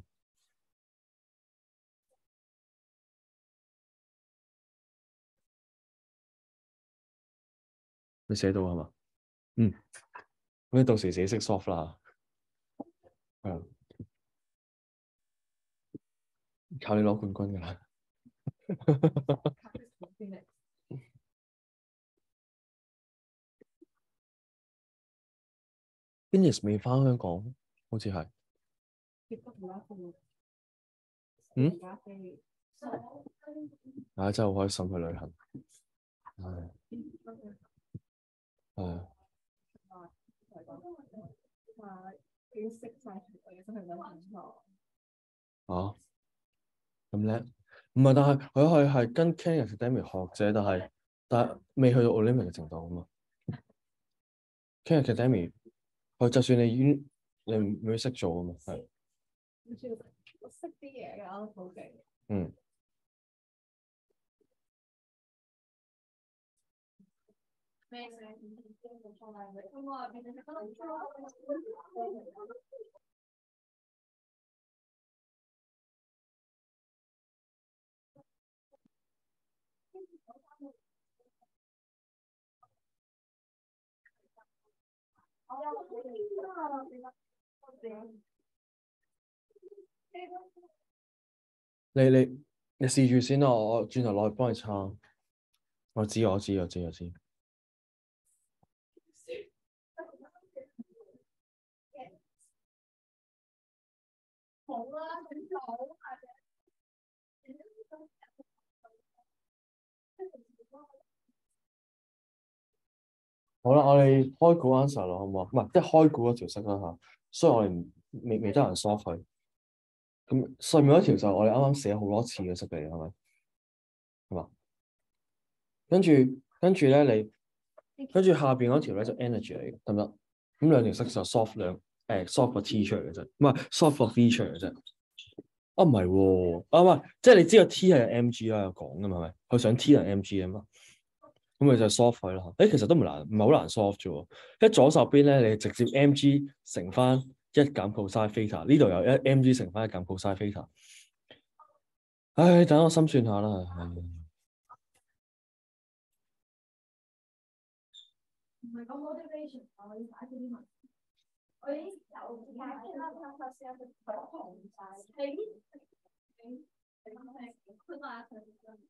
你寫到係嘛？嗯，咁你到時寫識 soft 啦，係靠你攞冠軍㗎啦。 Ines 未翻香港，好似係。嗯？唉，真係好開心去旅行。係。係。啊？咁叻？唔係，但係佢係係跟 Khan Academy 學啫，但係但係未去到 Olympic 嘅程度啊嘛。Khan Academy，佢就算你已經你唔會識做啊嘛，係。 我識啲嘢㗎，我好勁。 嗯。 咩咩？ 你你你試住先啦，我我轉頭落去幫你撐。我知我知我知我知。 好啦，點好好啦，我哋開估 answer 咯，好唔好？唔係，即係開估嗰條式啦嚇，所以我哋唔未未得閒 solve 佢。咁上面嗰條就係我哋啱啱寫好多次嘅式嚟，係咪？係嘛？跟住跟住咧，你跟住下邊嗰條咧就 energy 嚟嘅，得唔得？咁兩條式就 solve 兩誒 solve 個 t 出嚟嘅啫，唔係 solve 個 v 出嚟嘅啫。啊唔係喎，啊唔係，即係你知個 t 係 mg 啦，有講㗎嘛係咪？佢想 t 係 mg 啊嘛。咁咪就 solve 佢咯。誒，其實都唔難，唔係好難 solve 啫喎。喺左手邊咧，你直接 mg 乘翻一減 cosine theta，呢度有一 mg 乘翻一減 cosine theta。唉，等我心算下啦。 唔係咁 motivation，我要解決啲問題。我已經有解決啦，他他先係好紅晒。你你你佢話佢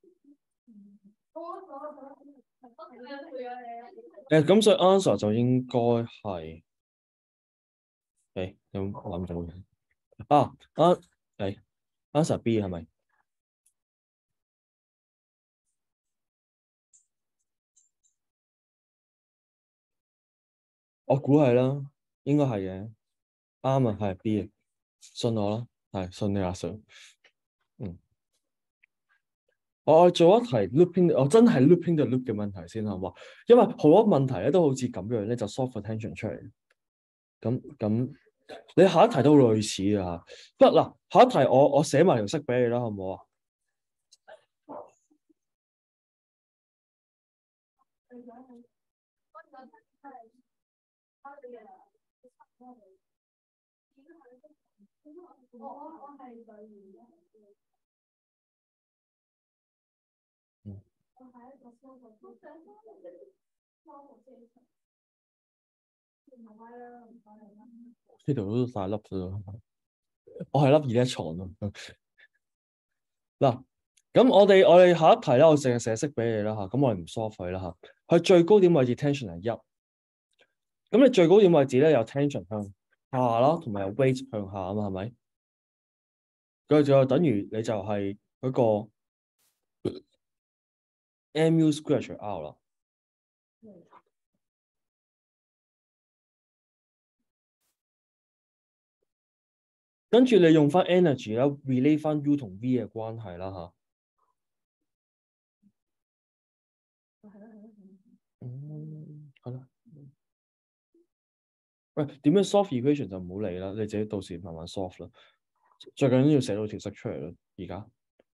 誒，咁所以 answer 就應該係誒有諗到嘅啊啊誒 answer B 係咪？我估係啦，應該係嘅，啱啊，係 B 啊，信我啦，係信你阿 Sir。嗯，我做一題 looping，我真係 looping the loop 嘅問題先好嘛？因為好多問題咧都好似咁樣咧，就 solve attention 出嚟。咁咁，你下一題都類似啊。不嗱，下一題我我寫埋條式俾你啦，好唔好啊？嗯。呢度都大粒咗，我係粒二一床咯。嗱，咁我哋我哋下一題咧，我淨係寫式俾你啦嚇，咁我哋唔疏佢啦嚇。佢最高點位置 tension 係一，咁你最高點位置咧有 tension 向下啦，同埋有 weight 向下啊嘛，係咪？佢就等於你就係嗰個 mu square 除 r 啦。跟住你用翻 energy 啦 ，relate 翻 u 同 v 嘅關係啦嚇。嗯，好啦。喂，點樣 solve equation 就唔好理啦，你自己到時慢慢 solve 啦。最緊要寫到條式出嚟咯，而家。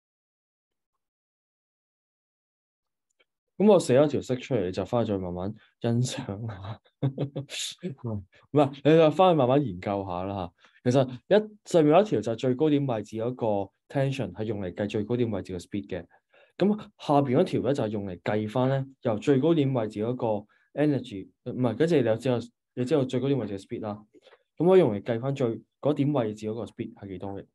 咁我寫咗條式出嚟，你就翻去再慢慢欣賞下。唔係，你就翻去慢慢研究下啦嚇。其實一上面有一條就係最高點位置嗰個 tension 係用嚟計最高點位置嘅 speed 嘅。咁下邊嗰條咧就係用嚟計翻咧由最高點位置嗰個 energy，唔係，跟住你就知道你知道最高點位置嘅 speed 啦。咁我用嚟計翻最嗰點位置嗰個 speed 係幾多嘅？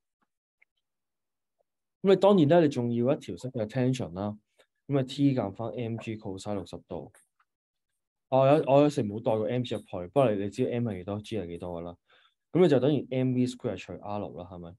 咁你當然咧，你仲要一條式嘅 tension 啦。咁啊 T 減翻 mg cos 六十度， 我有我有時冇代個 m 字入去，不過你你知 m 係幾多 ，g 係幾多噶啦。咁你就等於 mv square 除 r 啦，係咪？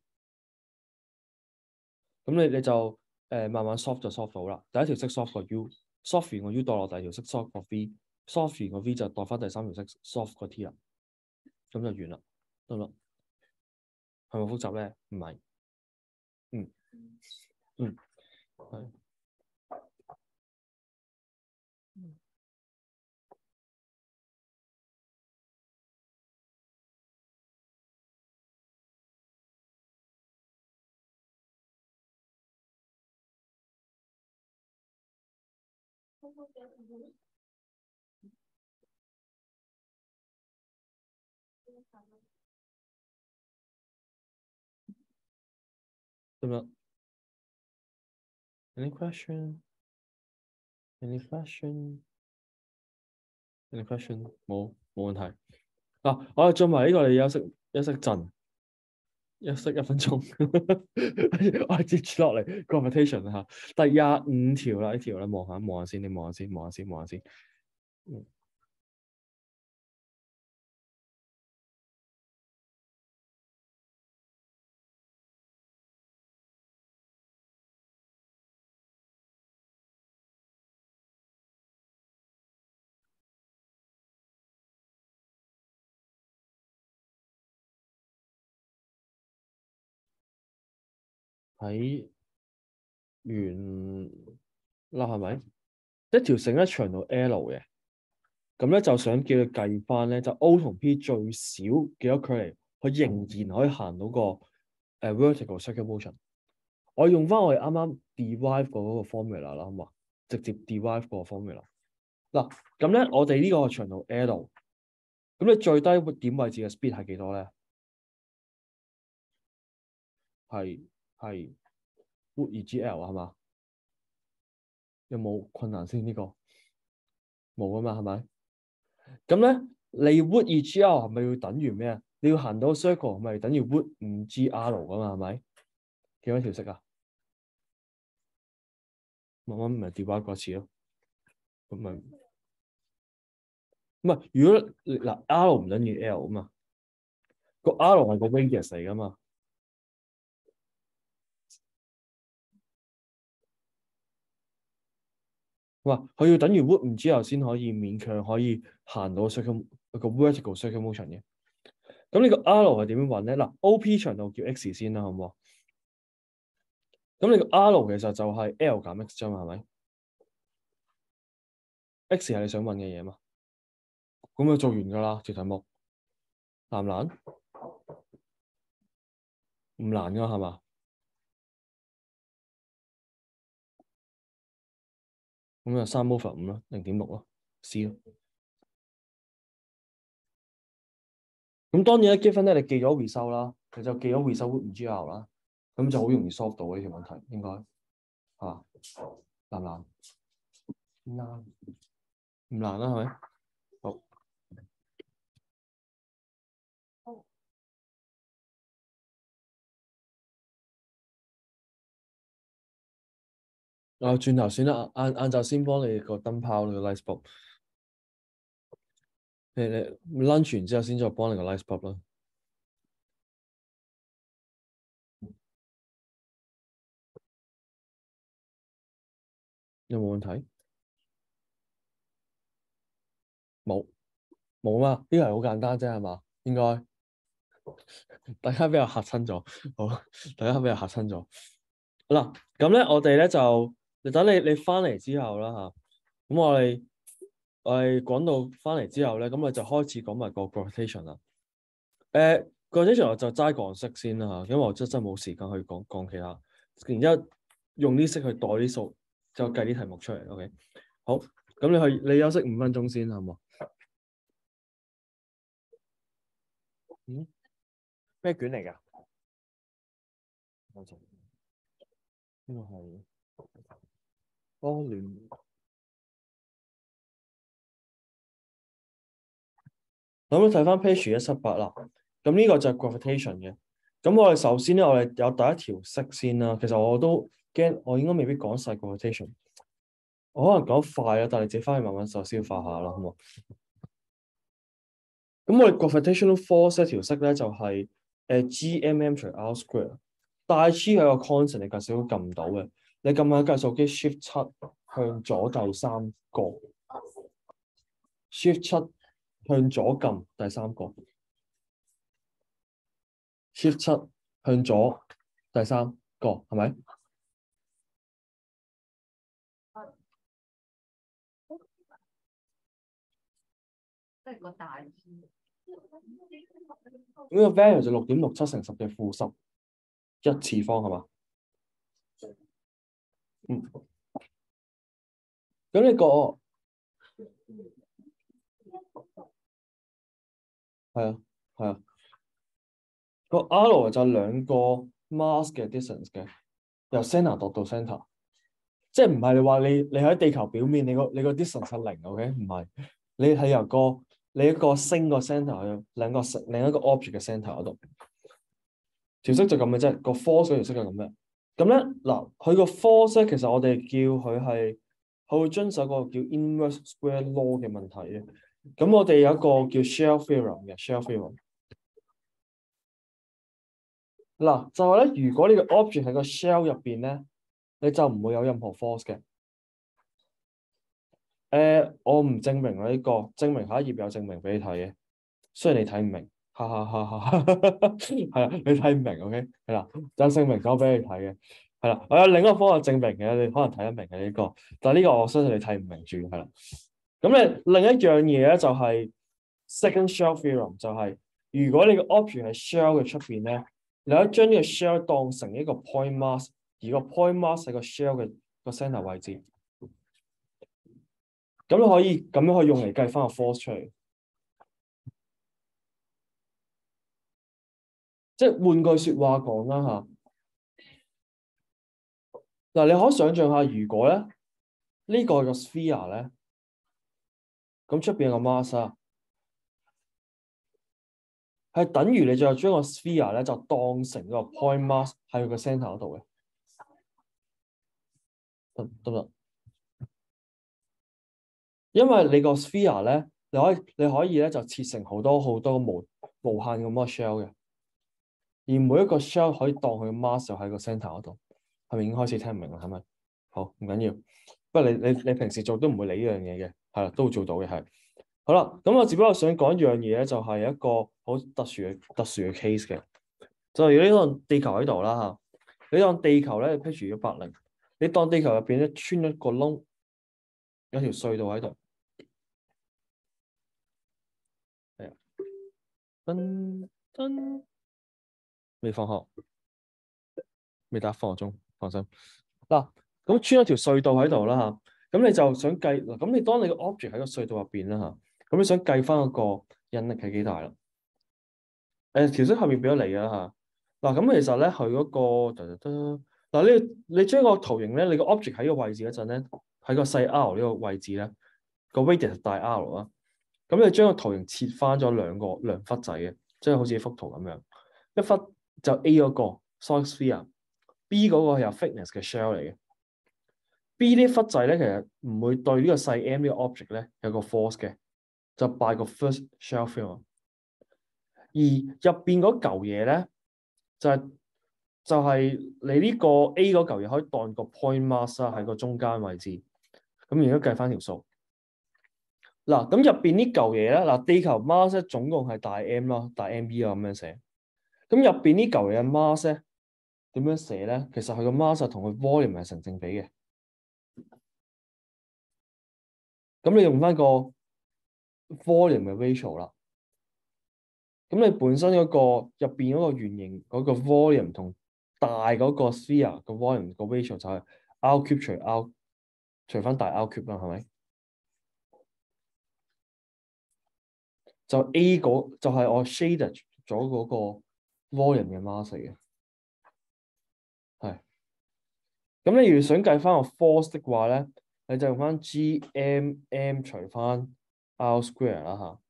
咁你你就誒、呃、慢慢 solve 就 solve 到啦。第一條式 solve 個 u，solve 完個 u 代落第二條式 solve 個 v，solve 完個 v 就代翻第三條式 solve 個 t 啦，咁就完啦，得唔得？係咪複雜咧？唔係，嗯嗯係。得唔得 ？Any question? Any question? Any question? 冇冇問題。嗱，我哋進埋呢個，你休息休息陣，休息一分鐘。我哋接住落嚟 conversation 嚇，第廿五條啦，呢條咧望下望下先，你望下先，望下先，望下先。嗯。睇完啦，係咪？一條繩咧長到 L 嘅，咁咧就想叫佢計翻咧，就 O 同 P 最少幾多距離，佢仍然可以行到個誒、uh, vertical circular motion。我用翻我哋啱啱 derive 過嗰個 formula 啦，好嘛？直接 derive 個 formula。嗱，咁咧我哋呢個長度 L，咁你最低點位置嘅 speed 係幾多咧？係係 root 二 G L 係嘛？有冇困難先？呢、這個冇啊嘛，係咪？咁咧，你 root 二 G L 係咪要等於咩啊？你要行到 circle 係咪等於 root 五 G R 噶嘛？係咪？幾多條式啊？我我唔係 derive 過一次咯，咁咪唔係？如果嗱 R 唔等於 L 啊嘛，個 R 係個 radius 嚟噶嘛？哇！佢要等於 root 五 G L 先可以勉強可以行到 circle 個 vertical circular motion 嘅。咁呢個 R 係點樣揾咧？嗱 ，O P 長度叫 X 先啦，好唔好？咁你個 R 其實就係 L 減 X 啫嘛，係咪 ？X 係你想揾嘅嘢嘛？咁就做完㗎啦，條題目難唔難？唔難㗎係嘛？咁就三 over 五啦，零點六咯 ，C 咯。咁當然咧，given咧你記咗回收啦，你就記咗回收 root 五 G L 啦，咁就好容易 solve 到呢條問題，應該嚇難唔難？唔難，唔難啦，係咪？好。啊，轉頭先啦，晏晏晝先幫你個燈泡你個 light bulb，你你 lunch 完之後先再幫你個 light bulb 啦。有冇問題？冇冇啊嘛？呢個係好簡單啫，係嘛？應該大家比較嚇親咗，好，大家比較嚇親咗。嗱，咁咧我哋咧就，你等你你翻嚟之後啦嚇，咁我哋我哋講到翻嚟之後咧，咁我就開始講埋個 gravitation 啦。誒 gravitation 我就齋講式先啦嚇，因為我真真冇時間去講講其他，然之後用啲式去代啲數，就計啲題目出嚟。OK，好，咁你去你休息五分鐘先，好唔好？嗯，咩卷嚟㗎？呢個係波聯。咁睇翻 page 一七八啦，咁呢個就係 gravitation 嘅。咁我哋首先咧，我哋有第一條式先啦。其實我都驚，我應該未必講晒 gravitation。 我可能講得快啦，但係你自己翻去慢慢再消化下啦，好冇？咁我哋 gravitational force 一條式咧就係、誒 G M M 除 R square，大 G 係個 constant，你計數都撳唔到嘅。你撳下計數機 shift 七向左第三個 ，shift 七向左撳第三個 ，shift 七向左第三個，係咪？ 即係個大字。 咁個 value 就六點六七乘十嘅負十一次方係嘛？嗯。咁你個係啊係啊，個 R 就係兩個 mass 嘅 distance 嘅，由 centre 度到 centre，即係唔係你話你你喺地球表面，你個你個 distance 係零 ，OK？唔係，你係由個你一個星個 centre 去兩個另一個 object 嘅 centre 嗰度，條式就咁嘅啫，個 force 嗰條式就咁嘅。咁咧嗱，佢個 force 咧，其實我哋叫佢係，佢會遵守個叫 inverse square law 嘅問題嘅。咁我哋有一個叫 shell theorem 嘅 shell theorem。嗱，就係咧，如果呢個 object 喺個 shell 入邊咧，你就唔會有任何 force 嘅。誒、呃，我唔證明啦呢、這個，證明下一頁有證明俾你睇嘅。雖然你睇唔明，哈哈哈哈，係啊，你睇唔明 ，OK，係啦，就證明咗俾你睇嘅。係啦，我有另一個方法證明嘅，你可能睇得明嘅呢、這個，但係呢個我相信你睇唔明住，係啦。咁你另一樣嘢咧就係 second shell theorem，就係如果你個 object 係 shell 嘅出邊咧，你可以將呢個 shell 當成一個 point mass，而個 point mass 係個 shell 嘅個 centre 位置，咁你可以咁樣可以用嚟計翻個 force 出嚟。即係換句説話講啦嚇。嗱，你可以想象下，如果咧呢、呢個係個 sphere 咧，咁出邊有個 mass 啊，係等於你就將個 sphere 咧就當成個 point mass 喺佢個 centre 嗰度嘅，得得唔得？因為你個 sphere 咧，你可以你可以咧就切成好多好多無無限咁多 shell 嘅，而每一個 shell 可以當佢個 mass 就喺個 centre 嗰度，係咪已經開始聽唔明啦？係咪？好，唔緊要，不過你你你平時做都唔會理呢樣嘢嘅，係啦，都會做到嘅，係。好啦，咁我只不過想講一樣嘢咧，就係一個好特殊嘅特殊嘅 case 嘅，就係如果呢個地球喺度啦嚇，你當地球咧 pitch 一百零，你當地球入邊咧穿咗個窿，有條隧道喺度，係啊，噔噔，未放學，未打放學鐘，放心。嗱，咁穿咗條隧道喺度啦嚇，咁你就想計嗱，咁你當你個 object 喺個隧道入邊啦嚇，咁你想計翻嗰個引力係幾大啦？誒、呃，條式後面俾咗你㗎嚇。嗱，咁其實咧，佢嗰、個得得得嗱，你你將個圖形咧，你個 object 喺個位置嗰陣咧，喺個細 r 呢個位置咧，個 radius 大 r 啦。咁你將個圖形切翻咗兩個兩忽仔嘅，即係好似幅圖咁樣，一忽就 A 嗰、個 solid sphere，B 嗰個係有 thickness 嘅 shell 嚟嘅。B 呢忽仔咧，其實唔會對呢個細 m 呢個 object 咧有個 force 嘅，就 by 個 first shell theorem。而入邊嗰嚿嘢咧，就係、就係、你呢個 A 嗰嚿嘢可以當個 point mass 喺個中間位置。咁而家計翻條數。嗱，咁入邊呢嚿嘢咧，嗱，地球 mass 總共係大 M 啦，大 M E 啊咁樣寫。咁入邊呢嚿嘢 mass 咧點樣寫咧？其實佢個 mass 同佢 volume 係成正比嘅。咁你用翻個 volume 嘅 ratio 啦。咁你本身嗰個入邊嗰個圓形嗰個 volume 同大嗰個 sphere 個 volume 個 ratio 就係 R cube 除 R 除翻大 R cube 啦，係咪？就 A 嗰就係我 shaded 咗嗰個 volume 嘅 mass 嚟嘅，係。咁你如果想計翻個 force 的話咧，你就用翻 G M M 除翻 R square 啦嚇。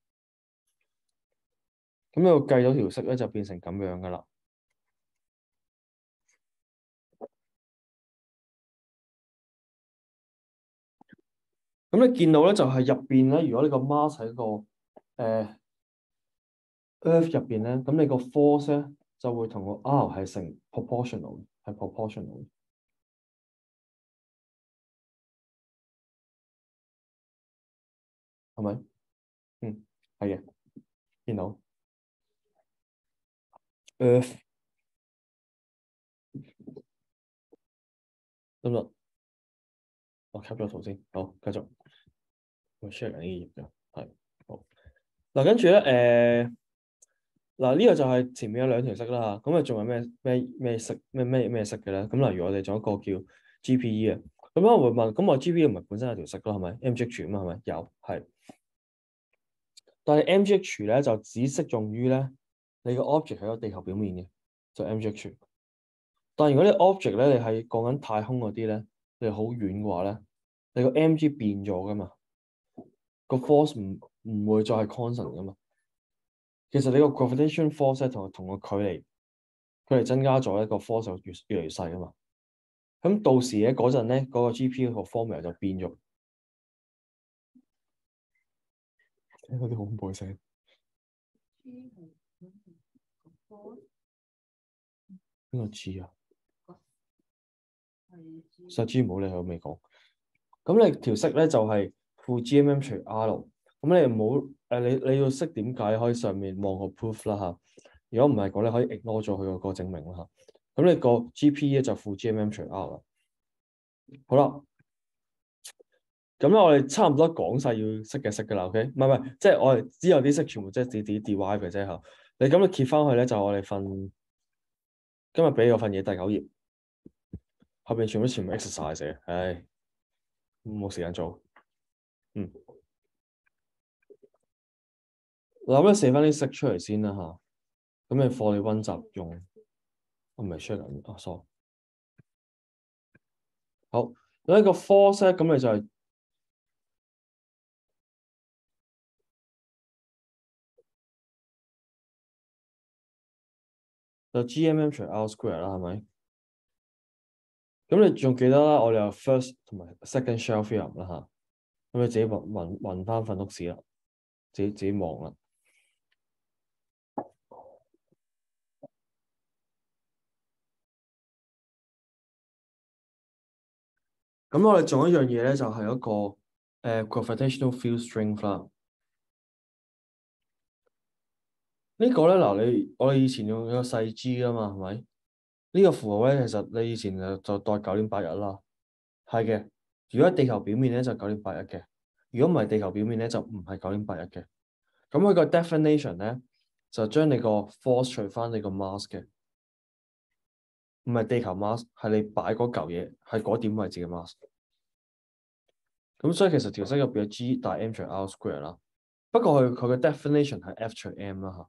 咁你度計到條式咧，就變成咁樣噶啦。 咁你見到咧就係入邊咧，如果你個 mass 喺個誒、呃、Earth 入邊咧，咁你個 force 咧就會同個 R 係成 proportional， 係 proportional， 係咪？嗯，係嘅，見到 Earth 得唔得？我 cap 咗圖先，好，繼續。我 share 緊呢頁嘅，係好。嗱，跟住咧，誒，嗱呢個就係前面有兩條色啦，咁啊仲有咩咩咩色咩咩咩色嘅咧？咁例如我哋仲有一個叫 G P E 啊，咁我會問，咁我 G P E 唔係本身有條色咯，係咪 M G H 啊嘛，係咪有？係，但係 M G H 咧就只適用於咧你個 object 喺個地球表面嘅，就 M G H。但係如果你 object 咧，你係講緊太空嗰啲咧，你好遠嘅話咧，你個 M G 變咗噶嘛，個 force 唔唔會再係 constant 噶嘛。其實你個 gravitational force 同同個距離，距離增加咗，一個 force 就越越嚟越細啊嘛。咁到時咧嗰陣咧，嗰、嗰個 G P U 個 formula 就變咗。聽到啲好恐怖嘅聲。邊個知啊？實知唔好理佢未講。咁你條式咧就係負 G M M 除 R。咁你唔好誒，你你要識點解可以上面望個 proof 啦嚇。如果唔係講，你可以 ignore 咗佢個證明啦嚇。咁你個 G P 咧就負 G M M 除 R 啦。好啦，咁咧我哋差唔多講晒要識嘅識㗎啦。OK，唔係唔係，即係我哋知有啲識全部即係自己 derive 嘅啫嚇。你咁你揭翻去咧就我哋份今日俾我份嘢第九頁，後邊全部全部 exercise 嘅，唉，冇時間做。嗯。嗱，咁你寫翻啲式出嚟先啦嚇。咁你課你溫習用，我唔係 share 緊，啊 sorry。好，呢個 force 咧，咁你就係就 G M M 除 R square 啦，係咪？咁你仲記得啦？我哋有 first 同埋 second shell theorem 啦嚇。咁你自己揾揾揾翻份屋史啦，自己自己望啦。咁我哋仲有一樣嘢咧，就係、是、一個誒、呃、gravitational field strength 啦。這個、呢個咧嗱，你我哋以前用咗細 G 啊嘛，係咪？呢、這個符號咧，其實你以前就就代九點八一啦。係嘅，如果喺地球表面咧就九點八一嘅，如果唔係地球表面咧就唔係九點八一嘅。咁佢個 definition 咧就將你個 force 除翻你個 mass 嘅，唔係地球 mass，係你擺嗰嚿嘢係嗰點位置嘅 mass。咁所以其實條式入邊有 G 大 M 除 R square 啦，不過佢佢嘅 definition 係 F 除 M 啦嚇。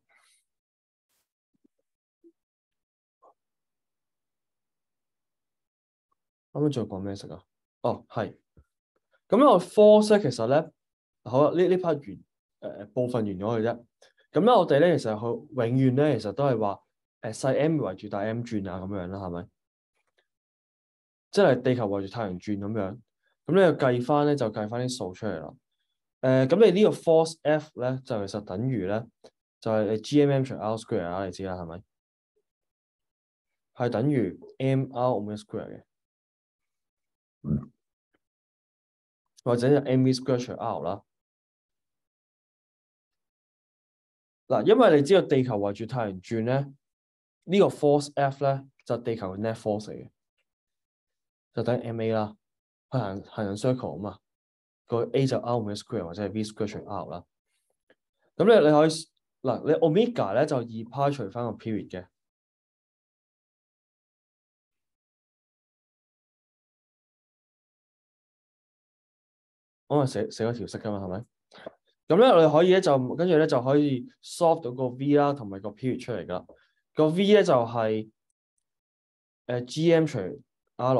啱啱再講咩式啊？哦，係。咁呢個 force 咧，其實咧，好啦，呢呢 part 完，誒、呃、部分完咗嘅啫。咁咧，我哋咧其實佢永遠咧，其實都係話誒細 m 圍住大 M 轉啊，咁樣啦，係咪？即係地球圍住太陽轉咁樣。咁咧計翻咧就計翻啲數出嚟啦。誒、呃，咁你呢個 force F 咧就其實等於咧就係、是、你 G M M 除 R square 啦，你知啦，係咪？係等於 M R omega square 嘅。嗯。或者就 M V square 除 R 啦。嗱，因為你知道地球圍住太陽轉咧，呢、這個 force F 咧就地球嘅 net force 嚟嘅，就等於 M A 啦，去行行人 circle 啊嘛，個 A 就 R omega square 或者係 V square 除 R 啦。咁你你可以嗱，你 omega 咧就二派除翻個 period 嘅。我咪寫寫咗條式噶嘛，係咪？咁咧，我哋可以咧就跟住咧就可以 solve 到個 V 啦，同埋個 period 出嚟噶啦。個 V 咧就係、是、誒、呃、G M 除 R。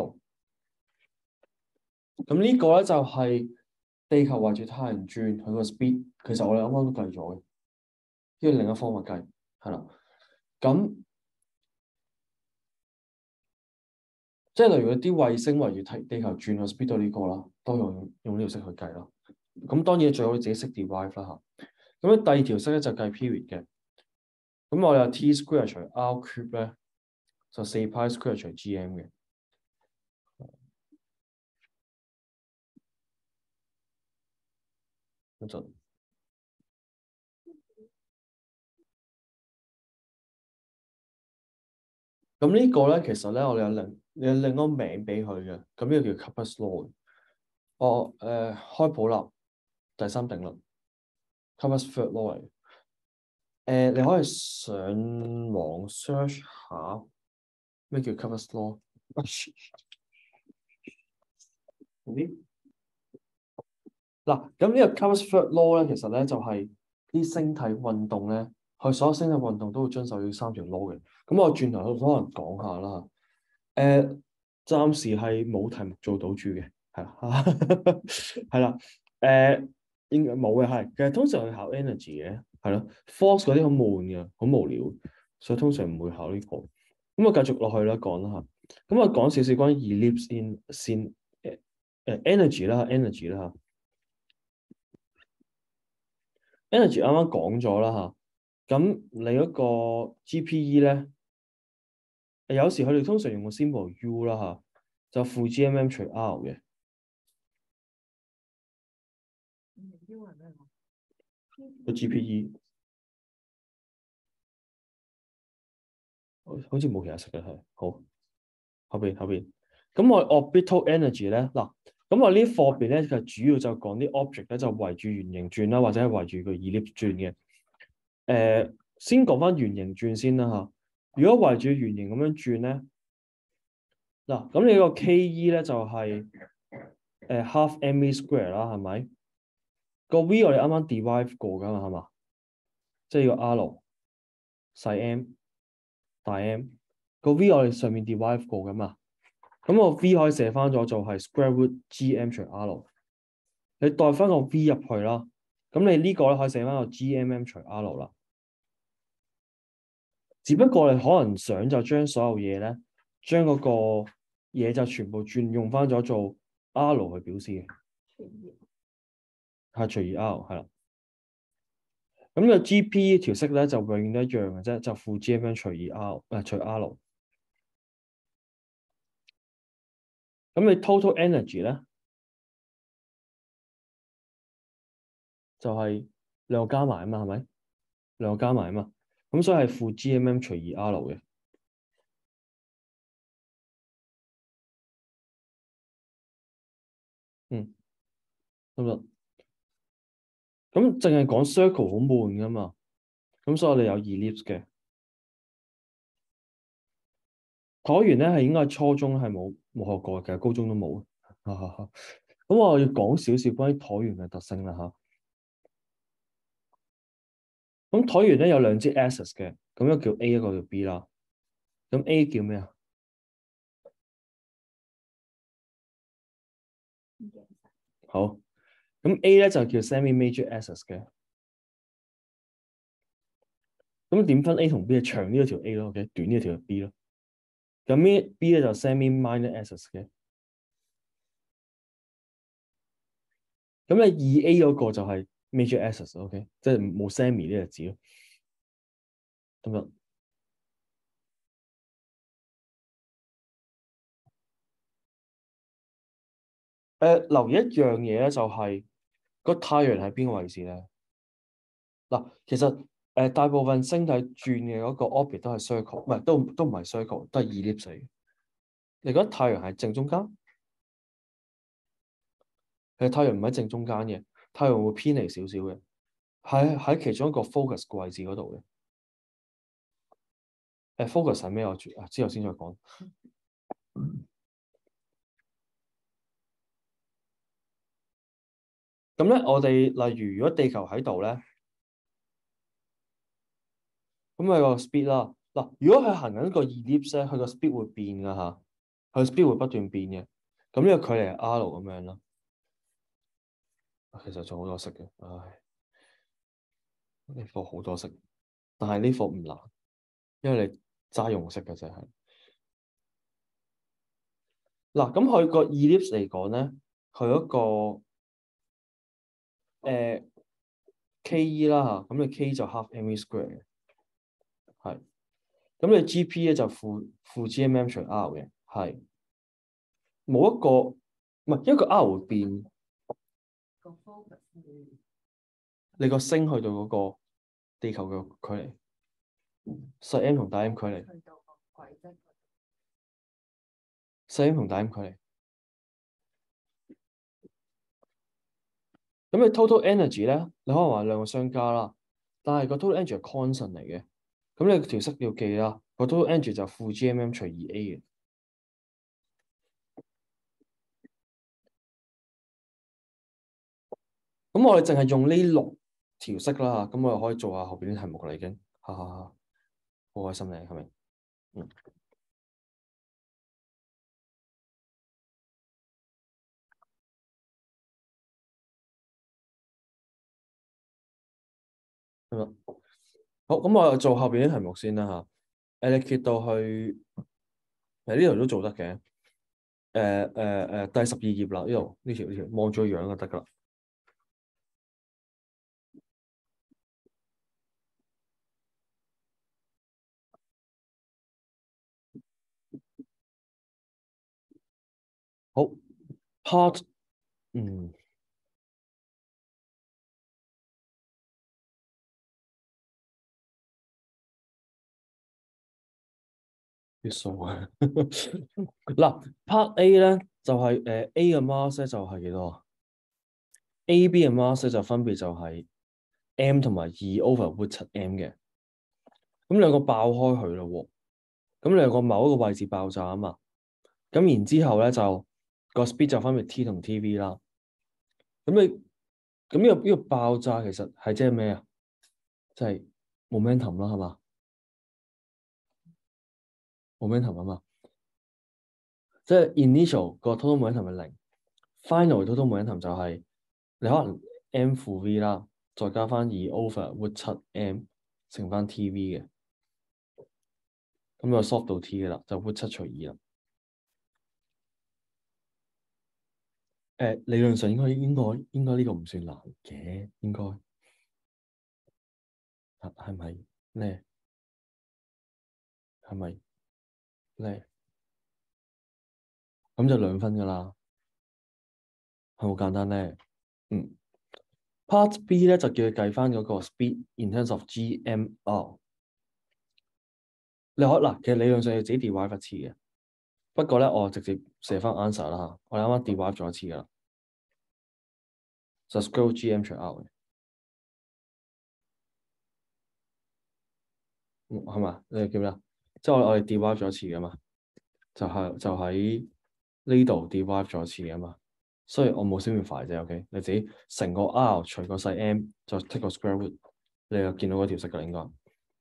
咁呢個咧就係地球圍住太陽轉佢個 speed。其實我哋啱啱都計咗嘅，呢個另一方法計係啦。咁即係例如啲衛星圍住地地球轉個 speed 到呢個啦，都用用呢條式去計咯。咁當然最好自己識 derive 啦嚇。咁咧第二條式咧就計 period 嘅。咁我哋有 t square 除 r cube 咧，就四 pi square 除 gm 嘅。咁就咁呢個咧，其實咧我哋有另有另一個名俾佢嘅。咁呢個叫 Kepler's law。我誒、呃、開普勒第三定律 Kepler's third law 嚟。誒、呃，你可以上網 search 下咩叫 Kepler's law。嗱，咁呢個 Kepler's third law 咧，其實咧就係、是、啲星體運動咧，佢所有星體運動都會遵守呢三條 law 嘅。咁我轉頭可能講下啦。誒、呃，暫時係冇題目做到住嘅，係啦，係啦。誒、呃，應該冇嘅係。其實通常去考 energy 嘅，係咯，force 嗰啲好悶嘅，好無聊，所以通常唔會考呢、這個。咁我繼續落去啦，講啦嚇。咁我講少少關於 ellipse in 線誒誒 energy 啦 ，energy 啦嚇。energy 啱啱講咗啦嚇。咁你嗰個 G P E 咧，有時佢哋通常用個 symbol U 啦嚇，就負 G M M 除 R 嘅。個 G P E 好似冇其他色嘅係，好後邊後邊。咁我 orbital energy 咧，嗱，咁我呢課入邊咧，其實主要就講啲 object 咧，就圍住圓形轉啦，或者係圍住個 ellipse 轉嘅。誒、呃，先講翻圓形轉先啦嚇。如果圍住圓形咁樣轉咧，嗱，咁你個 Ke 咧就係、是、誒 half ma square 啦，係咪？個 v 我哋啱啱 derive 過㗎嘛，係嘛？即係個 r 細 m 大 M 個 v 我哋上面 derive 過㗎嘛？咁個 v 可以寫翻咗做係 square root gm 除 r。你代翻個 v 入去啦，咁你呢個咧可以寫翻個 gmm 除 r 啦。只不過你可能想就將所有嘢咧，將嗰個嘢就全部轉用翻咗做 r 去表示嘅，係除以 r 係啦。咁個 G P 條式咧就永遠都一樣嘅啫，就負 gmm 除以 r 誒除 r。咁你 total energy 咧就係、是、兩個加埋啊嘛，係咪？兩個加埋啊嘛，咁所以係負 gmm 除以 r 嘅。嗯，得唔得？咁淨係講 circle 好悶噶嘛，咁所以我哋有 ellipse 嘅。橢圓咧係應該係初中係冇冇學過嘅，高中都冇。咁我要講少少關於橢圓嘅特性啦嚇。咁橢圓咧有兩支 axis 嘅，咁一個叫 A， 一個叫 B 啦。咁 A 叫咩啊？好，咁 A 咧就叫 semi-major axis 嘅。咁點分 A 同 B？ 長呢個條 A 咯，OK， 短呢個條 B 咯。咁呢 B 咧就 semi-minor axis 嘅。咁你二 A 嗰個就係 major axis，OK， 即係冇 semi 呢個字咯。得唔得？誒、呃，留意一樣嘢咧，就係、是、個太陽喺邊個位置咧？嗱，其實誒、呃、大部分星體轉嘅嗰個 orbit 都係 circle，唔係都都唔係 circle，都係 ellipse。你覺得太陽係正中間？其實太陽唔喺正中間嘅，太陽會偏離少少嘅，喺喺其中一個 focus 嘅位置嗰度嘅。誒、呃、focus 係咩？我之後先再講。咁咧，我哋例如如果地球喺度咧，咁佢個 speed 啦。嗱，如果佢行緊一個 ellipse 咧，佢個 speed 會變噶嚇，佢 speed 會不斷變嘅。咁呢個距離係 r 咁樣啦。其實仲好多式嘅，唉，呢課好多式，但係呢課唔難，因為你齋用式嘅啫係。 嗱，咁佢個 ellipse 嚟講咧，佢嗰個誒 ke 啦嚇，咁你 k 就 half mv square 嘅，係。咁你 G P 咧就負負 G M M 除 R 嘅，係。冇一個唔係，因為個 R 會變。 個 focus 會你個星去到嗰個地球嘅距離，細 m 同大 m 距離， 去到個軌跡。 細 m 同大 m 距離。咁你 total energy 咧，你可能話兩個相加啦，但係個 total energy 係 constant 嚟嘅。咁你條式要記啦，個 total energy 就負 G M M 除二 A 嘅。咁我哋淨係用呢六條式啦，咁我哋可以做下後邊啲題目啦，已經，哈哈哈，好開心咧，係咪？嗯。嗯好，咁我做後邊啲題目先啦嚇。誒，你揭到去誒呢度都做得嘅。誒誒誒，第十二頁啦，呢度呢條呢條望住個樣就得噶啦。好 ，part 嗯。啲數啊，嗱，part A 咧就係、是、誒、呃、A 嘅 mass 咧就係幾多啊？A、B 嘅 mass 咧就分別就係 m 同埋二 over root 七 m 嘅，咁兩個爆開佢咯喎，咁兩個某一個位置爆炸啊嘛，咁然之後咧就個 speed 就分別 t 同 tv 啦，咁你咁呢個呢個爆炸其實係即係咩啊？即係 momentum 啦，係嘛？momentum 啊嘛。即係 initial 個 total momentum 係零 ，final total momentum 就係你可能 m 負 v 啦，再加翻二 over root 七 m 乘翻 tv 嘅，咁就 soft 到 t 嘅啦，就 root 七除二啦。誒、呃，理論上應該應該應該呢個唔算難嘅，應該係咪咧？係咪咧？咁就兩分噶啦，係好簡單咧。嗯，part B 咧就叫佢計翻嗰個 speed in terms of G M R。你可嗱，其實理論上要自己 derive 一次嘅，不過咧我直接寫翻 answer 啦嚇，我哋啱啱 derive 咗一次噶啦，就 square G M 除 R 嘅，嗯係嘛？你哋叫咩啊？即係我我哋 derive 咗一次噶嘛，就係就喺呢度 derive 咗一次噶嘛，所以我冇 simplify 啫，OK？你自己成個 R 除個細 m 就 take 個 square root，你就見到嗰條式噶啦應該。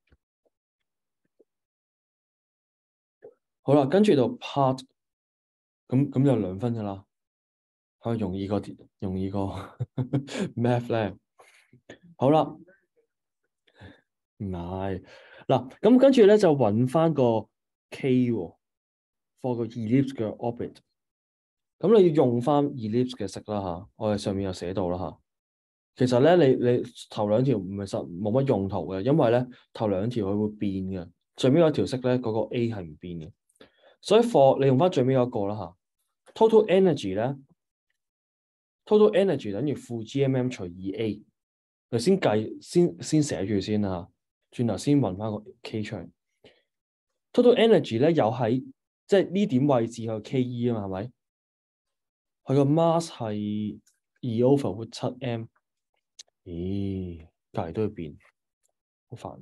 好啦，跟住到 part，咁咁就兩分噶啦，係咪容易過容易過 math 咧？好啦，唔係嗱，咁跟住咧就揾翻個 k 喎，for 個 ellipse 嘅 orbit。咁你要用翻 ellipse 嘅式啦嚇，我哋上面有寫到啦嚇。其實咧，你你頭兩條唔係實冇乜用途嘅，因為咧頭兩條佢會變嘅，最尾嗰條式咧嗰個 A 係唔變嘅。所以 for 你用翻最尾嗰個啦嚇。total energy 咧 ，total energy 等於負 G M M 除二 A。你先計先先寫住先啦嚇，轉頭先揾翻個 K 出嚟。total energy 咧又喺即係呢點位置有 K E 啊嘛，係咪？佢個 mass 係二 over 七 m。咦，隔離都要變，好煩。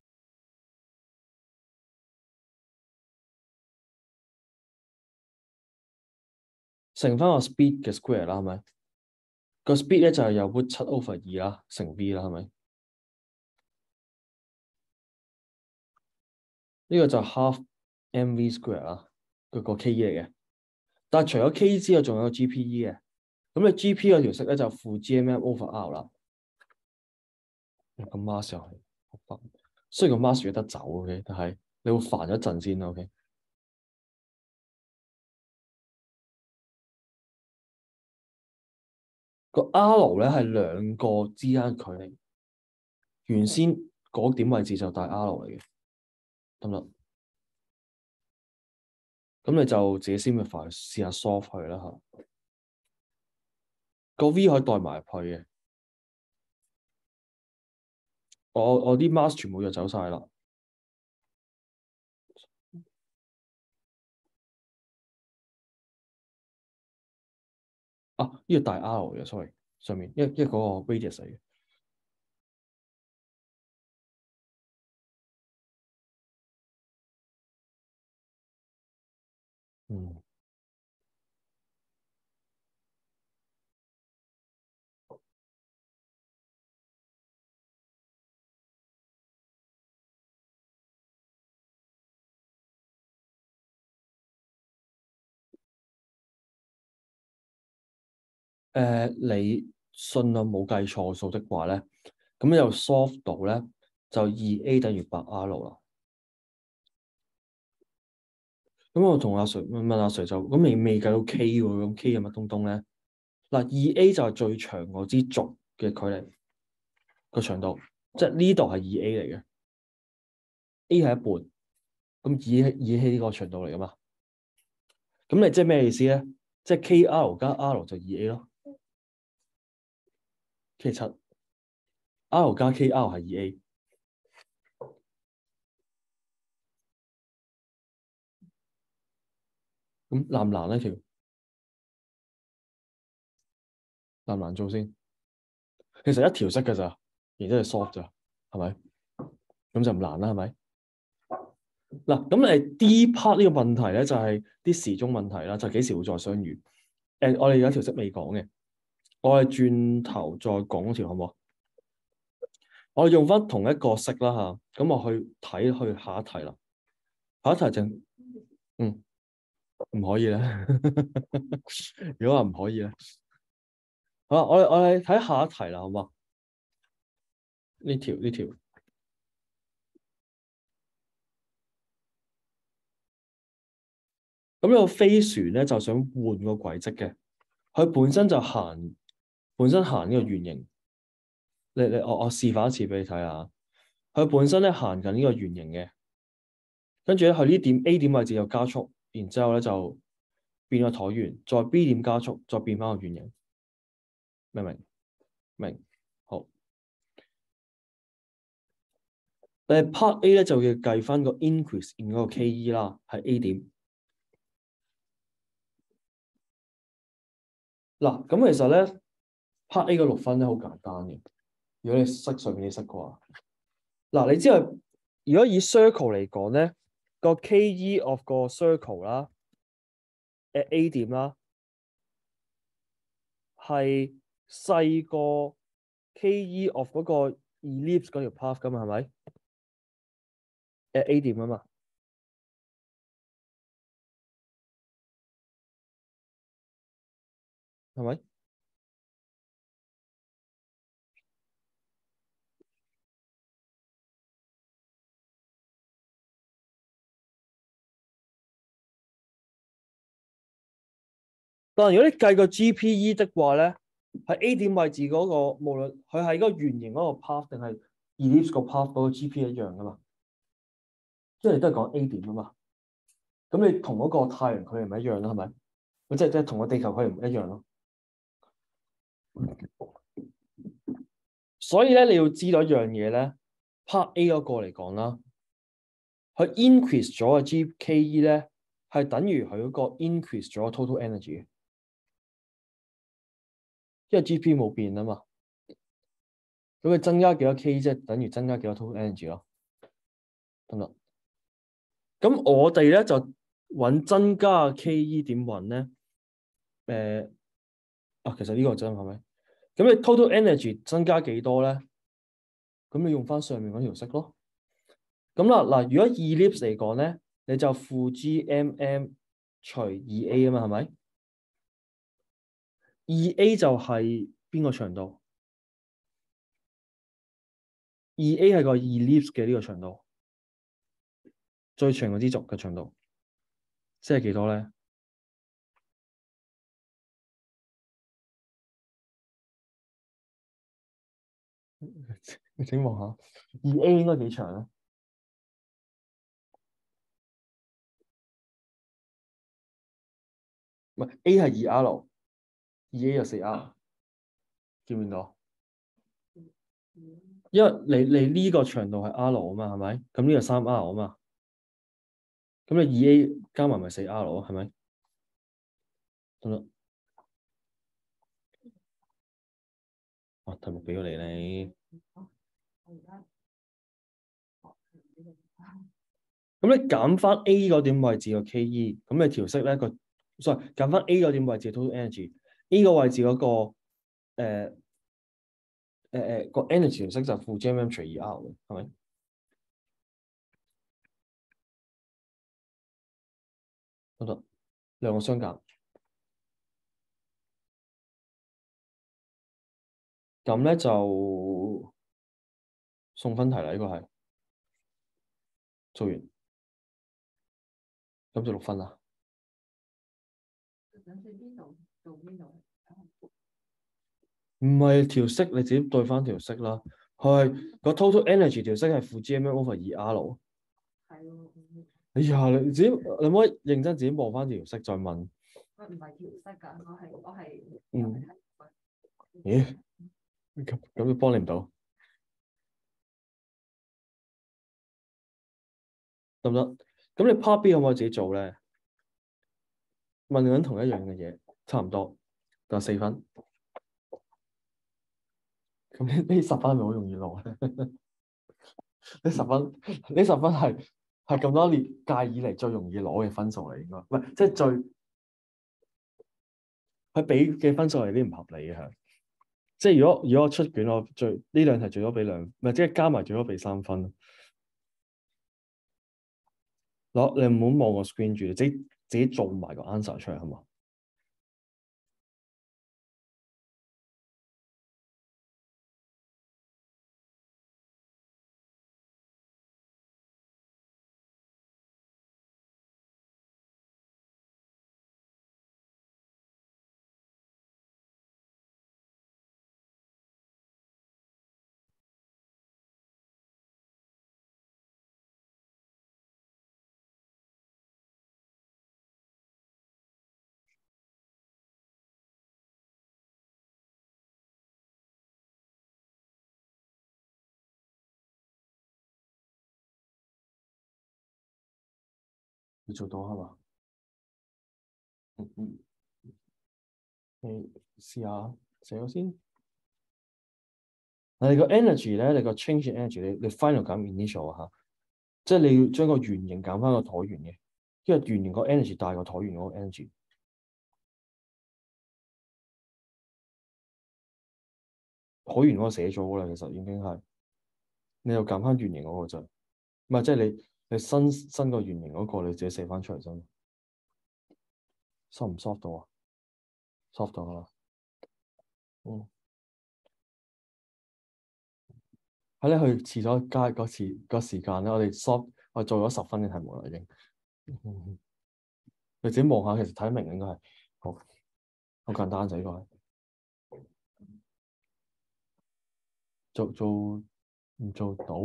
乘翻個 speed 嘅 square 啦，係咪？個 speed 咧就係有 root 七 over 二啦，乘 v 啦，係咪？呢個就 half mv square 啦，佢個 K E 嚟嘅。但係除咗 K 之外，仲有個 G P E 嘅。咁你 G P 嗰條式咧就負 G M M over R 啦。個 mass 又係好煩，雖然個 mass 有得走 ，OK， 但係你會煩一陣先啦，OK。 個 R 咧係兩個之間距離，原先嗰點位置就大 R 嚟嘅，得唔得？咁你就自己先去快試下 solve 佢啦嚇。個 V 可以代埋入去嘅。我我啲 mask 全部就走晒啦。啊，呢個大 R 嘅，sorry，上面，因為因為嗰個 radius 嚟嘅。嗯。誒、呃，你信我冇計錯數的話咧，咁又 solve 到咧，就二 A 等於八 R 啦。咁我同阿 Sir 問阿 Sir 就咁未未計到 K 喎，咁 K 有乜東東咧？嗱，二 A 就係最長嗰支軸嘅距離個長度，即係呢度係二 A 嚟嘅，A 係一半，咁二二 A 呢個長度嚟噶嘛？咁你即係咩意思咧？即係 K R 加 R 就二 A 咯，K 七 R 加 K R 係二 A。咁難唔難呢條？難唔難做先？其實一條式㗎咋，然之後 soft 咋，係咪？咁就唔難啦，係咪？嗱，咁誒 D part 呢個問題咧，就係、是、啲時鐘問題啦，就幾、是、時會再相遇？誒、呃，我哋有一條式未講嘅，我哋轉頭再講嗰條好唔好？我哋用翻同一個式啦嚇，咁我去睇去下一題啦。下一題就嗯唔可以咧。如果話唔可以咧，好啦，我哋我哋睇下一題啦，好嘛？呢條呢條。咁呢個飛船咧就想換個軌跡嘅，佢本身就行，本身行呢個圓形。你你我我示範一次俾你睇下，佢本身咧行緊呢個圓形嘅，跟住咧佢呢點 A 點位置又加速，然之後咧就變個橢圓，再 B 點加速，再變翻個圓形，明唔明？明。好。誒 part A 咧就要計翻個 increase in 嗰個 K E 啦，係 A 點。嗱，咁其實咧 part A 嘅六分咧好簡單嘅，如果你識上面啲識嘅話，嗱，你知道如果以 circle 嚟講咧，個 K E of 個 circle 啦，at A 點啦，係細過 K E of 嗰個 ellipse 嗰條 path 噶嘛，係咪？at A 點啊嘛，係咪？但係如果你計個 G P E 的話咧，喺 A 點位置嗰、那個，無論佢係嗰個圓形嗰個 path 定係 ellipse 個 path 嗰個 G P 一樣噶嘛，即係你都係講 A 點啊嘛。咁你同嗰個太陽距離咪一樣咯，係咪？即係即係同個地球距離唔一樣咯。所以咧，你要知道一樣嘢咧 ，part A 嗰個嚟講啦，佢 increase 咗嘅 G K E 咧，係等於佢嗰個 increase 咗 total energy 嘅，因為 G P 冇變啊嘛。咁佢增加幾多 K 即係等於增加幾多 total energy 咯，得唔得？咁我哋咧就揾增加 K E 點揾咧？誒、呃，啊，其實呢個真係咪？咁你 total energy 增加幾多咧？咁你用翻上面嗰條式咯。咁啦，嗱，如果 ellipse 嚟講咧，你就負 G M M 除二 A 啊嘛，係咪？二 A 就係邊個長度？二 A 係個 ellipse 嘅呢個長度，最長嗰支軸嘅長度，即係幾多咧？ 你請望下，二 A 應該幾長咧？唔係 A 係二 R，二 A 有四 R， 見唔見到？因為你你呢個長度係 R 啊嘛，係咪？咁呢個三 R 啊嘛，咁你二 A 加埋咪四 R 咯，係咪？得唔得？啊，題目俾咗你你。咁你減翻 A 嗰點位置個 K E， 咁你調色咧個 sorry 減翻 A 嗰點位置 total energy，A 個位置嗰、那個誒誒誒個 energy 調色就負 G M M 除以 R 嘅，係咪？得得，兩個相減。咁咧就送分題啦，呢、這個係做完，咁就六分啦。唔係調色，你自己對翻條色啦。係個 total energy 條色係負 G M M over 二 R。係喎。哎呀，你自己你可唔可以認真自己望翻條色再問？ 我唔係調色㗎，我係我係。 嗯。咦？咁咁都幫你唔到，得唔得？咁你 part B 可唔可以自己做咧？問緊同一樣嘅嘢，差唔多，但係四分。咁呢呢十分係咪好容易攞咧？呢十分呢十分係係咁多年屆以嚟最容易攞嘅分數嚟，應該唔係即係最佢俾嘅分數係啲唔合理嘅係。即係如果如果我出卷，我最呢兩題最多俾兩，唔係即係加埋最多俾三分。攞你唔好望我 screen 住，自己自己做埋個 answer 出嚟，好嘛？你做到係嘛？嗯嗯，你試下寫咗先。嗱，你個 energy 咧，你個 change in energy，你你 final 減 initial 啊嚇，即係你要將個圓形減翻個橢圓嘅，因為圓形個 energy 大過橢圓嗰個 energy。橢圓嗰個寫咗啦，其實已經係，你又減翻圓形嗰個啫，唔係即係你你新新個圓形嗰個你自己寫翻出嚟啫。soft 唔 soft 到啊 ？soft 到啦。嗯。喺咧去廁所加個時個時間咧，我哋 soft 我做咗十分嘅題目啦已經。嗯、你自己望下，其實睇得明應該係好好簡單就呢個係。做做唔做到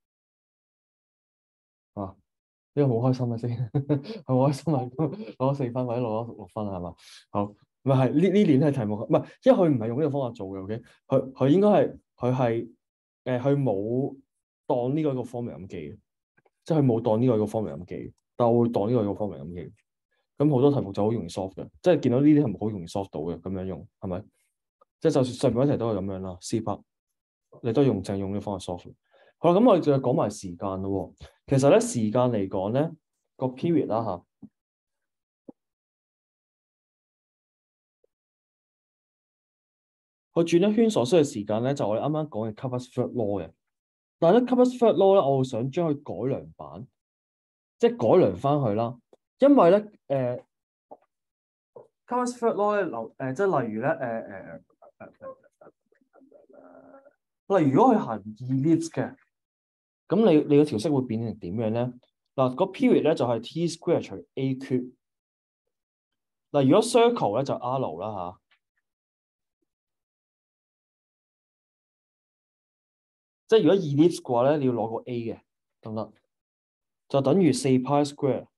啊？呢個好開心啊先，係好開心啊！攞咗四分或者攞咗六分係嘛？好，唔係係呢呢年係題目，唔係，因為佢唔係用呢個方法做嘅。OK，佢佢應該係佢係誒佢冇當呢個一個 formula 咁記嘅，即係佢冇當呢個一個 formula 咁記，但我會當呢個一個 formula 咁記。咁好多題目就好容易 solve 嘅，即係見到呢啲題目好容易 solve 到嘅，咁樣用係咪？即係就算上面一題都係咁樣啦，C part 你都用正用呢個方法 solve。好啦，咁我哋再講埋時間咯。其實咧時間嚟講咧個 period 啦嚇，佢轉一圈所需嘅時間咧就我哋啱啱講嘅 Covers-Third law 嘅。但係咧 Covers-Third law 咧，我會想將佢改良版，即係改良翻去啦。因為咧誒、呃、Covers-Third law 咧流誒即係例如咧誒誒。呃例如如果佢行 ellipse 嘅，咁你你個條式會變成點樣咧？嗱，個 period 咧就係 t square 除 a cube。嗱，如果 circle 咧就 r 啦嚇。 即係如果 ellipse 嘅話咧，你要攞個 a 嘅，得唔得？就等於四 pi square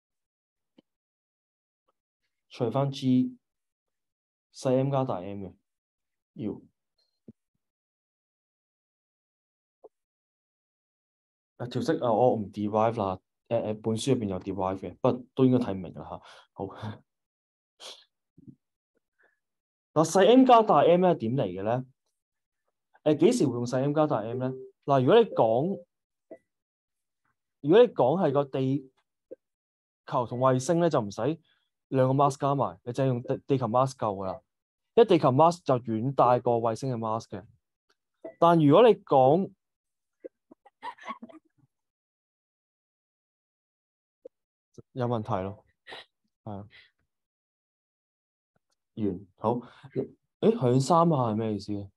除翻 g 細 m 加大 m 嘅，要。啊條式啊，我唔 derive 啦，誒、呃、誒本書入邊有 derive 嘅，不過都應該睇唔明啦嚇。好，嗱細 m 加大 m 係點嚟嘅咧？誒、呃、幾時會用細 m 加大 m 咧？嗱，如果你講，如果你講係個地球同衛星咧，就唔使兩個 mass 加埋，你就係用地地球 mass 夠噶啦。因為地球 mass 就遠大過衛星嘅 mass 嘅。但如果你講有問題咯，係啊，完好。誒響三下係咩意思啊？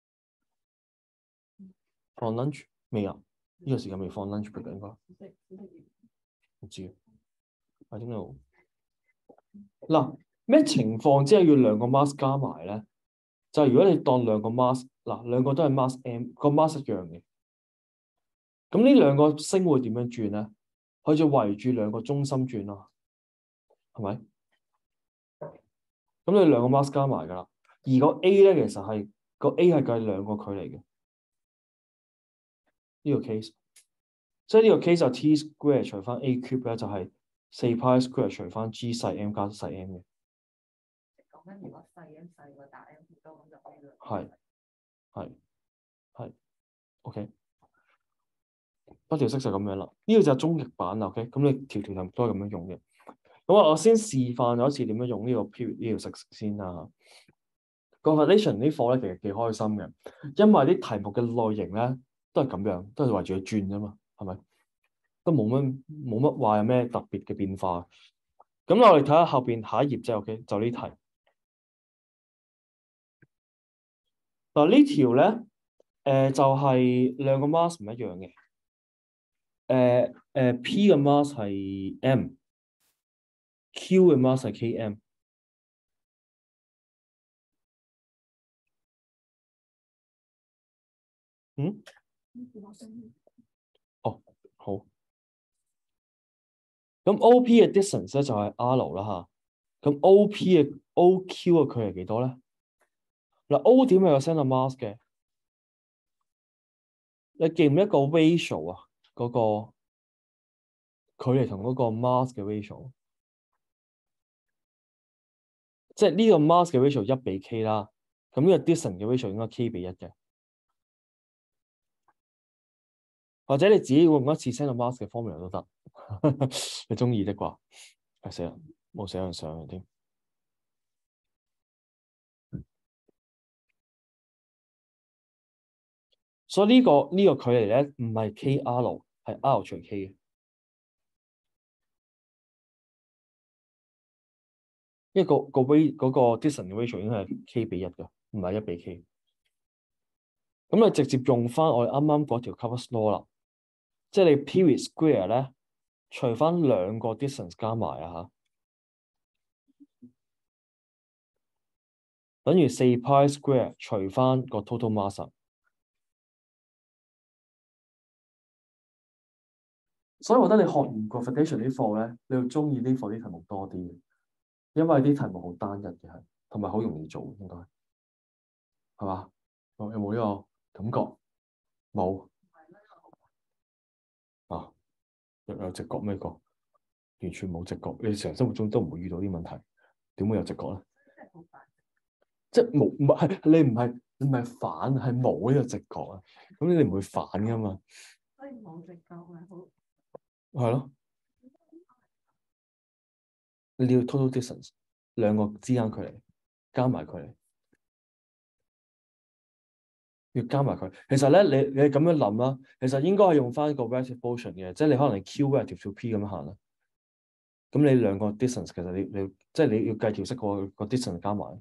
放 lunch 未啊？呢、這個時間未放 lunch break 應該唔知啊。I don't know。嗱，咩情況之下要兩個 mass 加埋咧？就係如果你當兩個 mass， 嗱兩個都係 mass m， 個 mass 一樣嘅。咁呢兩個星會點樣轉咧？佢就圍住兩個中心轉咯，係咪？咁你兩個 mass 加埋㗎啦，而個 A 咧其實係個 A 係計兩個距離嘅呢個 case，所以呢個 case 就 t square 除翻 a cube 咧就係四 pi square 除翻 g 細 m 加細 m 嘅。 講緊如果細 m 細過大 m 好多咁就可以啦。 係係係 OK。不條式就咁樣啦，呢、這個就係終極版啦。OK，咁你條條題目都係咁樣用嘅。咁我先示範咗一次點樣用呢個 period 呢條式先啦。個 foundation 啲課咧其實幾開心嘅，因為啲題目嘅類型咧都係咁樣，都係圍住佢轉啫嘛，係咪？都冇乜冇乜話有咩特別嘅變化。咁我哋睇下後邊下一頁啫。OK，就呢題。嗱呢條咧，誒、呃、就係、是、兩個 mass 唔一樣嘅。誒、呃、誒、呃、P 嘅 mass 係 M，Q 嘅 mass 係 K M。嗯？哦，好。咁 O P 嘅 distance 咧就係 R 啦嚇。咁 O P 嘅 O Q 嘅距離幾多咧？嗱 O 點係有 center mass 嘅。你記唔記得個 ratio 啊？嗰、那個距離同嗰個 mass 嘅 ratio， 即係呢個 mass 嘅 ratio 一比 K 啦。咁呢個 distance 嘅 ratio 應該 K 比一嘅。或者你自己用一次 center mass 嘅 formula 都得，你中意的啩？係死啦，冇寫上上添。所以呢、這個呢、這個距離咧唔係 K R， 係 R 除 K 嘅。因為、那個個 ray 嗰個 distance ratio 應該係 K 比一嘅，唔係一比 K。咁你直接用翻我哋啱啱嗰條 Covers law 啦，即係你 period square 咧，除翻兩個 distance 加埋啊嚇，等於四 pi square 除翻個 total mass。所以我覺得你學完個 foundation 啲課咧，你要中意呢課啲題目多啲嘅，因為啲題目好單一嘅係，同埋好容易做，應該係嘛？有冇呢個感覺？冇啊？有有直覺咩個？完全冇直覺，你成日生活中都唔會遇到啲問題，點會有直覺咧？即係冇唔係你唔係你唔係反係冇呢個直覺啊？咁你哋唔會反噶嘛？ 所以冇直覺咪好。 係咯，你要 total distance 兩個之間距離加埋距離，要加埋佢。其實咧，你你咁樣諗啦，其實應該係用翻個 relative motion 嘅，即係你可能 Q relative to P 咁樣行啦。咁你兩個 distance 其實你你即係你要計條式個個 distance 加埋。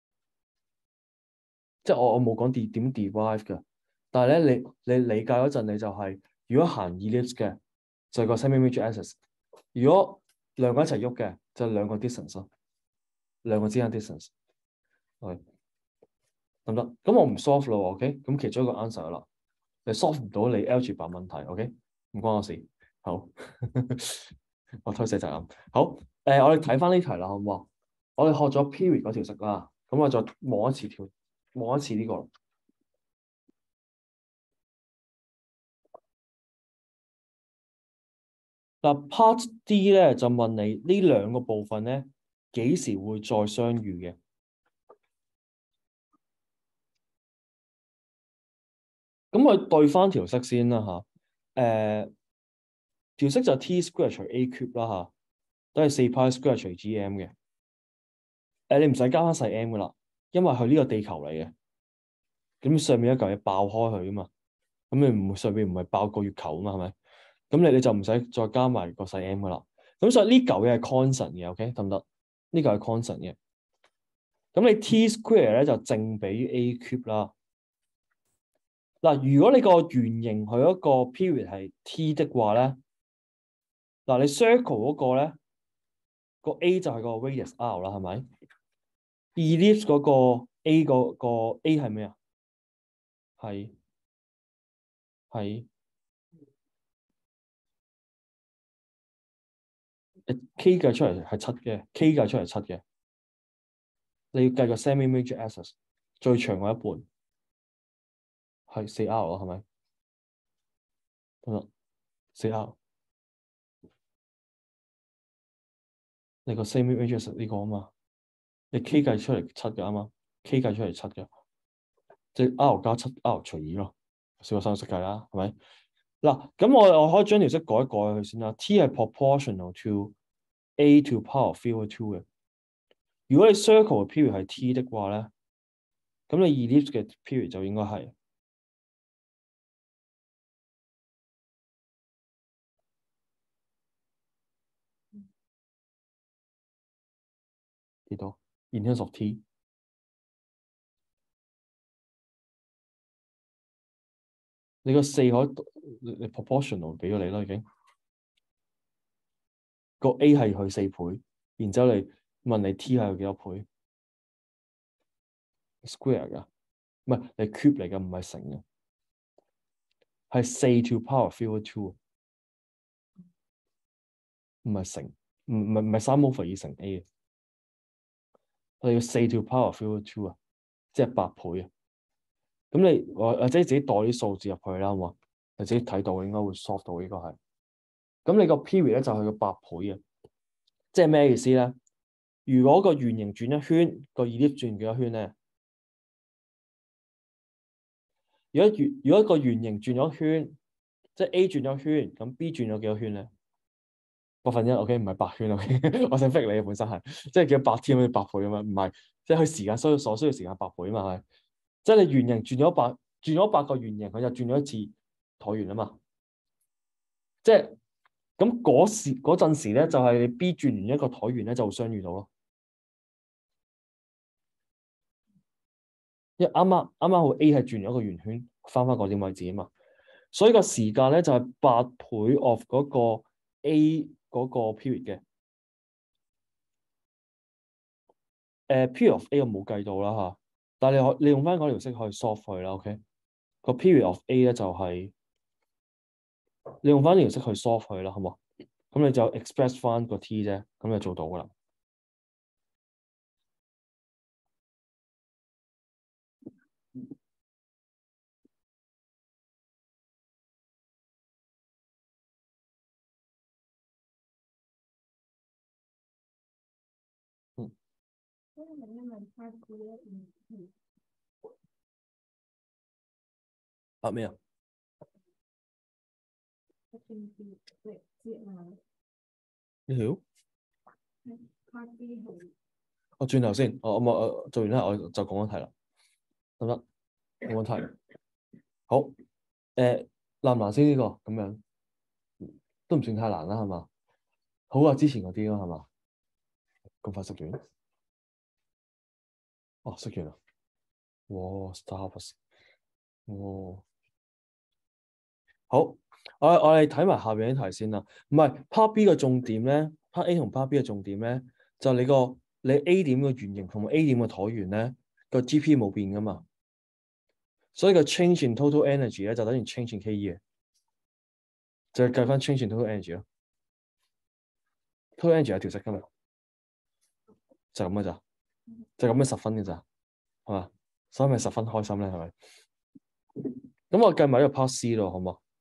即係我我冇講點點 derive 嘅，但係咧你你理解嗰陣你就係、是、如果行 ellipse 嘅就係個 semi-major axis， 如果兩個一齊喐嘅就係兩個 distance 咯，兩個之間 distance， 係得唔得？咁我唔 solve 咯 ，OK？咁其中一個 answer 啦。 你 solve 唔到你 algebra 問題 ，OK？ 唔關我事。好，我推卸責任。好，誒、呃，我哋睇翻呢題啦，好唔好啊？我哋學咗 period 嗰條式啦，咁我再望一次條，望一次呢、這個。嗱 part D 咧就問你呢兩個部分咧幾時會再相遇嘅？咁我對翻條式先啦嚇。誒條式就 t square 除 a cube 啦嚇，都係四派 square 除 gm 嘅。誒、呃、你唔使加翻細 m 噶啦，因為佢呢個地球嚟嘅，咁上面一嚿嘢爆開佢啊嘛，咁你唔上面唔係爆個月球啊嘛，係咪？咁你你就唔使再加埋個細 m 噶啦。咁所以呢嚿嘢係 constant 嘅 ，OK 得唔得？呢嚿係 constant 嘅。咁你 t square 咧就正比於 a cube 啦。嗱，如果你個圓形佢嗰個 period 係 t 的話咧，嗱你 circle 嗰個咧個 a 就係個 radius r 啦，係咪 ？ellipse 嗰個 a 個個 a 係咩啊？係係 k 計出嚟係七嘅 ，k 計出嚟七嘅。你要計個 semi-major axis 最長嗰一半係四 r 咯，係咪？得啦，四 r。你個 semi-major axis 呢個啊嘛，你 k 計出嚟七嘅啊嘛 ，k 計出嚟七嘅，即係 r 加七 r 除二咯，小學生識計啦，係咪？嗱，咁我我可以將條式改一改佢先啦。T 係 proportional to a to power of three over two 嘅。如果你 circle 嘅 period 係 t 的話咧，咁你 ellipse 嘅 period 就應該係幾多 ？In terms of t， 你個四可以你 proportional 俾咗你啦，已經個 a 係佢四倍，然之後你問你 t 係有幾多倍 ？square 㗎，唔係你 cube 嚟㗎，唔係乘嘅，係四 to power three over two， 唔係乘，唔唔係唔係三 over 二乘 a 嘅，我哋要四 to power three over two 啊，即係八倍啊。咁你或或者自己代啲數字入去啦，好嘛？你自己睇到應該會 solve 到呢個係。咁你個 period 咧就係個八倍嘅，即係咩意思咧？如果個圓形轉一圈，個 ellipse 轉幾多圈咧？如果圓如果個圓形轉咗圈，即係 A 轉咗圈，咁 B 轉咗幾多圈咧？百分一 ，OK， 唔係八圈 ，OK， 我想 fix 你本身係，即係叫八添，好似八倍咁樣，唔係，即係佢時間需要所需要時間八倍啊嘛，係，即係你圓形轉咗八，轉咗八個圓形，佢就轉咗一次橢圓啊嘛，即係咁嗰時嗰陣時咧，就係你 B 轉完一個橢圓咧，就會相遇到咯。因為啱啱啱啱好 A 係轉咗一個圓圈，翻翻嗰點位置啊嘛，所以個時間咧就係八倍 of 嗰個 A 嗰個 period 嘅。誒、uh, period of A 我冇計到啦嚇，但係你可你用翻嗰條式可以 solve 佢啦 ，OK？個 period of A 咧就係、是、你用翻呢條式去 solve 佢啦，好冇？咁你就 express 翻個 t 啫，咁就做到噶啦。嗯。啊咩啊？呢條？我轉頭先，我我我做完咧，我就講一題啦，得唔得？冇問題。好，誒、呃、難唔難先呢、這個咁樣？都唔算太難啦，係嘛？好過之前嗰啲咯，係嘛？咁快識完？哦，識完啦！哇 ，Starbucks， 哇，好，我我哋睇埋下邊啲題先啦。唔係 Part B 嘅重點咧 ，Part A 同 Part B 嘅重點咧，就你個你 A 點嘅圓形同埋 A 點嘅橢圓咧個 G P 冇變噶嘛。 所以個 change in total energy 咧就等於 change in K E 嘅，就係計翻 change in total energy 咯。total energy 有條式㗎嘛，就咁嘅咋，就咁嘅十分嘅咋，係嘛？所以咪十分開心咧，係咪？咁我計埋呢個 part C 咯，好唔好？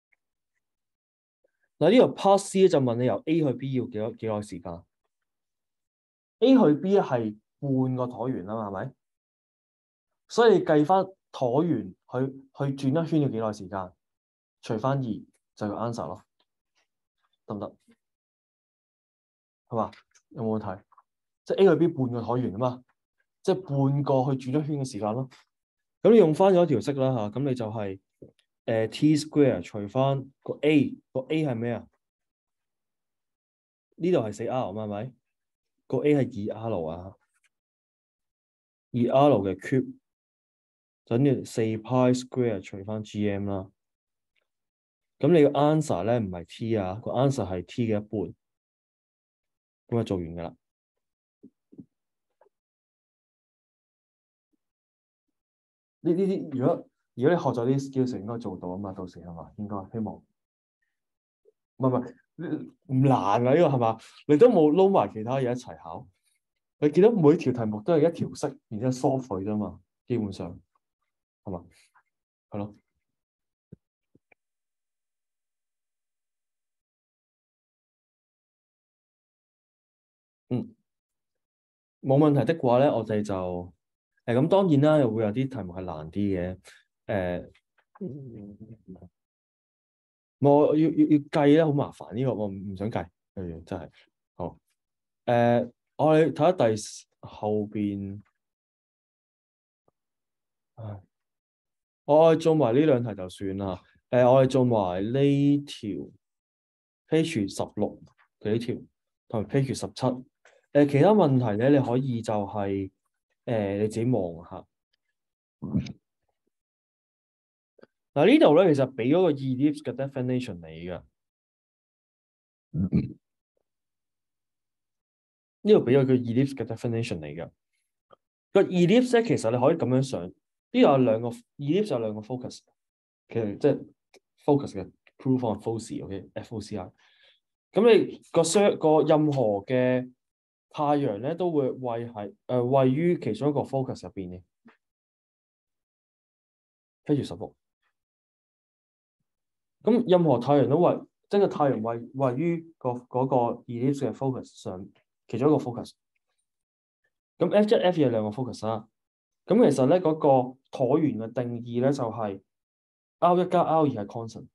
嗱，呢個 part C 就問你由 A 去 B 要幾多幾耐時間 ？A 去 B 係半個橢圓啊嘛，係咪？所以你計翻橢圓去去轉一圈要幾耐時間？除翻二就要 answer 咯，得唔得？係嘛？有冇問題？即係 A 去 B 半個橢圓啊嘛，即係半個去轉一圈嘅時間咯。咁你用翻咗一條式啦嚇，咁你就係、是、誒、呃、t square 除翻個 A，個 A 係咩啊？呢度係四 R 嘛，係咪？個 A 係二 R 啊，二 R 嘅 cube 就等於四 pi square 除翻 G M 啦。咁你個 answer 咧唔係 t 啊，個 answer 係 t 嘅一半。咁就做完㗎啦。呢呢啲如果如果你學咗啲 skills 應該做到啊嘛，到時係嘛？應該希望。唔係唔係唔難啊！呢、這個係嘛？你都冇撈埋其他嘢一齊考。你見到每條題目都係一條式，然之後疏佢啫嘛，基本上係嘛？係咯。嗯，冇問題的話咧，我哋就誒咁、呃、當然啦，又會有啲題目係難啲嘅。誒、呃，我要要要計咧，好麻煩呢、這個，我唔唔想計，誒真係好。誒、呃，我哋睇下第後邊，唉，我哋做埋呢兩題就算啦。誒、呃，我哋做埋呢條 page 十六嘅呢條，同埋 page 十七。誒，其他問題咧，你可以就係、是、誒、呃、你自己望下。嗱，呢度咧，其實俾咗個 ellipse 嘅 definition 你㗎。呢度俾咗個 ellipse 嘅 definition 嚟㗎。個 ellipse 咧，其實你可以咁樣想，呢度有兩個 ellipse 有兩個 focus， 其實即係 focus 嘅 proof on foci，OK，F O C I。咁你個雙個任何嘅太陽咧，都會位喺誒、呃、位於其中一個 focus 入邊嘅。跟住十六。咁任何太陽都位，即係個太陽位位於個嗰個 ellipse 嘅 focus 上，其中一個 focus。咁 F 一、F 二有兩個 focus 啦。咁其實咧嗰、那個橢圓嘅定義咧就係、是、R 一加 R 二係 constant，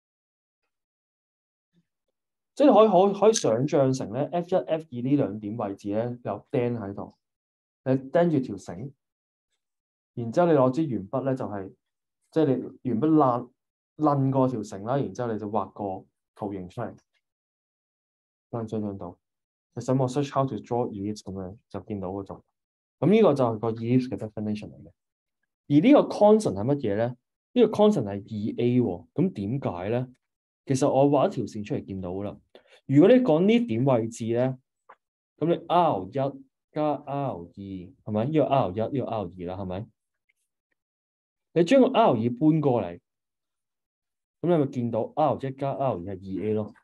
即係你可以可可以想像成咧 F 一、F 二呢兩點位置咧有釘喺度，你釘住條繩，然之後你攞支鉛筆咧就係、是、即係你鉛筆爛爛過條繩啦，然之後你就畫個圖形出嚟，想唔想像到？你上網 search how to draw ellipse 咁樣就見到嗰種。咁呢個就係個 ellipse 嘅 definition 嚟嘅。而呢個 constant 係乜嘢咧？呢、這個 constant 係二 A 喎。咁點解咧？其實我畫一條線出嚟見到噶啦。如果你講呢點位置咧，咁你 R 一加 R 二係咪？呢、這個 R 一，呢、這個 R 二啦，係咪？你將個 R 二搬過嚟，咁你咪見到 R 一加 R 二係二 A 咯。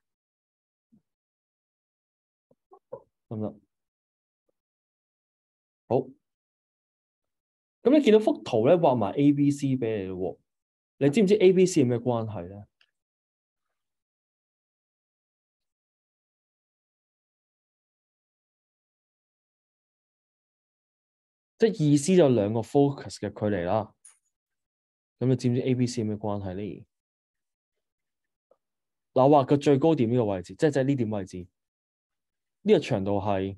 得唔得？好。咁你見到幅圖咧，畫埋 A、B、C 俾你咯喎。你知唔知 A、B、C 有咩關係咧？即係意思就兩個 focus 嘅距離啦。咁你知唔知 A、B、C 有咩關係咧？嗱，畫個最高點呢個位置，即係即係呢點位置，呢個長度係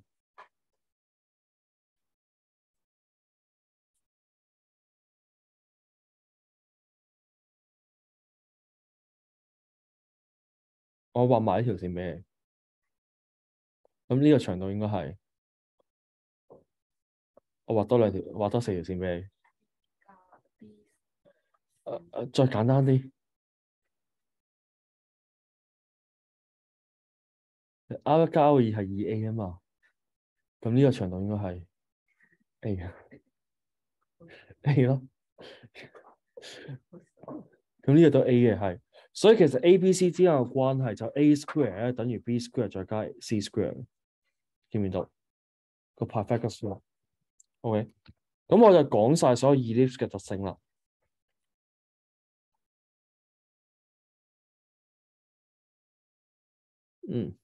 我畫埋呢條線俾你。咁呢個長度應該係我畫多兩條，畫多四條線俾你。誒誒，再簡單啲。R 一加 R 二係二 A 啊嘛，咁呢個長度應該係 A 嘅 A 咯。 咁呢個都 A 嘅係，所以其實 A、B、C 之間嘅關係就 A square 咧等於 B square 再加 C square， 見唔見到個 Pythagoras law？OK， 咁我就講晒所有 ellipse 嘅特性啦。嗯。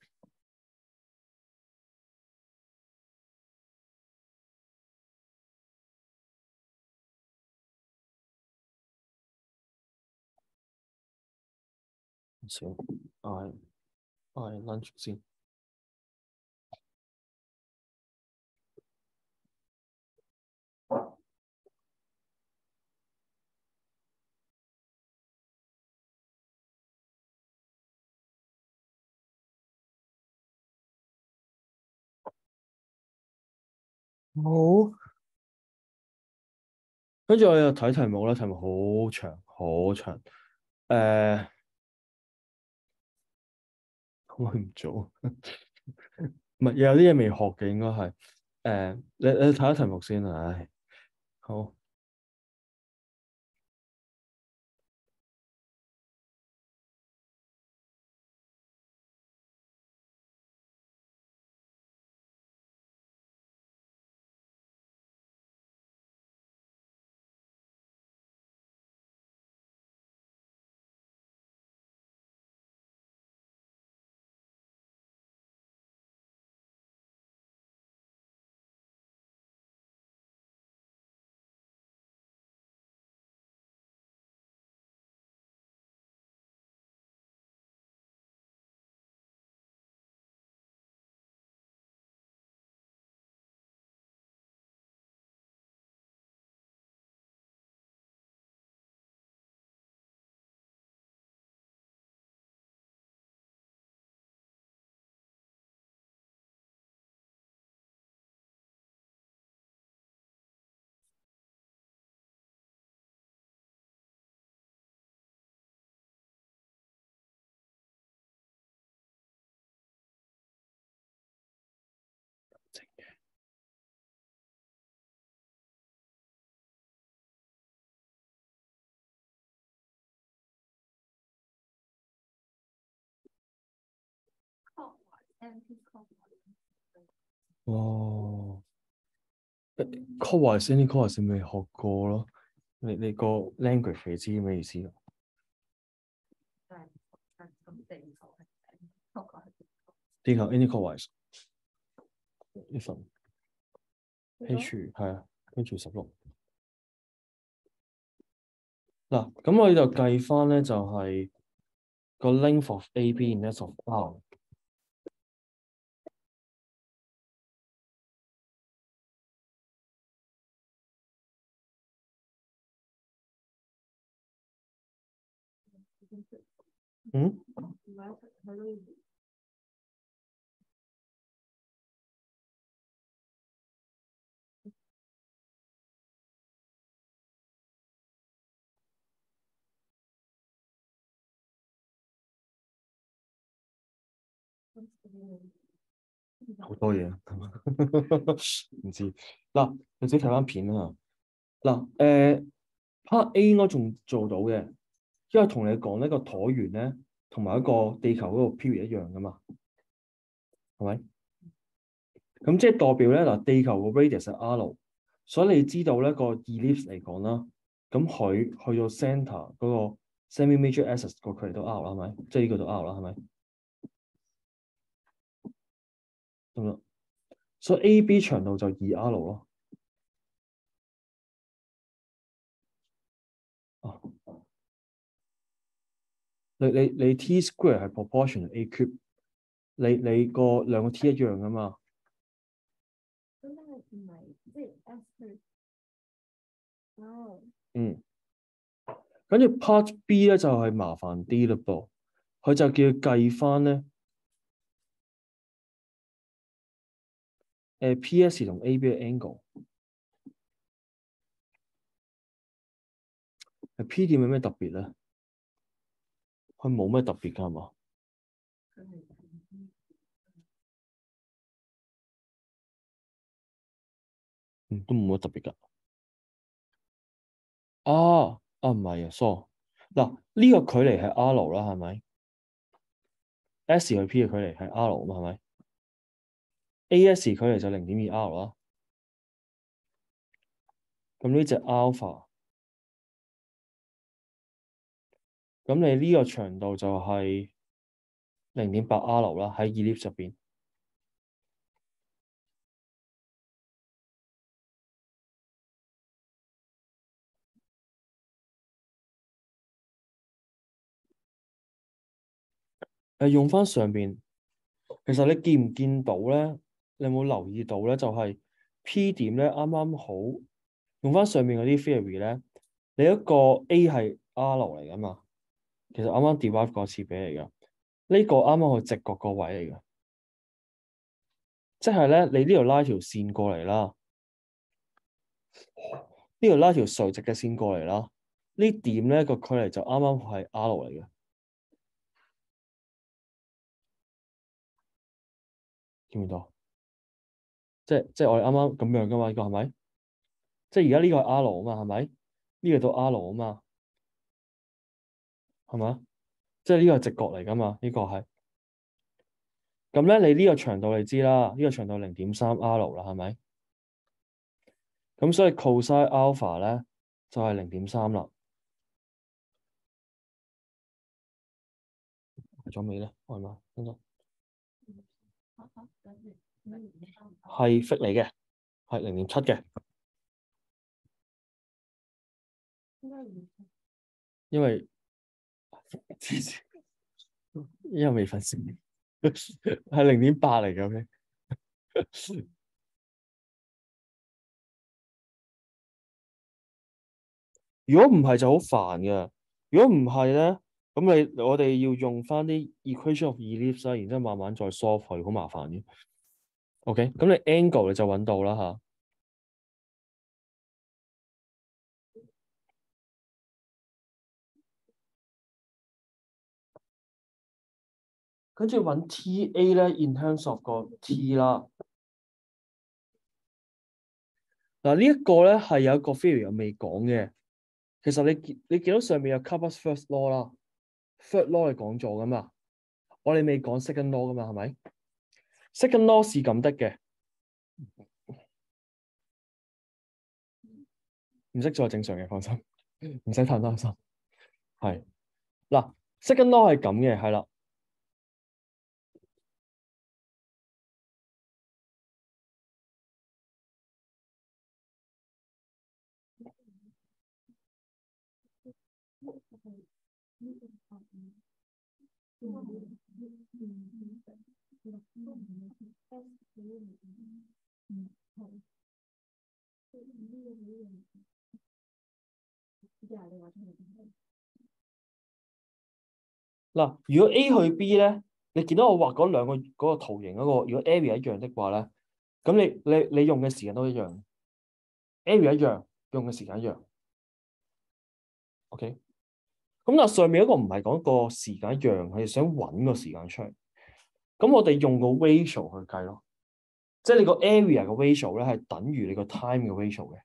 少，嗌嗌 lunch 先。好，跟住我又睇題目啦，題目好長好長。誒、呃，可唔可以唔做？唔係，有啲嘢未學嘅，應該係。誒、呃，你你睇下題目先啊。唉，好。哇 ，cowise 呢 cowise 未學過咯。你你個 language 你知咩意思？地球 any cowise 呢份 H 係啊 ，H 十六。嗱，咁我哋就計翻咧，就係、是、個 length of A B in S of R。嗯？好多嘢，唔知。嗱，你自己睇翻片啊。嗱，誒、呃、part A 應該仲做到嘅，因為同你講呢個橢圓咧，同埋一個地球嗰個 period 一樣噶嘛，係咪？咁即係代表咧，嗱，地球個 radius 係 R，所以你知道咧個 ellipse 嚟講啦，咁佢去到 centre 嗰個 semi-major axis 個距離都 R 啦，係咪？即係呢個都 R 啦，係咪？咁啦，所以 A B 長度就二 R 咯。啊，你你你 T square 係 proportion A cube，你你個兩個 T 一樣噶嘛？嗯，跟住 part B 咧就係、是、麻煩啲嘞噃，佢就叫佢計翻咧，誒 P S 同 A B 嘅 angle，係 P 點有咩特別咧？佢冇咩特別㗎係嘛？嗯，都冇乜特別㗎。啊！ 啊唔係啊，sorry。嗱呢個距離係 R 啦，係咪？S 去 P 嘅距離係 R 嘛，係咪？A S 距離就零點二 R 啦。咁呢隻 alpha，咁你呢個長度就係零點八 R 啦，喺 ellipse 入邊。誒用翻上邊，其實你見唔見到咧？你有冇留意到咧？就係、是、P 點咧，啱啱好用翻上面嗰啲 theory 咧，你一個 A 係 R 嚟噶嘛？其實啱啱 derive 個次比嚟噶，呢、這個啱啱去直角個位嚟噶，即係咧你呢度拉條線過嚟啦，呢度拉條垂直嘅線過嚟啦，呢點咧個距離就啱啱係 R 嚟嘅，見唔見到？即係即係我哋啱啱咁樣噶嘛？呢、這個係咪？即係而家呢個係 R 啊嘛？係咪？呢、這個到 R 啊嘛？係嘛？即係呢個係直角嚟噶嘛？呢、這個係。咁咧，你呢個長度你知啦，呢、這個長度零點三 R 啦，係咪？咁所以 cosine alpha 咧就係零點三啦。係咗未咧？係嘛？等陣係 fit 嚟嘅，係零點七嘅。因為因為未瞓醒，係零點八嚟嘅。OK 如果唔係就好煩嘅。如果唔係咧，咁你我哋要用翻啲 equation of ellipse 啦，然之後慢慢再 solve 佢，好麻煩嘅。OK，咁你 angle 你就揾到啦嚇。跟住揾 T A 咧 in terms of 個 T 啦。嗱呢一個咧係有一個 theory 我未講嘅。其實你見你見到上面有 Karp's first law 啦，third law 你講咗噶嘛？我哋未講 second law 噶嘛？係咪？second law 是咁的嘅，唔識做係正常嘅，放心，唔使太擔心。係嗱，second law 係咁嘅，係啦。嗱，如果 A 去 B 咧，你見到我畫嗰兩個嗰、嗰個圖形嗰、嗰個，如果 area 一樣的話咧，咁你你你用嘅時間都一樣 ，area 一樣，用嘅時間一樣。OK，咁嗱上面嗰個唔係講個時間一樣，係想揾個時間出嚟。咁我哋用個 ratio 去計咯，即係你個 area 嘅 ratio 咧係等於你個 time 嘅 ratio 嘅。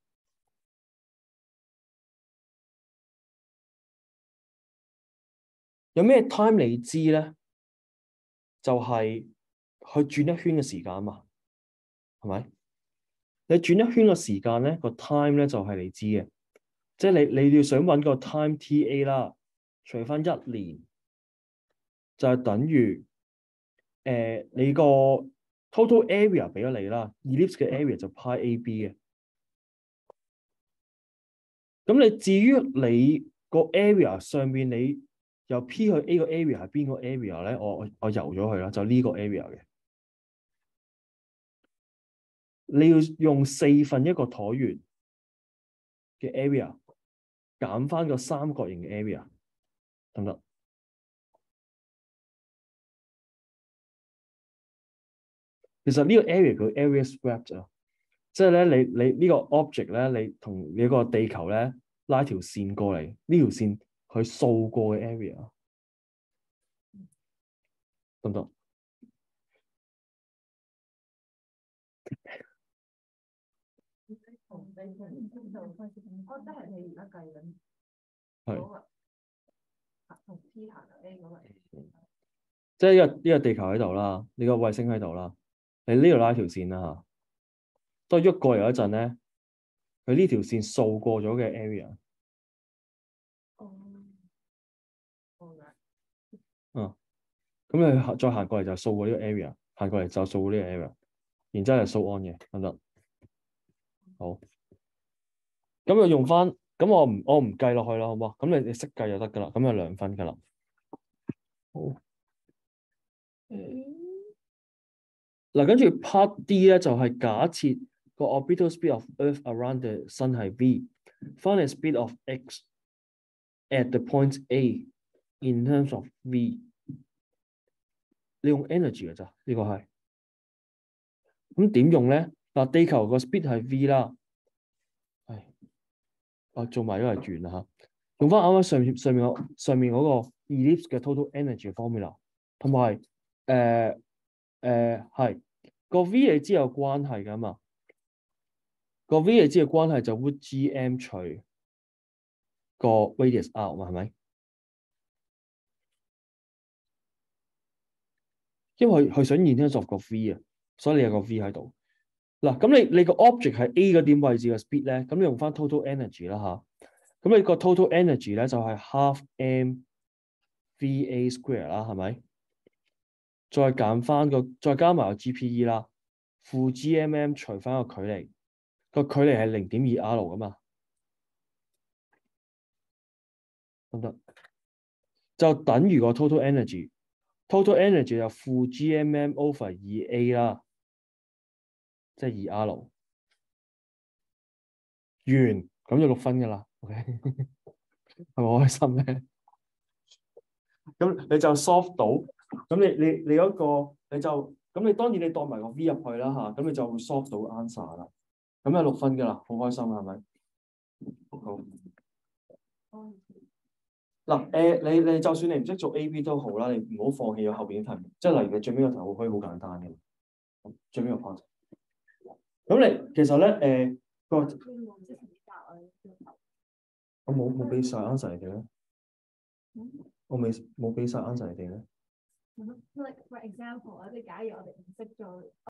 有咩 time 你知咧？就係、是、去轉一圈嘅時間啊嘛，係咪？你轉一圈嘅時間咧，個 time 咧就係、是、你知嘅，即係你你要想揾個 time T A 啦，除翻一年就係等於誒、呃、你個 total area 俾咗你啦 ellipse 嘅 area 就派 A B 嘅。咁你至於你個 area 上面你由 P 去 A 個 area 係邊個 area 咧？我我我游咗佢啦，就呢個 area 嘅。你要用四分一個橢圓嘅 area 減翻個三角形嘅 area，得唔得？其實呢個 area 叫 area swept 啊，即係咧你你呢個 object 咧，你同你個地球咧拉條線過嚟，呢條線佢掃過嘅 area，得唔得？ 我真係你而家計緊係同 P 行 A 咁啊， 即係呢個呢個地球喺度啦，呢個衛星喺度啦，你呢度拉條線啦嚇，當喐過嚟嗰陣咧，佢呢條線掃過咗嘅 area， 哦，好嘅， 嗯，咁你再行過嚟就掃過呢個 area，行過嚟就掃過呢個 area，然之後係掃 on 嘅，得唔得？好，咁就用翻，咁我唔我唔計落去啦，好唔好？咁你你識計就得噶啦，咁就兩分噶啦。好，嗱，跟住 part D 咧就係假設個 orbital speed of Earth around the sun 係 v，find the speed of x at the point A in terms of v。你用 energy 嘅咋？呢個係，咁點用咧？嗱，地球個 speed 係 v 啦，係，我做埋呢個係完啦嚇。用翻啱啱上面上面個上面嗰個 ellipse 嘅 total energy formula，同埋誒誒係個 v 你知有關係㗎嘛？個 v 你知嘅關係就 root gm 除個 radius r 嘛，係咪？因為佢想 in terms of 個 v 啊，所以你有個 v 喺度。嗱，咁你你個 object 係 A 嗰點位置嘅 speed咧，咁你用翻 total energy 啦嚇。咁你個 total energy 咧就係 half m v a square 啦，係咪？再減翻個，再加埋個 G P E 啦，負 G M M 除翻個距離，個距離係零點二 R 噶嘛，得唔得？就等於個 total energy，total energy 就負 G M M over 二 A 啦，即係二 R。完，咁就六分噶啦 ，OK， 係咪好開心咧？咁你就 solve 到，咁你你你嗰個你就咁你當然你當埋個 V 入去啦嚇，咁你就會 solve 到 answer 啦。咁就六分噶啦，好開心啊，係咪？好。嗱誒，你你就算你唔識做 A B 都好啦，你唔好放棄咗後邊啲題目，即係例如你最尾個題目可以好簡單嘅，最尾個 part。咁你其實咧誒個我冇冇俾晒 answer 你哋咧？我未冇俾晒 answer 你哋咧？ Like for example，即係假如我哋唔識做。